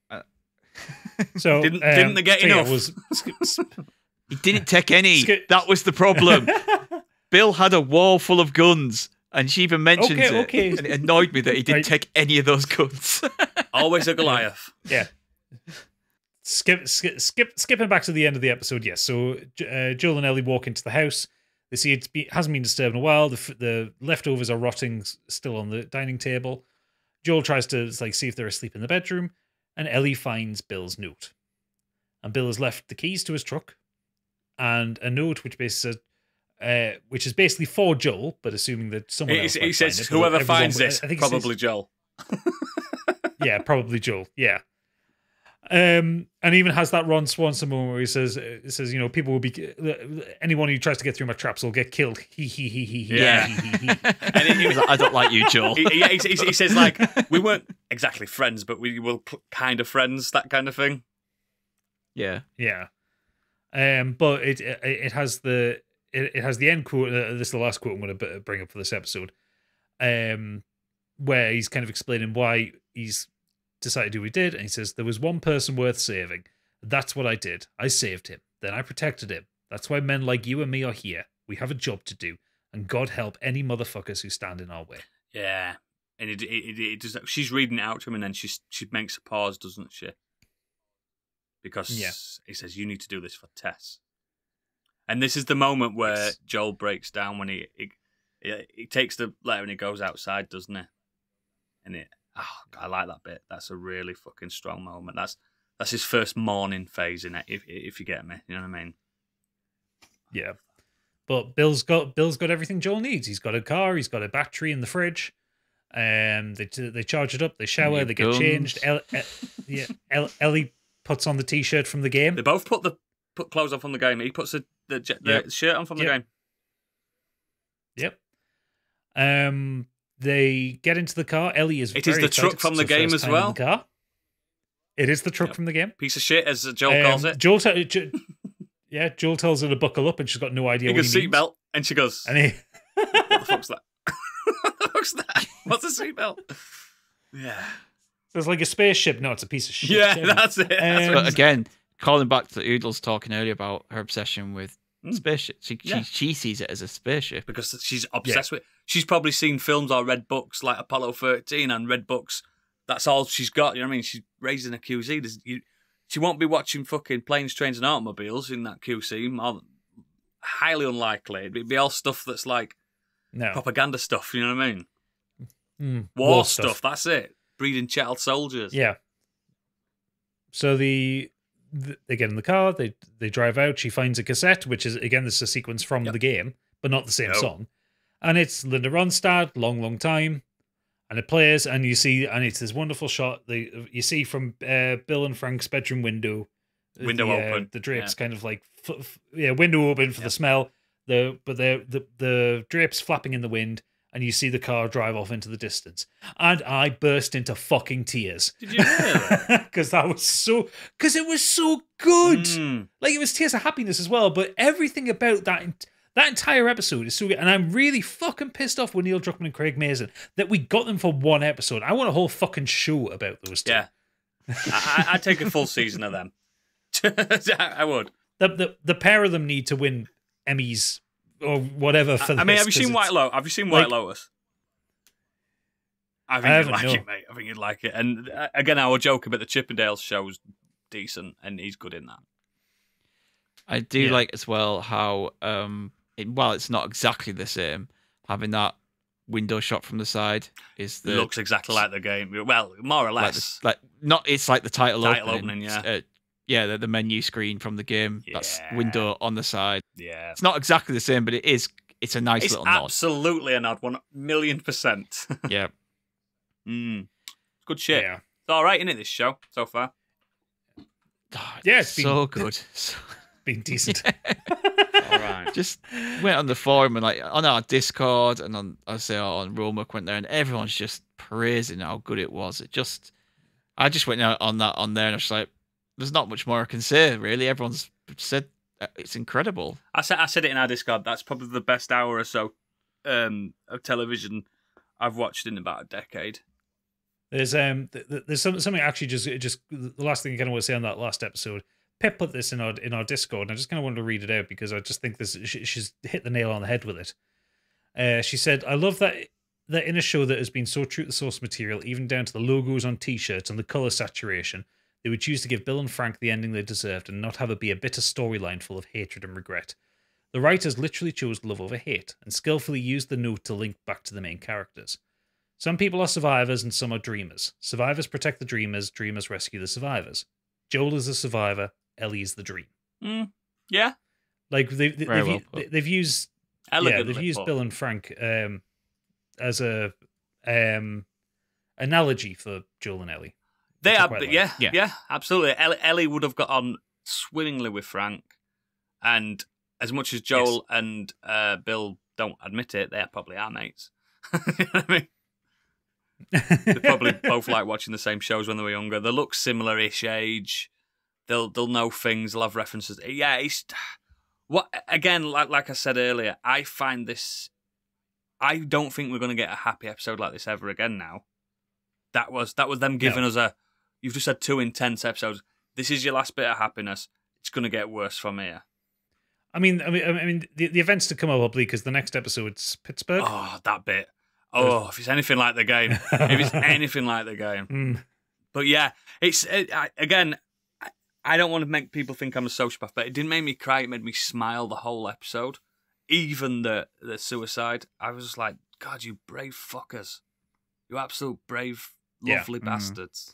[SPEAKER 1] So
[SPEAKER 2] Didn't-
[SPEAKER 1] um,
[SPEAKER 2] didn't they get
[SPEAKER 1] so, yeah,
[SPEAKER 2] enough?
[SPEAKER 1] was, sk-
[SPEAKER 3] He didn't take any.
[SPEAKER 1] Sk-
[SPEAKER 3] That was the problem. Bill had a wall full of guns, and she even mentions
[SPEAKER 1] Okay,
[SPEAKER 3] it.
[SPEAKER 1] okay.
[SPEAKER 3] And it annoyed me that he didn't
[SPEAKER 1] Right.
[SPEAKER 3] take any of those guns.
[SPEAKER 2] Always a Goliath.
[SPEAKER 1] yeah. Skip, skip, skip, skipping back to the end of the episode. Yes. So uh, Joel and Ellie walk into the house. They see it be, hasn't been disturbed in a while. The, f- the leftovers are rotting s- still on the dining table. Joel tries to like see if they're asleep in the bedroom, and Ellie finds Bill's note. And Bill has left the keys to his truck and a note which basically says, uh, which is basically for Joel, but assuming that someone
[SPEAKER 2] He,
[SPEAKER 1] else.
[SPEAKER 2] he
[SPEAKER 1] might
[SPEAKER 2] says,
[SPEAKER 1] find it, but
[SPEAKER 2] "Whoever
[SPEAKER 1] everyone-
[SPEAKER 2] finds this,
[SPEAKER 1] I think it says-
[SPEAKER 2] probably Joel."
[SPEAKER 1] yeah, probably Joel. Yeah. Um, and even has that Ron Swanson moment where he says, uh, "It says, you know, people will be anyone who tries to get through my traps will get killed." He he he he he.
[SPEAKER 2] Yeah.
[SPEAKER 1] he, he, he.
[SPEAKER 2] And he,
[SPEAKER 3] He was like, I don't like you, Joel.
[SPEAKER 2] he, he, he, he says like, "We weren't exactly friends, but we were cl- kind of friends." That kind of thing.
[SPEAKER 3] Yeah.
[SPEAKER 1] Yeah. Um, but it it, it has the it, it has the end quote. Uh, this is the last quote I'm going to bring up for this episode. Um, where he's kind of explaining why he's decided to do what he did, and he says there was one person worth saving. That's what I did. I saved him. Then I protected him. That's why men like you and me are here. We have a job to do, and God help any motherfuckers who stand in our way.
[SPEAKER 2] Yeah, and it, it, it, it does. She's reading it out to him, and then she she makes a pause, doesn't she? Because
[SPEAKER 1] yeah.
[SPEAKER 2] he says, "You need to do this for Tess." And this is the moment where yes. Joel breaks down when he, he he he takes the letter and he goes outside, doesn't he? And it, oh, I like that bit. That's a really fucking strong moment. That's that's his first mourning phase in it. If if you get me, you know what I mean?
[SPEAKER 1] Yeah. But Bill's got Bill's got everything Joel needs. He's got a car. He's got a battery in the fridge. Um, they they charge it up. They shower. They get guns. changed. El, El, yeah, El, Ellie puts on the t-shirt from the game.
[SPEAKER 2] They both put the put clothes on from the game. He puts the the, the yep. shirt on from the
[SPEAKER 1] yep.
[SPEAKER 2] game.
[SPEAKER 1] Yep. Um, they get into the car. Ellie is.
[SPEAKER 2] It
[SPEAKER 1] very
[SPEAKER 2] is the
[SPEAKER 1] excited.
[SPEAKER 2] truck from
[SPEAKER 1] It's
[SPEAKER 2] the
[SPEAKER 1] her
[SPEAKER 2] game
[SPEAKER 1] first
[SPEAKER 2] as
[SPEAKER 1] time
[SPEAKER 2] well.
[SPEAKER 1] in the car. It is the truck
[SPEAKER 2] yep.
[SPEAKER 1] from the game.
[SPEAKER 2] Piece of shit, as Joel
[SPEAKER 1] um,
[SPEAKER 2] calls it.
[SPEAKER 1] Joel. T- J- yeah, Joel tells her to buckle up, and she's got no idea.
[SPEAKER 2] He
[SPEAKER 1] what
[SPEAKER 2] goes
[SPEAKER 1] he means.
[SPEAKER 2] seatbelt, and she goes.
[SPEAKER 1] And he.
[SPEAKER 2] What the fuck's that? What the fuck's that? What's a seatbelt? Yeah.
[SPEAKER 1] So it's like a spaceship. No, it's a piece of shit.
[SPEAKER 2] Yeah, that's it. That's
[SPEAKER 1] Um,
[SPEAKER 3] But again, calling back to Oodles talking earlier about her obsession with
[SPEAKER 2] Mm.
[SPEAKER 3] spaceships, she,
[SPEAKER 2] Yeah.
[SPEAKER 3] she she sees it as a spaceship.
[SPEAKER 2] Because she's obsessed with. She's probably seen films or read books like Apollo thirteen and read books. That's all she's got. You know what I mean? She's raised in a Q C. There's, you, she won't be watching fucking planes, trains, and automobiles in that Q C. More, highly unlikely. It'd be all stuff that's like
[SPEAKER 1] no
[SPEAKER 2] propaganda stuff. You know what I mean?
[SPEAKER 1] Mm,
[SPEAKER 2] War,
[SPEAKER 1] war
[SPEAKER 2] stuff.
[SPEAKER 1] stuff.
[SPEAKER 2] That's it. Breeding child soldiers.
[SPEAKER 1] Yeah. So the, the they get in the car. They they drive out. She finds a cassette, which is again this is a sequence from
[SPEAKER 2] Yep.
[SPEAKER 1] the game, but not the same
[SPEAKER 2] No.
[SPEAKER 1] song. And it's Linda Ronstadt, long, long time, and it plays, and you see, and it's this wonderful shot. They you see from uh, Bill and Frank's bedroom window,
[SPEAKER 2] Window
[SPEAKER 1] the, uh,
[SPEAKER 2] open.
[SPEAKER 1] the drapes
[SPEAKER 2] Yeah.
[SPEAKER 1] kind of like f- f- yeah, window open for
[SPEAKER 2] Yeah.
[SPEAKER 1] the smell. The but the the the drapes flapping in the wind. And you see the car drive off into the distance. And I burst into fucking tears.
[SPEAKER 2] Did you really?
[SPEAKER 1] Because that was so... Because it was so good.
[SPEAKER 2] Mm.
[SPEAKER 1] Like, it was tears of happiness as well. But everything about that that entire episode is so good. And I'm really fucking pissed off with Neil Druckmann and Craig Mazin that we got them for one episode. I want a whole fucking show about those two.
[SPEAKER 2] Yeah. I, I'd take a full season of them. I would.
[SPEAKER 1] The, the, the pair of them need to win Emmys... or whatever for
[SPEAKER 2] I
[SPEAKER 1] this,
[SPEAKER 2] mean, have you seen
[SPEAKER 1] it's-
[SPEAKER 2] White Lotus? Have you seen White
[SPEAKER 1] like-
[SPEAKER 2] Lotus? I think
[SPEAKER 1] I
[SPEAKER 2] you'd
[SPEAKER 1] haven't,
[SPEAKER 2] like
[SPEAKER 1] no.
[SPEAKER 2] it, mate. I think you'd like it. And uh, again, I was joking, but the Chippendales show's decent, and he's good in that.
[SPEAKER 3] I do
[SPEAKER 1] Yeah.
[SPEAKER 3] like as well how, um, it, while it's not exactly the same, having that window shot from the side is the
[SPEAKER 2] It looks exactly like the game. Well, more or
[SPEAKER 3] like,
[SPEAKER 2] less.
[SPEAKER 3] the, like not. It's like the title,
[SPEAKER 2] Title
[SPEAKER 3] opening.
[SPEAKER 2] opening, yeah.
[SPEAKER 3] Uh, yeah, the, the menu screen from the game. That's
[SPEAKER 2] Yeah.
[SPEAKER 3] window on the side.
[SPEAKER 2] yeah.
[SPEAKER 3] It's not exactly the same, but it is. It's a nice
[SPEAKER 2] It's
[SPEAKER 3] little nod.
[SPEAKER 2] absolutely an odd one. Million percent.
[SPEAKER 3] Yeah.
[SPEAKER 2] mm. Good shit.
[SPEAKER 1] Yeah.
[SPEAKER 2] It's all right, isn't it, this show so far?
[SPEAKER 3] Oh,
[SPEAKER 1] Yeah, it's been-
[SPEAKER 3] so good. So,
[SPEAKER 1] Being decent.
[SPEAKER 2] All right.
[SPEAKER 3] just went on the forum and like on our Discord and on I say on Romuck went there and everyone's just praising how good it was. It just I just went out on that on there and I was like, there's not much more I can say really. Everyone's said uh, it's incredible.
[SPEAKER 2] I said I said it in our Discord. That's probably the best hour or so um, of television I've watched in about a decade.
[SPEAKER 1] There's um th- th- there's some, something actually just just the last thing I kind of want to say on that last episode. Pip put this in our in our Discord, and I just kind of wanted to read it out because I just think this she, she's hit the nail on the head with it. Uh, she said, "I love that that in a show that has been so true to the source material, even down to the logos on T-shirts and the color saturation, they would choose to give Bill and Frank the ending they deserved and not have it be a bitter storyline full of hatred and regret. The writers literally chose love over hate and skillfully used the note to link back to the main characters. Some people are survivors and some are dreamers. Survivors protect the dreamers, dreamers rescue the survivors. Joel is the survivor, Ellie is the dream."
[SPEAKER 2] Mm, yeah.
[SPEAKER 1] Like they, they,
[SPEAKER 3] Very
[SPEAKER 1] they've,
[SPEAKER 3] well
[SPEAKER 1] u-
[SPEAKER 3] put.
[SPEAKER 1] they've used
[SPEAKER 2] Elegantly
[SPEAKER 1] yeah, they've used
[SPEAKER 2] put.
[SPEAKER 1] Bill and Frank um, as a um, analogy for Joel and Ellie.
[SPEAKER 2] They
[SPEAKER 1] which I
[SPEAKER 2] are,
[SPEAKER 1] quite like.
[SPEAKER 2] yeah, yeah,
[SPEAKER 3] Yeah.
[SPEAKER 2] absolutely. Ellie, Ellie would have got on swimmingly with Frank, and as much as Joel and uh, Bill don't admit it, they probably are mates. You know what I mean? They probably both like watching the same shows when they were younger. They look similar-ish age. They'll they'll know things. They'll have references. Yeah, it's what again. Like like I said earlier, I find this. I don't think we're going to get a happy episode like this ever again. Now, that was that was them giving
[SPEAKER 1] no.
[SPEAKER 2] us a. You've just had two intense episodes. This is your last bit of happiness. It's going to get worse from here.
[SPEAKER 1] I mean, I mean, I mean, the, the events to come up are bleak because the next episode's Pittsburgh.
[SPEAKER 2] Oh, that bit. Oh, if it's anything like the game, if it's anything like the game.
[SPEAKER 1] Mm.
[SPEAKER 2] But yeah, it's it, I, again. I, I don't want to make people think I'm a sociopath, but it didn't make me cry. It made me smile the whole episode, even the the suicide. I was just like, God, you brave fuckers, you absolute brave, lovely
[SPEAKER 1] yeah.
[SPEAKER 2] bastards.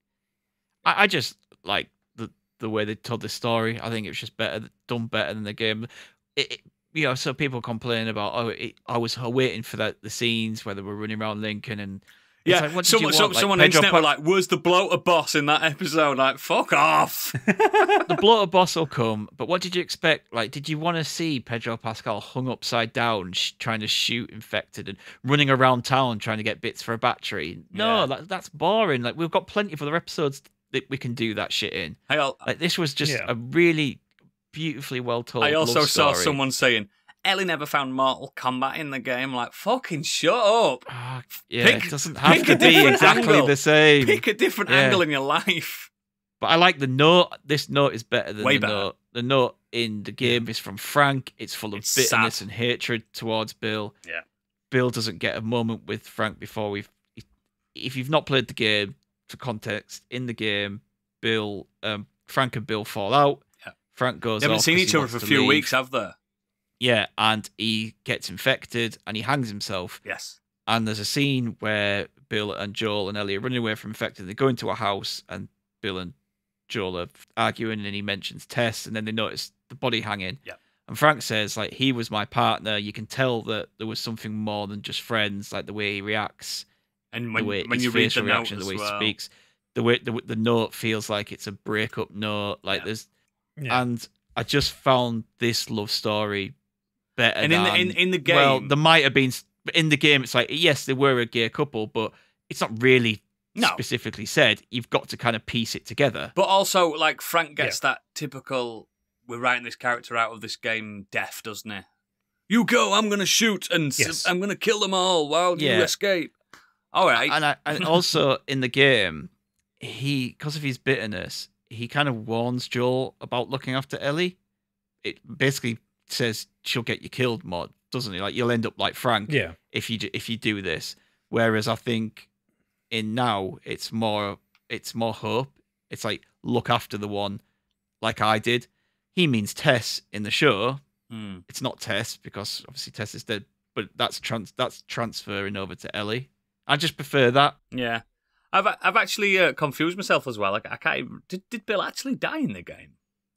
[SPEAKER 3] Mm. I, I just like the the way they told the story. I think it was just better, done better than the game. It, it, you know, so people complain about, oh, it, I was waiting for that the scenes where they were running around Lincoln and it's
[SPEAKER 2] yeah,
[SPEAKER 3] like, what did
[SPEAKER 2] someone,
[SPEAKER 3] you want? Like,
[SPEAKER 2] someone on the
[SPEAKER 3] Pedro
[SPEAKER 2] internet
[SPEAKER 3] Pa-
[SPEAKER 2] were like, "Where's the bloater boss in that episode?" Like, fuck off.
[SPEAKER 3] The bloater boss will come, but what did you expect? Like, did you want to see Pedro Pascal hung upside down, sh- trying to shoot infected and running around town trying to get bits for a battery? No,
[SPEAKER 2] Yeah.
[SPEAKER 3] that, that's boring. Like, we've got plenty of other episodes that we can do that shit in.
[SPEAKER 2] I,
[SPEAKER 3] Like, this was just
[SPEAKER 1] Yeah.
[SPEAKER 3] a really beautifully well told.
[SPEAKER 2] I also
[SPEAKER 3] love
[SPEAKER 2] saw
[SPEAKER 3] story.
[SPEAKER 2] someone saying, Ellie never found Mortal Kombat in the game. Like, fucking shut up.
[SPEAKER 3] Ah, yeah,
[SPEAKER 2] Pick-
[SPEAKER 3] it doesn't have
[SPEAKER 2] pick
[SPEAKER 3] to
[SPEAKER 2] a
[SPEAKER 3] be
[SPEAKER 2] different
[SPEAKER 3] exactly
[SPEAKER 2] angle.
[SPEAKER 3] the same.
[SPEAKER 2] Pick a different
[SPEAKER 3] Yeah.
[SPEAKER 2] angle in your life.
[SPEAKER 3] But I like the note. This note is better than
[SPEAKER 2] Way
[SPEAKER 3] the
[SPEAKER 2] better.
[SPEAKER 3] note. The note in the game is from Frank. It's full of
[SPEAKER 2] It's
[SPEAKER 3] bitterness
[SPEAKER 2] sad.
[SPEAKER 3] and hatred towards Bill.
[SPEAKER 2] Yeah.
[SPEAKER 3] Bill doesn't get a moment with Frank before we've. If you've not played the game, for context, in the game, Bill, um, Frank and Bill fall out.
[SPEAKER 2] Yeah.
[SPEAKER 3] Frank goes.
[SPEAKER 2] They haven't
[SPEAKER 3] off
[SPEAKER 2] seen
[SPEAKER 3] 'cause
[SPEAKER 2] each
[SPEAKER 3] he
[SPEAKER 2] other
[SPEAKER 3] wants
[SPEAKER 2] for a
[SPEAKER 3] to
[SPEAKER 2] few
[SPEAKER 3] leave.
[SPEAKER 2] weeks, have they?
[SPEAKER 3] Yeah, and he gets infected and he hangs himself.
[SPEAKER 2] Yes.
[SPEAKER 3] And there's a scene where Bill and Joel and Ellie are running away from infected. They go into a house and Bill and Joel are arguing and he mentions Tess and then they notice the body hanging.
[SPEAKER 2] Yeah.
[SPEAKER 3] And Frank says, like, he was my partner. You can tell that there was something more than just friends, like the way he reacts,
[SPEAKER 2] And when,
[SPEAKER 3] the way
[SPEAKER 2] when
[SPEAKER 3] his
[SPEAKER 2] you read the
[SPEAKER 3] facial
[SPEAKER 2] note
[SPEAKER 3] reaction, the
[SPEAKER 2] as
[SPEAKER 3] way he
[SPEAKER 2] well.
[SPEAKER 3] speaks, the way the, the note feels like it's a breakup note. Like
[SPEAKER 2] Yeah.
[SPEAKER 3] there's,
[SPEAKER 1] Yeah.
[SPEAKER 3] and I just found this love story better.
[SPEAKER 2] And in the,
[SPEAKER 3] than,
[SPEAKER 2] in, in the game,
[SPEAKER 3] well, there might have been in the game. It's like, yes, they were a gay couple, but it's not really
[SPEAKER 2] No.
[SPEAKER 3] specifically said. You've got to kind of piece it together.
[SPEAKER 2] but also, like, Frank gets that typical, we're writing this character out of this game death, doesn't he? You go, I'm going to shoot, and s-
[SPEAKER 1] Yes.
[SPEAKER 2] I'm going to kill them all while you
[SPEAKER 3] Yeah.
[SPEAKER 2] escape. All right.
[SPEAKER 3] And I, and also in the game, he because of his bitterness, he kind of warns Joel about looking after Ellie. It basically says she'll get you killed, Mod, doesn't he? Like you'll end up like Frank
[SPEAKER 1] Yeah.
[SPEAKER 3] if you d- if you do this. Whereas I think in now it's more it's more hope. It's like look after the one, like I did. He means Tess in the show.
[SPEAKER 2] Hmm.
[SPEAKER 3] It's not Tess because obviously Tess is dead, but that's trans that's transferring over to Ellie. I just prefer that.
[SPEAKER 2] Yeah. I've I've actually uh, confused myself as well. Like, I can't even, did, did Bill actually die in the game?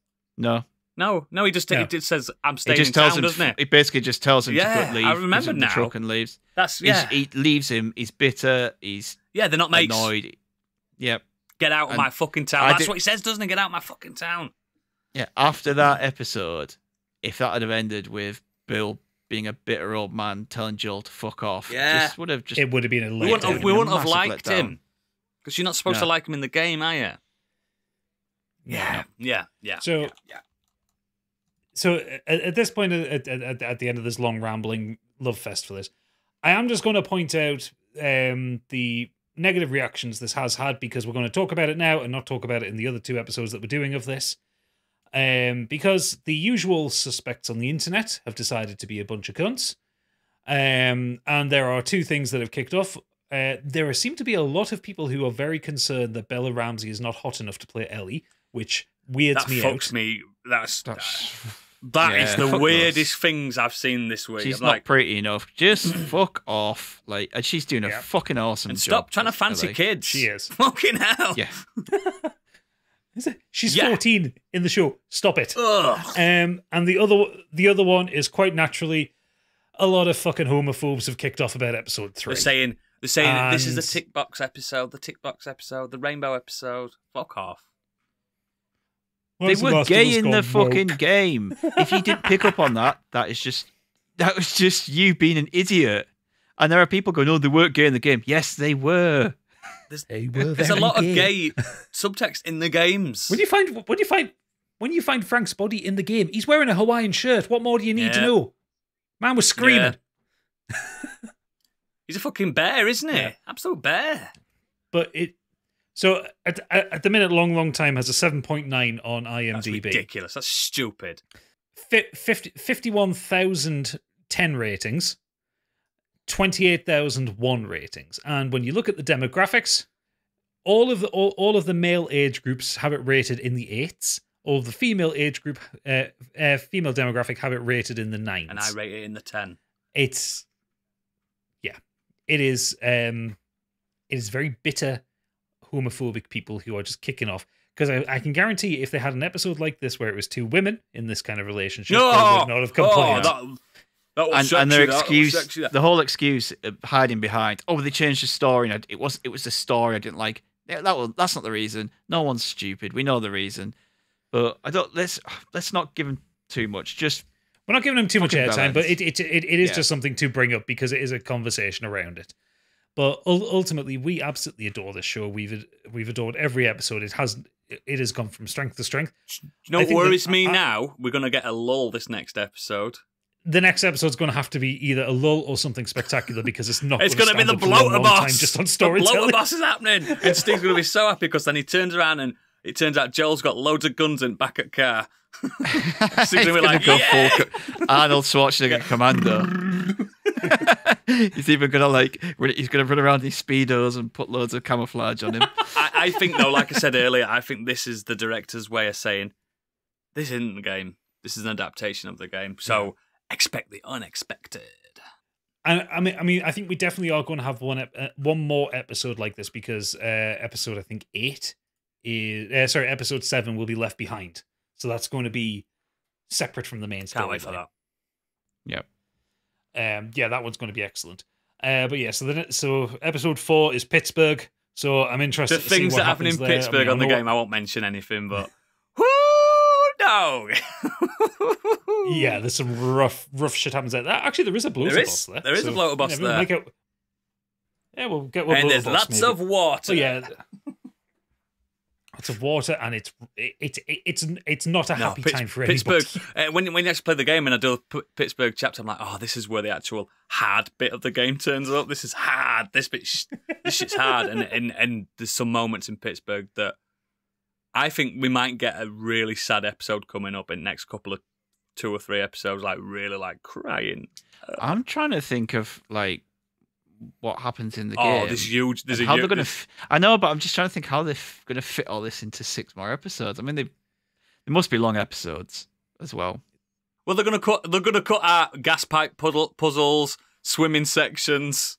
[SPEAKER 3] No,
[SPEAKER 2] No, no, he just
[SPEAKER 1] No.
[SPEAKER 2] he just says I'm
[SPEAKER 3] he
[SPEAKER 2] staying
[SPEAKER 3] just
[SPEAKER 2] in
[SPEAKER 3] tells
[SPEAKER 2] town,
[SPEAKER 3] him.
[SPEAKER 2] doesn't it?
[SPEAKER 3] He basically just tells him
[SPEAKER 2] Yeah,
[SPEAKER 3] to go leave.
[SPEAKER 2] I
[SPEAKER 3] Gives
[SPEAKER 2] remember
[SPEAKER 3] him the
[SPEAKER 2] now.
[SPEAKER 3] truck and leaves.
[SPEAKER 2] That's
[SPEAKER 3] He's-
[SPEAKER 2] yeah,
[SPEAKER 3] he leaves him. He's bitter. He's
[SPEAKER 2] yeah. They're not mates.
[SPEAKER 3] annoyed. Yep.
[SPEAKER 2] Get out of
[SPEAKER 3] And
[SPEAKER 2] my fucking town.
[SPEAKER 3] I
[SPEAKER 2] That's
[SPEAKER 3] did-
[SPEAKER 2] what he says, doesn't he? Get out of my fucking town.
[SPEAKER 3] Yeah. After that episode, if that had have ended with Bill being a bitter old man telling Joel to fuck off,
[SPEAKER 2] Yeah.
[SPEAKER 3] just would have just.
[SPEAKER 1] It would have been a
[SPEAKER 2] We
[SPEAKER 1] letdown.
[SPEAKER 2] wouldn't have,
[SPEAKER 3] down.
[SPEAKER 2] we
[SPEAKER 3] A
[SPEAKER 2] wouldn't have
[SPEAKER 3] massive
[SPEAKER 2] liked
[SPEAKER 3] letdown.
[SPEAKER 2] him because you're not supposed to
[SPEAKER 3] No.
[SPEAKER 2] like him in the game, are you?
[SPEAKER 1] Yeah.
[SPEAKER 2] yeah, yeah.
[SPEAKER 1] So-
[SPEAKER 2] yeah, yeah.
[SPEAKER 1] So at, at this point, at, at, at the end of this long rambling love fest for this, I am just going to point out um, the negative reactions this has had because we're going to talk about it now and not talk about it in the other two episodes that we're doing of this. Um, because the usual suspects on the internet have decided to be a bunch of cunts. Um, and there are two things that have kicked off. Uh, there seem to be a lot of people who are very concerned that Bella Ramsey is not hot enough to play Ellie, which weirds
[SPEAKER 2] That
[SPEAKER 1] me
[SPEAKER 2] fucks
[SPEAKER 1] out.
[SPEAKER 2] me. That's
[SPEAKER 3] That's,
[SPEAKER 2] that is
[SPEAKER 3] yeah,
[SPEAKER 2] the
[SPEAKER 3] fuck
[SPEAKER 2] weirdest things I've seen this week.
[SPEAKER 3] she's
[SPEAKER 2] I'm
[SPEAKER 3] not
[SPEAKER 2] like,
[SPEAKER 3] pretty enough. Just fuck off. Like, and she's doing a
[SPEAKER 1] Yeah.
[SPEAKER 3] fucking awesome
[SPEAKER 2] and
[SPEAKER 3] job.
[SPEAKER 2] stop trying to
[SPEAKER 3] as
[SPEAKER 2] fancy
[SPEAKER 3] Ellie.
[SPEAKER 2] kids.
[SPEAKER 1] She is.
[SPEAKER 2] Fucking hell.
[SPEAKER 3] Yeah.
[SPEAKER 1] Is it? She's
[SPEAKER 2] Yeah.
[SPEAKER 1] fourteen in the show. Stop it.
[SPEAKER 2] Ugh.
[SPEAKER 1] Um, and the other the other one is quite naturally a lot of fucking homophobes have kicked off about episode three.
[SPEAKER 2] They're saying they're saying this is the
[SPEAKER 1] And-
[SPEAKER 2] tick box episode, the tick box episode, the rainbow episode. Fuck off.
[SPEAKER 1] Why
[SPEAKER 3] They
[SPEAKER 1] has The
[SPEAKER 3] were
[SPEAKER 1] Last of
[SPEAKER 3] gay
[SPEAKER 1] Us
[SPEAKER 3] in the
[SPEAKER 1] gone
[SPEAKER 3] fucking
[SPEAKER 1] woke?
[SPEAKER 3] game. If you didn't pick up on that, that is just that was just you being an idiot. And there are people going, "Oh, they weren't gay in the game." Yes, they were.
[SPEAKER 2] There's,
[SPEAKER 1] They were
[SPEAKER 2] there's a
[SPEAKER 1] very
[SPEAKER 2] lot
[SPEAKER 1] gay.
[SPEAKER 2] of gay subtext in the games.
[SPEAKER 1] When you find when you find when you find Frank's body in the game, he's wearing a Hawaiian shirt. What more do you need
[SPEAKER 2] Yeah.
[SPEAKER 1] to know? Man was screaming.
[SPEAKER 2] Yeah. He's a fucking bear, isn't he?
[SPEAKER 1] Yeah.
[SPEAKER 2] Absolute bear.
[SPEAKER 1] But it so at, at at the minute, Long Long Time has a seven point nine on IMDb.
[SPEAKER 2] That's ridiculous. That's stupid.
[SPEAKER 1] Fi- fifty, fifty-one thousand ten ratings, twenty-eight thousand one ratings. And when you look at the demographics, all of the all, all of the male age groups have it rated in the eights. All of the female age group, uh, uh, female demographic have it rated in the nines.
[SPEAKER 2] And I rate it in the ten.
[SPEAKER 1] It's, yeah, it is. Um, it is very bitter, homophobic people who are just kicking off. Because I, I can guarantee if they had an episode like this where it was two women in this kind of relationship,
[SPEAKER 2] No!
[SPEAKER 1] they would not have complained.
[SPEAKER 2] Oh, that, that was
[SPEAKER 3] And,
[SPEAKER 2] sexy,
[SPEAKER 3] and their
[SPEAKER 2] that was
[SPEAKER 3] excuse,
[SPEAKER 2] sexy, that.
[SPEAKER 3] the whole excuse uh, hiding behind, oh, they changed the story. And I, it was it was the story I didn't like. Yeah, that was, that's not the reason. No one's stupid. We know the reason. But I don't. Let's let's not give them too much. Just
[SPEAKER 1] We're not giving them too much
[SPEAKER 3] Fucking
[SPEAKER 1] airtime, but
[SPEAKER 3] balance.
[SPEAKER 1] it, it, it, it is
[SPEAKER 3] Yeah.
[SPEAKER 1] just something to bring up because it is a conversation around it. But ul- ultimately, we absolutely adore this show. We've we've adored every episode. It has it has gone from strength to strength.
[SPEAKER 2] Do you know
[SPEAKER 1] I
[SPEAKER 2] what
[SPEAKER 1] think that-
[SPEAKER 2] worries me
[SPEAKER 1] I- I-
[SPEAKER 2] now? We're going to get a lull this next episode.
[SPEAKER 1] The next episode's going to have to be either a lull or something spectacular because it's not.
[SPEAKER 2] It's
[SPEAKER 1] going
[SPEAKER 2] going to be
[SPEAKER 1] to
[SPEAKER 2] the bloater boss.
[SPEAKER 1] Time just on
[SPEAKER 2] The
[SPEAKER 1] storytelling.
[SPEAKER 2] bloater boss is happening. And Steve's going to be so happy because then he turns around and it turns out Joel's got loads of guns in back at car.
[SPEAKER 3] he's
[SPEAKER 2] Steve's going to be
[SPEAKER 3] gonna
[SPEAKER 2] like,
[SPEAKER 3] go
[SPEAKER 2] yeah!
[SPEAKER 3] full co- Arnold Schwarzenegger Commando. He's even gonna like run- he's gonna run around in his speedos and put loads of camouflage on him.
[SPEAKER 2] I, I think, though, like I said earlier, I think this is the director's way of saying, this isn't the game. This is an adaptation of the game. So expect the unexpected.
[SPEAKER 1] And I mean, I mean, I think we definitely are going to have one ep- uh, one more episode like this because uh, episode I think eight is uh, sorry, episode seven will be left behind. So that's going to be separate from the main story.
[SPEAKER 2] Can't wait for that.
[SPEAKER 3] Yep.
[SPEAKER 1] Um, yeah, that one's going to be excellent. Uh, but yeah, so the so episode four is Pittsburgh. So I'm interested.
[SPEAKER 2] The
[SPEAKER 1] to see
[SPEAKER 2] things
[SPEAKER 1] what
[SPEAKER 2] that happen in
[SPEAKER 1] happens there.
[SPEAKER 2] Pittsburgh
[SPEAKER 1] I mean,
[SPEAKER 2] on the
[SPEAKER 1] I know-
[SPEAKER 2] game, I won't mention anything, but whoo, no.
[SPEAKER 1] Yeah, there's some rough, rough shit happens there. That- Actually, there is a bloater
[SPEAKER 2] There is-
[SPEAKER 1] boss there.
[SPEAKER 2] there is a bloater boss
[SPEAKER 1] yeah, we'll
[SPEAKER 2] there.
[SPEAKER 1] make it- yeah, we'll get one.
[SPEAKER 2] And
[SPEAKER 1] bloater
[SPEAKER 2] there's
[SPEAKER 1] boss,
[SPEAKER 2] lots
[SPEAKER 1] maybe.
[SPEAKER 2] of water.
[SPEAKER 1] So yeah, lots of water, and it's it's it's it's not a
[SPEAKER 2] No,
[SPEAKER 1] happy
[SPEAKER 2] Pitts-
[SPEAKER 1] time for
[SPEAKER 2] Pittsburgh.
[SPEAKER 1] anybody.
[SPEAKER 2] Uh, when when you actually play the game and I do a P- Pittsburgh chapter, I'm like, oh, this is where the actual hard bit of the game turns up. This is hard. This bit, sh- this shit's hard. And and and there's some moments in Pittsburgh that I think we might get a really sad episode coming up in the next couple of two or three episodes, like really like crying.
[SPEAKER 3] I'm trying to think of like what happens in the
[SPEAKER 2] Oh,
[SPEAKER 3] game.
[SPEAKER 2] there's huge. There's
[SPEAKER 3] and
[SPEAKER 2] a
[SPEAKER 3] how
[SPEAKER 2] hu-
[SPEAKER 3] they're gonna.
[SPEAKER 2] there's-
[SPEAKER 3] F- I know, but I'm just trying to think how they're f- gonna fit all this into six more episodes. I mean, they they must be long episodes as well.
[SPEAKER 2] Well, they're gonna cut. They're gonna cut out gas pipe puddle, puzzles, swimming sections.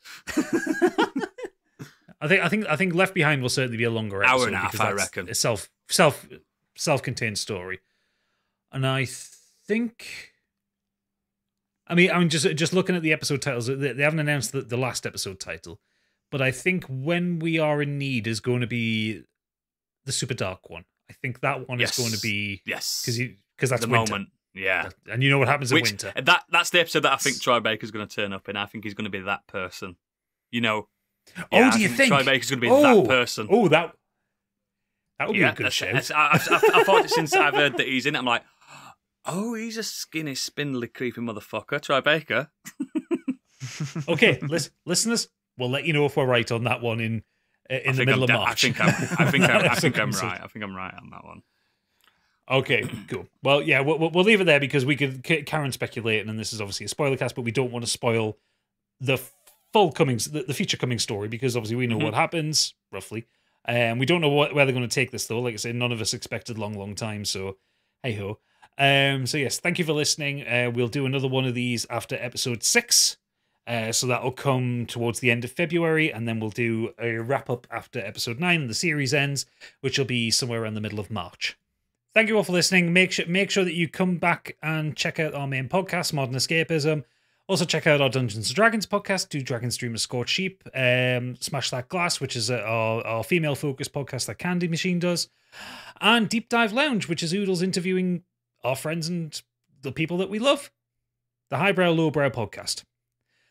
[SPEAKER 1] I think I think I think Left Behind will certainly be a longer
[SPEAKER 2] Hour
[SPEAKER 1] episode
[SPEAKER 2] and a half,
[SPEAKER 1] because
[SPEAKER 2] I
[SPEAKER 1] that's
[SPEAKER 2] reckon.
[SPEAKER 1] a self self self-contained story, and I think. I mean, I'm just just looking at the episode titles. They, they haven't announced the, the last episode title, but I think When We Are in Need is going to be the super dark one. I think that one
[SPEAKER 2] Yes.
[SPEAKER 1] is going to be
[SPEAKER 2] Yes,
[SPEAKER 1] because because that's
[SPEAKER 2] the
[SPEAKER 1] winter.
[SPEAKER 2] moment. Yeah.
[SPEAKER 1] And you know what happens
[SPEAKER 2] Which
[SPEAKER 1] in winter.
[SPEAKER 2] that that's the episode that I think Troy Baker's going to turn up in. I think he's going to be that person. You know.
[SPEAKER 1] Oh,
[SPEAKER 2] Yeah,
[SPEAKER 1] do
[SPEAKER 2] I
[SPEAKER 1] you think?
[SPEAKER 2] Troy Baker's going to be
[SPEAKER 1] oh,
[SPEAKER 2] that person?
[SPEAKER 1] Oh, that that would
[SPEAKER 2] yeah,
[SPEAKER 1] be a good
[SPEAKER 2] that's-
[SPEAKER 1] show.
[SPEAKER 2] that's- I, I, I thought since I've heard that he's in it, I'm like, oh, he's a skinny, spindly, creepy motherfucker, Troy Baker.
[SPEAKER 1] Okay, lis- listeners, we'll let you know if we're right on that one in uh, in
[SPEAKER 2] I
[SPEAKER 1] the
[SPEAKER 2] think
[SPEAKER 1] middle
[SPEAKER 2] I'm
[SPEAKER 1] of
[SPEAKER 2] de-
[SPEAKER 1] March.
[SPEAKER 2] I think I'm, I think I'm, I think I'm
[SPEAKER 1] Episode.
[SPEAKER 2] right. I think I'm right on that one.
[SPEAKER 1] Okay, cool. Well, yeah, we'll, we'll we'll leave it there because we could K- Karen speculating, and this is obviously a spoiler cast, but we don't want to spoil the full coming, the, the feature coming story because obviously we know
[SPEAKER 2] Mhm.
[SPEAKER 1] what happens roughly, and we don't know what, where they're going to take this though. Like I said, none of us expected long, long time. So hey ho. Um. So yes, thank you for listening. Uh, we'll do another one of these after episode six. Uh, so that'll come towards the end of February, and then we'll do a wrap up after episode nine and the series ends, which will be somewhere around the middle of March. Thank you all for listening. Make sure make sure that you come back and check out our main podcast, Modern Escapism. Also check out our Dungeons and Dragons podcast, Do Dragons Dream of Scorched Sheep, um, Smash That Glass, which is our, our female-focused podcast that Candy Machine does, and Deep Dive Lounge, which is Oodles interviewing our friends and the people that we love. The Highbrow Lowbrow podcast.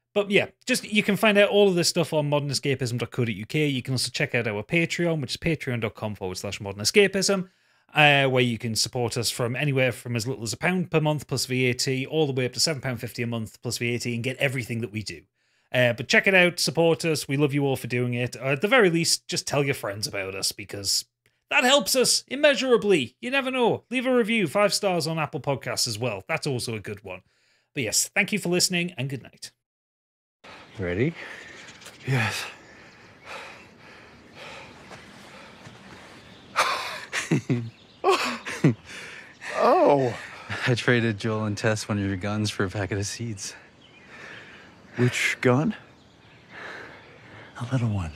[SPEAKER 1] But yeah, just you can find out all of this stuff on modern escapism dot co dot uk. You can also check out our Patreon, which is patreon.com forward slash modern escapism, uh, where you can support us from anywhere from as little as a pound per month plus V A T, all the way up to seven pounds fifty a month plus V A T, and get everything that we do. Uh, but check it out, support us. We love you all for doing it. Or at the very least, just tell your friends about us, because that helps us immeasurably. You never know. Leave a review, five stars on Apple Podcasts as well. That's also a good one. But yes, thank you for listening, and good night.
[SPEAKER 5] Ready?
[SPEAKER 6] Yes. Oh.
[SPEAKER 5] I traded Joel and Tess one of your guns for a packet of seeds.
[SPEAKER 6] Which gun?
[SPEAKER 5] A little one.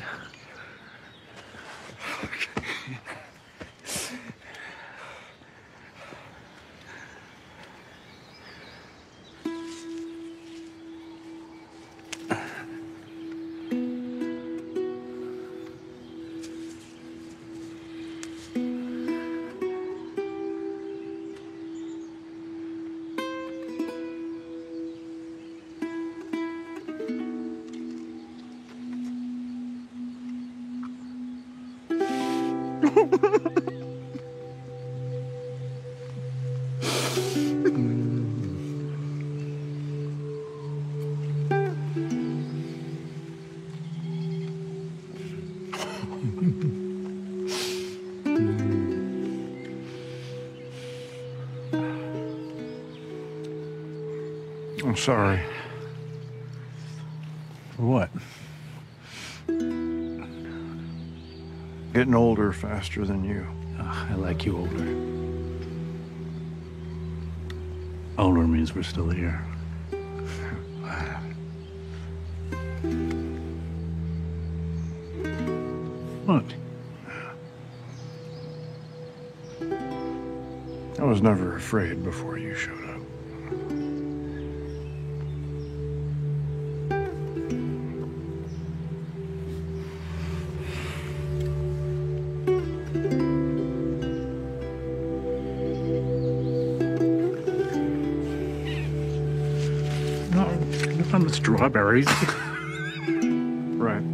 [SPEAKER 6] I'm sorry.
[SPEAKER 5] For what?
[SPEAKER 6] Getting older faster than you.
[SPEAKER 5] Oh, I like you older. Older means we're still here. What?
[SPEAKER 6] I was never afraid before you showed up.
[SPEAKER 5] No, not the strawberries.
[SPEAKER 6] Right.